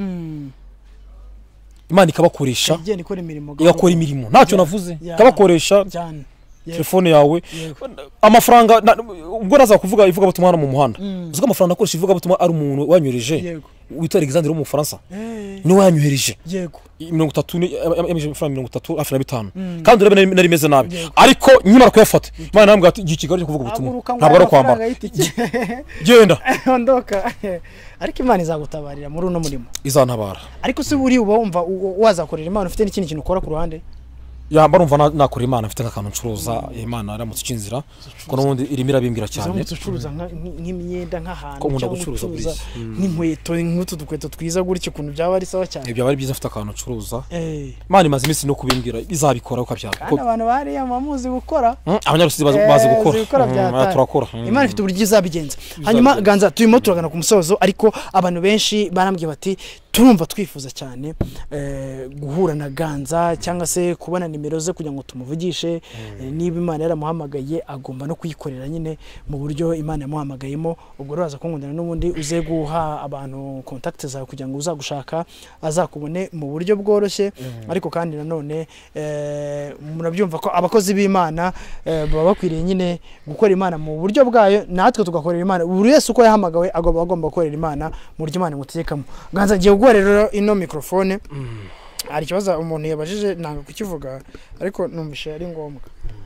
Imana ikabakoresha igakora imirimo ntacyo navuze ikabakoresha telefone yawe amafaranga ubwo naza kuvuga ivuga butumwa mu muhanda uzuga amafaranga akoresha ivuga butumwa ari umuntu wanyoreje witwa Alexandre wo mu Faransa ni wanyohereje yego mirongo itatu amafaranga mirongo itatu afite na bitanu kandi urebe nari meze nabi ariko nyimara kuyafata Imana nambwa ati igikigali cyo kuvuga butumwa ntabwo ari kwambara genda ondoka ariko Imana izagutabarira muri uno murimo izantabara ariko se buri uba wumva wazakorera Imana ufite n'ikindi kintu ukora ku ruhande yamba rumva nakora Imana mfite nk'akantu ncuruza Imana aramutse ucinzira ko n'ubundi irimira bimbwira cyane uramutse ucuruza nk'imyenda nk'ahantu cyangwa ucuruza nk'inkweto nk'utu dukweto twiza gutyo ukuntu byaba ari sawa cyane ibyo bari byiza mfite akantu ucuruza Imana imaze iminsi no kubimbwira izabikora uko byaba kandi abantu bari amamuzi gukora abanyarusizi bazi gukora turakora Imana ifite uburyo izabigenza hanyuma Ganza turimo turagana ku musozo ariko abantu benshi barambwiye bati turumva twifuza cyane guhura na Ganza cyangwa se kubona nimero ze kugira ngo tumuvugishe niba Imana yaramuhamagaye agomba no kuyikorera nyine mu buryo Imana yamuhamagayemo ubwo raza kunkundana n'ubundi uze guha abantu contact zawe kugira ngo uzagushaka azakubone mu buryo bworoshye ariko kandi nanone murabyumva ko abakozi b'Imana baba bakwiriye nyine gukora Imana mu buryo bwayo natwe tugakorera Imana buri wese uko yahamagawe agomba agomba gukorera Imana mu buryo Imana imutegekamo Ganza giye gwa rero ino microphone ari kibaza umuntu yabajije nanga kukivuga ariko numvishe ari ngombwa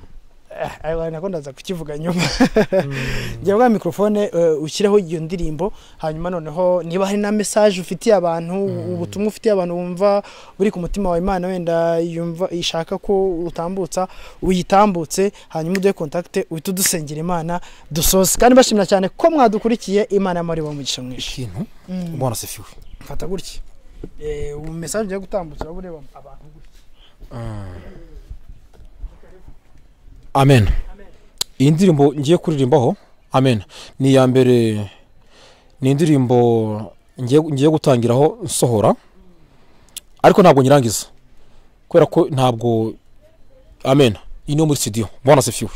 eh nako ndaza kukivuga nyuma giye gwa microphone ushyireho iyo ndirimbo hanyuma noneho niba hari na message ufitiye abantu ubutumwa ufitiye abantu wumva buri ku mutima wa Imana wenda yumva ishaka ko utambutsa uyitambutse hanyuma uduhe contact uhita dusengera Imana dusoze kandi bashimira cyane ko mwadukurikiye Imana yamari bo mugisha mwishi ikintu ubona sifiwe fata gutya eh u message yo gutambutsa bureba abantu gutya amen iyi ndirimbo ngiye kuririmbaho amen ni ya mbere ni indirimbo ngiye ngiye gutangiraho nsohora ariko ntabwo nyirangiza kubera ko ntabwo amen ino muri studio mbona sifiwe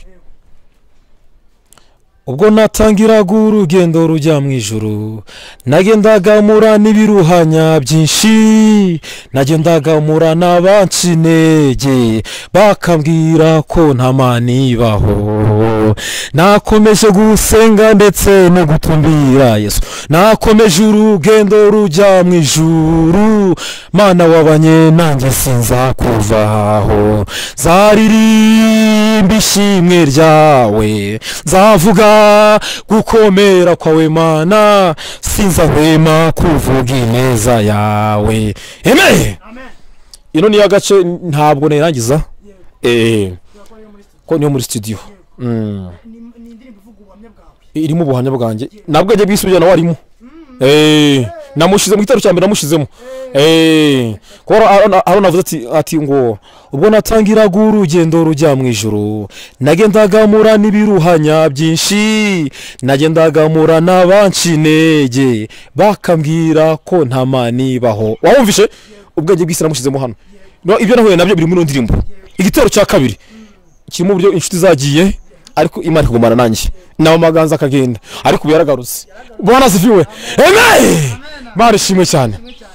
ubwo natangiraga urugendo rujya mu ijuru nagendaga mura n'ibiruhanya byinshi nagendaga mura n'abancinege bakambwira ko nta Mana ibaho nakomeje gusenga ndetse no gutumbira Yesu, nakomeje urugendo rujya mu ijuru, mana wabanye nanjye sinza kuvaho, zaririmba ishimwe ryawe, zavuga gukomera kwawe mana, sinzahwema kuvuga ineza yawe. Amen. Ino ni agace ntabwo nerangiza eh ko niyo muri studio mm irimo ubuhamya bwanjye nabwo aje bwisubira nawe arimo eh namushize mu gitaro cyambere namushizemo eh ko aho navuze ati ati ngo ubwo natangiraga urugendo rujya mu ijuru, nagendaga mura n'ibiruhanya byinshi, nagendaga mura n'abancinege bakambwira ko nta mani baho. Wumvishe ubwenge bw'isi namushizemo hano, no ibyo nahuye nabyo biri muri ndirimbo. Igitero cya kabiri kirimo buryo inshuti zagiye ariko Imana ikagumana nanjye, nawo maganza akagenda ariko byaragarutse. Bwana zifiwe. Amen. Bari shimwe cyane.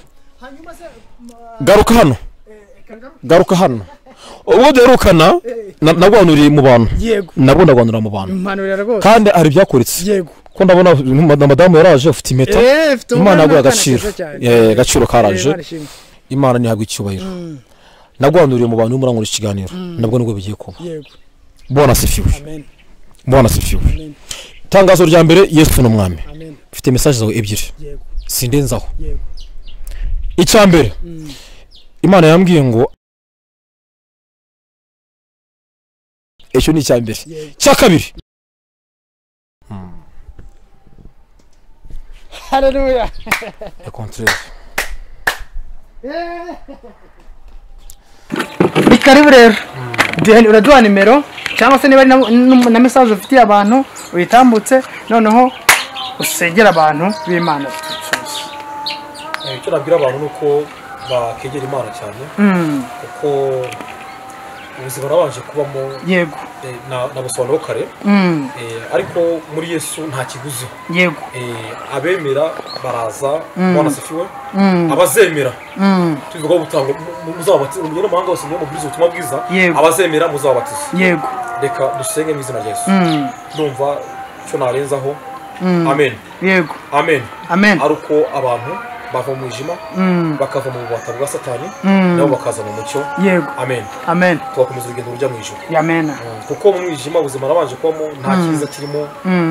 Garuka hano, garuka hano. Ubwo derukana nagwanuriye mu bantu, nabwo ndagwanura mu bantu kandi ari byakoritse ko ndabona madamu yaraje ufite impeta, Imana yaguha agaciro, eh agaciro karaje, Imana ni hagwa icyubahiro. Nagwanuriye mu bantu murangura ikiganiro, nabwo nibwo bigiye kuba. Bwana sifiwe. Amen. Bwana sifiwe. Amen. Tangazo rya mbere, Yesu n'umwami. Amen. Mfite message zawe ebyiri. Yego. Sindenzaho. Yego. Icya mbere, Imana yambwiye ngo ecyo ni icya mbere. Cya kabiri. Haleluya. Le contraire. Bikaribu rero. Deni uraduha nimero cyangwa se niba na message ufitiye abantu uyitambutse, noneho usengera abantu b'Imana. Eh cyo nabwira abantu nuko bakegera Imana cyane kuko ubuzima nabanje kubamo. Yego. na nabusobanuro kare ariko muri Yesu nta kiguzi. Yego. eh abemera baraza, Bwana sifiwe. Abazemera tuvuga gutanga muzabatiza mu mahanga hose mu bwiza ubutumwa bwiza, abazemera muzabatiza. Yego. Reka dusenge mu izina rya Yesu. Ndumva cyo narenzaho. Amen. Yego. Amen. Amen. Aruko abantu bava mu ijima bakava mu bubata bwa Satani nabo bakaza mu mucyo. Yego. Amen. Amen. Twakomeza urugendo rujya mu ijuru. Amen. Kuko mu ijima ubuzima nabanje kubamo nta kiza kirimo.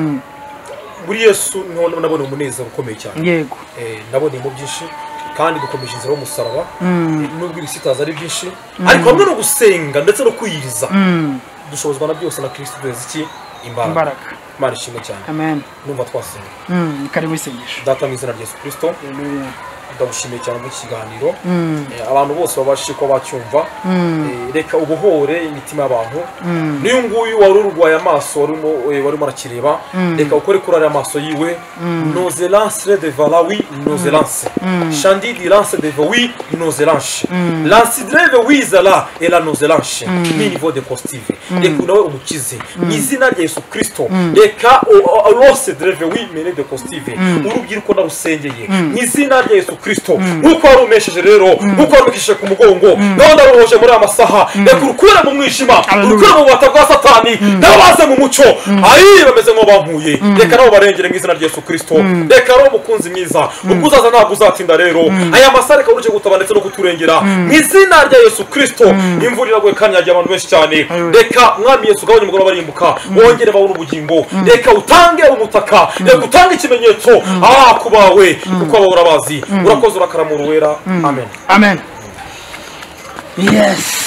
Muri Yesu niho nabona umunezero ukomeye cyane. Yego. Eh nabona mu byinshi kandi dukomeje inzira y'umusaraba, nubwo ibisitaza ari byinshi ariko hamwe no gusenga ndetse no kwiyiriza dushobozwa na byose na Kristo duheze iki imbaraga. Imana ishimwe cyane. Amen. Numva twasenga. Mm, kari wisengesha. Data mu izina rya Yesu Kristo. Haleluya. Ndagushimiye cyane mu kiganiro. Abantu bose babashije ko bacyumva. Reka ubuhore imitima y'abantu. Niyo nguyu wari urwaye amaso warimo wari marakireba, reka ukore kurara amaso yiwe. Nos lances de Valawi, nos lances. Chandi di lance de oui, nos lances. Lance de wizala et la nos lances. Ni niveau de positive. Reka nawe umukize. Mu izina rya Yesu Kristo. Reka lose de oui mene de positive. Urubyiruko narusengeye. Mu izina rya Yesu Kristo uko arumesheje rero uko arumesheje ku mugongo naho ndaruhoje muri amasaha reka urukura mu mwishima urukura mu bata bwa Satani nabaze mu muco ari bameze nko bampuye reka nabo barengere mu izina rya Yesu Kristo reka ro mukunzi mwiza ukuzaza ntabwo uzatinda rero aya masare ka uruje gutaba ndetse no kuturengera mu izina rya Yesu Kristo imvurira gwe kanyajya abantu benshi cyane reka mwami Yesu gabanye umugoro barimbuka wongere bawo ubugingo reka utange umutaka reka utange ikimenyetso ah kubawe kuko abo urabazi urakoze urakaramura wera. Amen. Amen. Yes.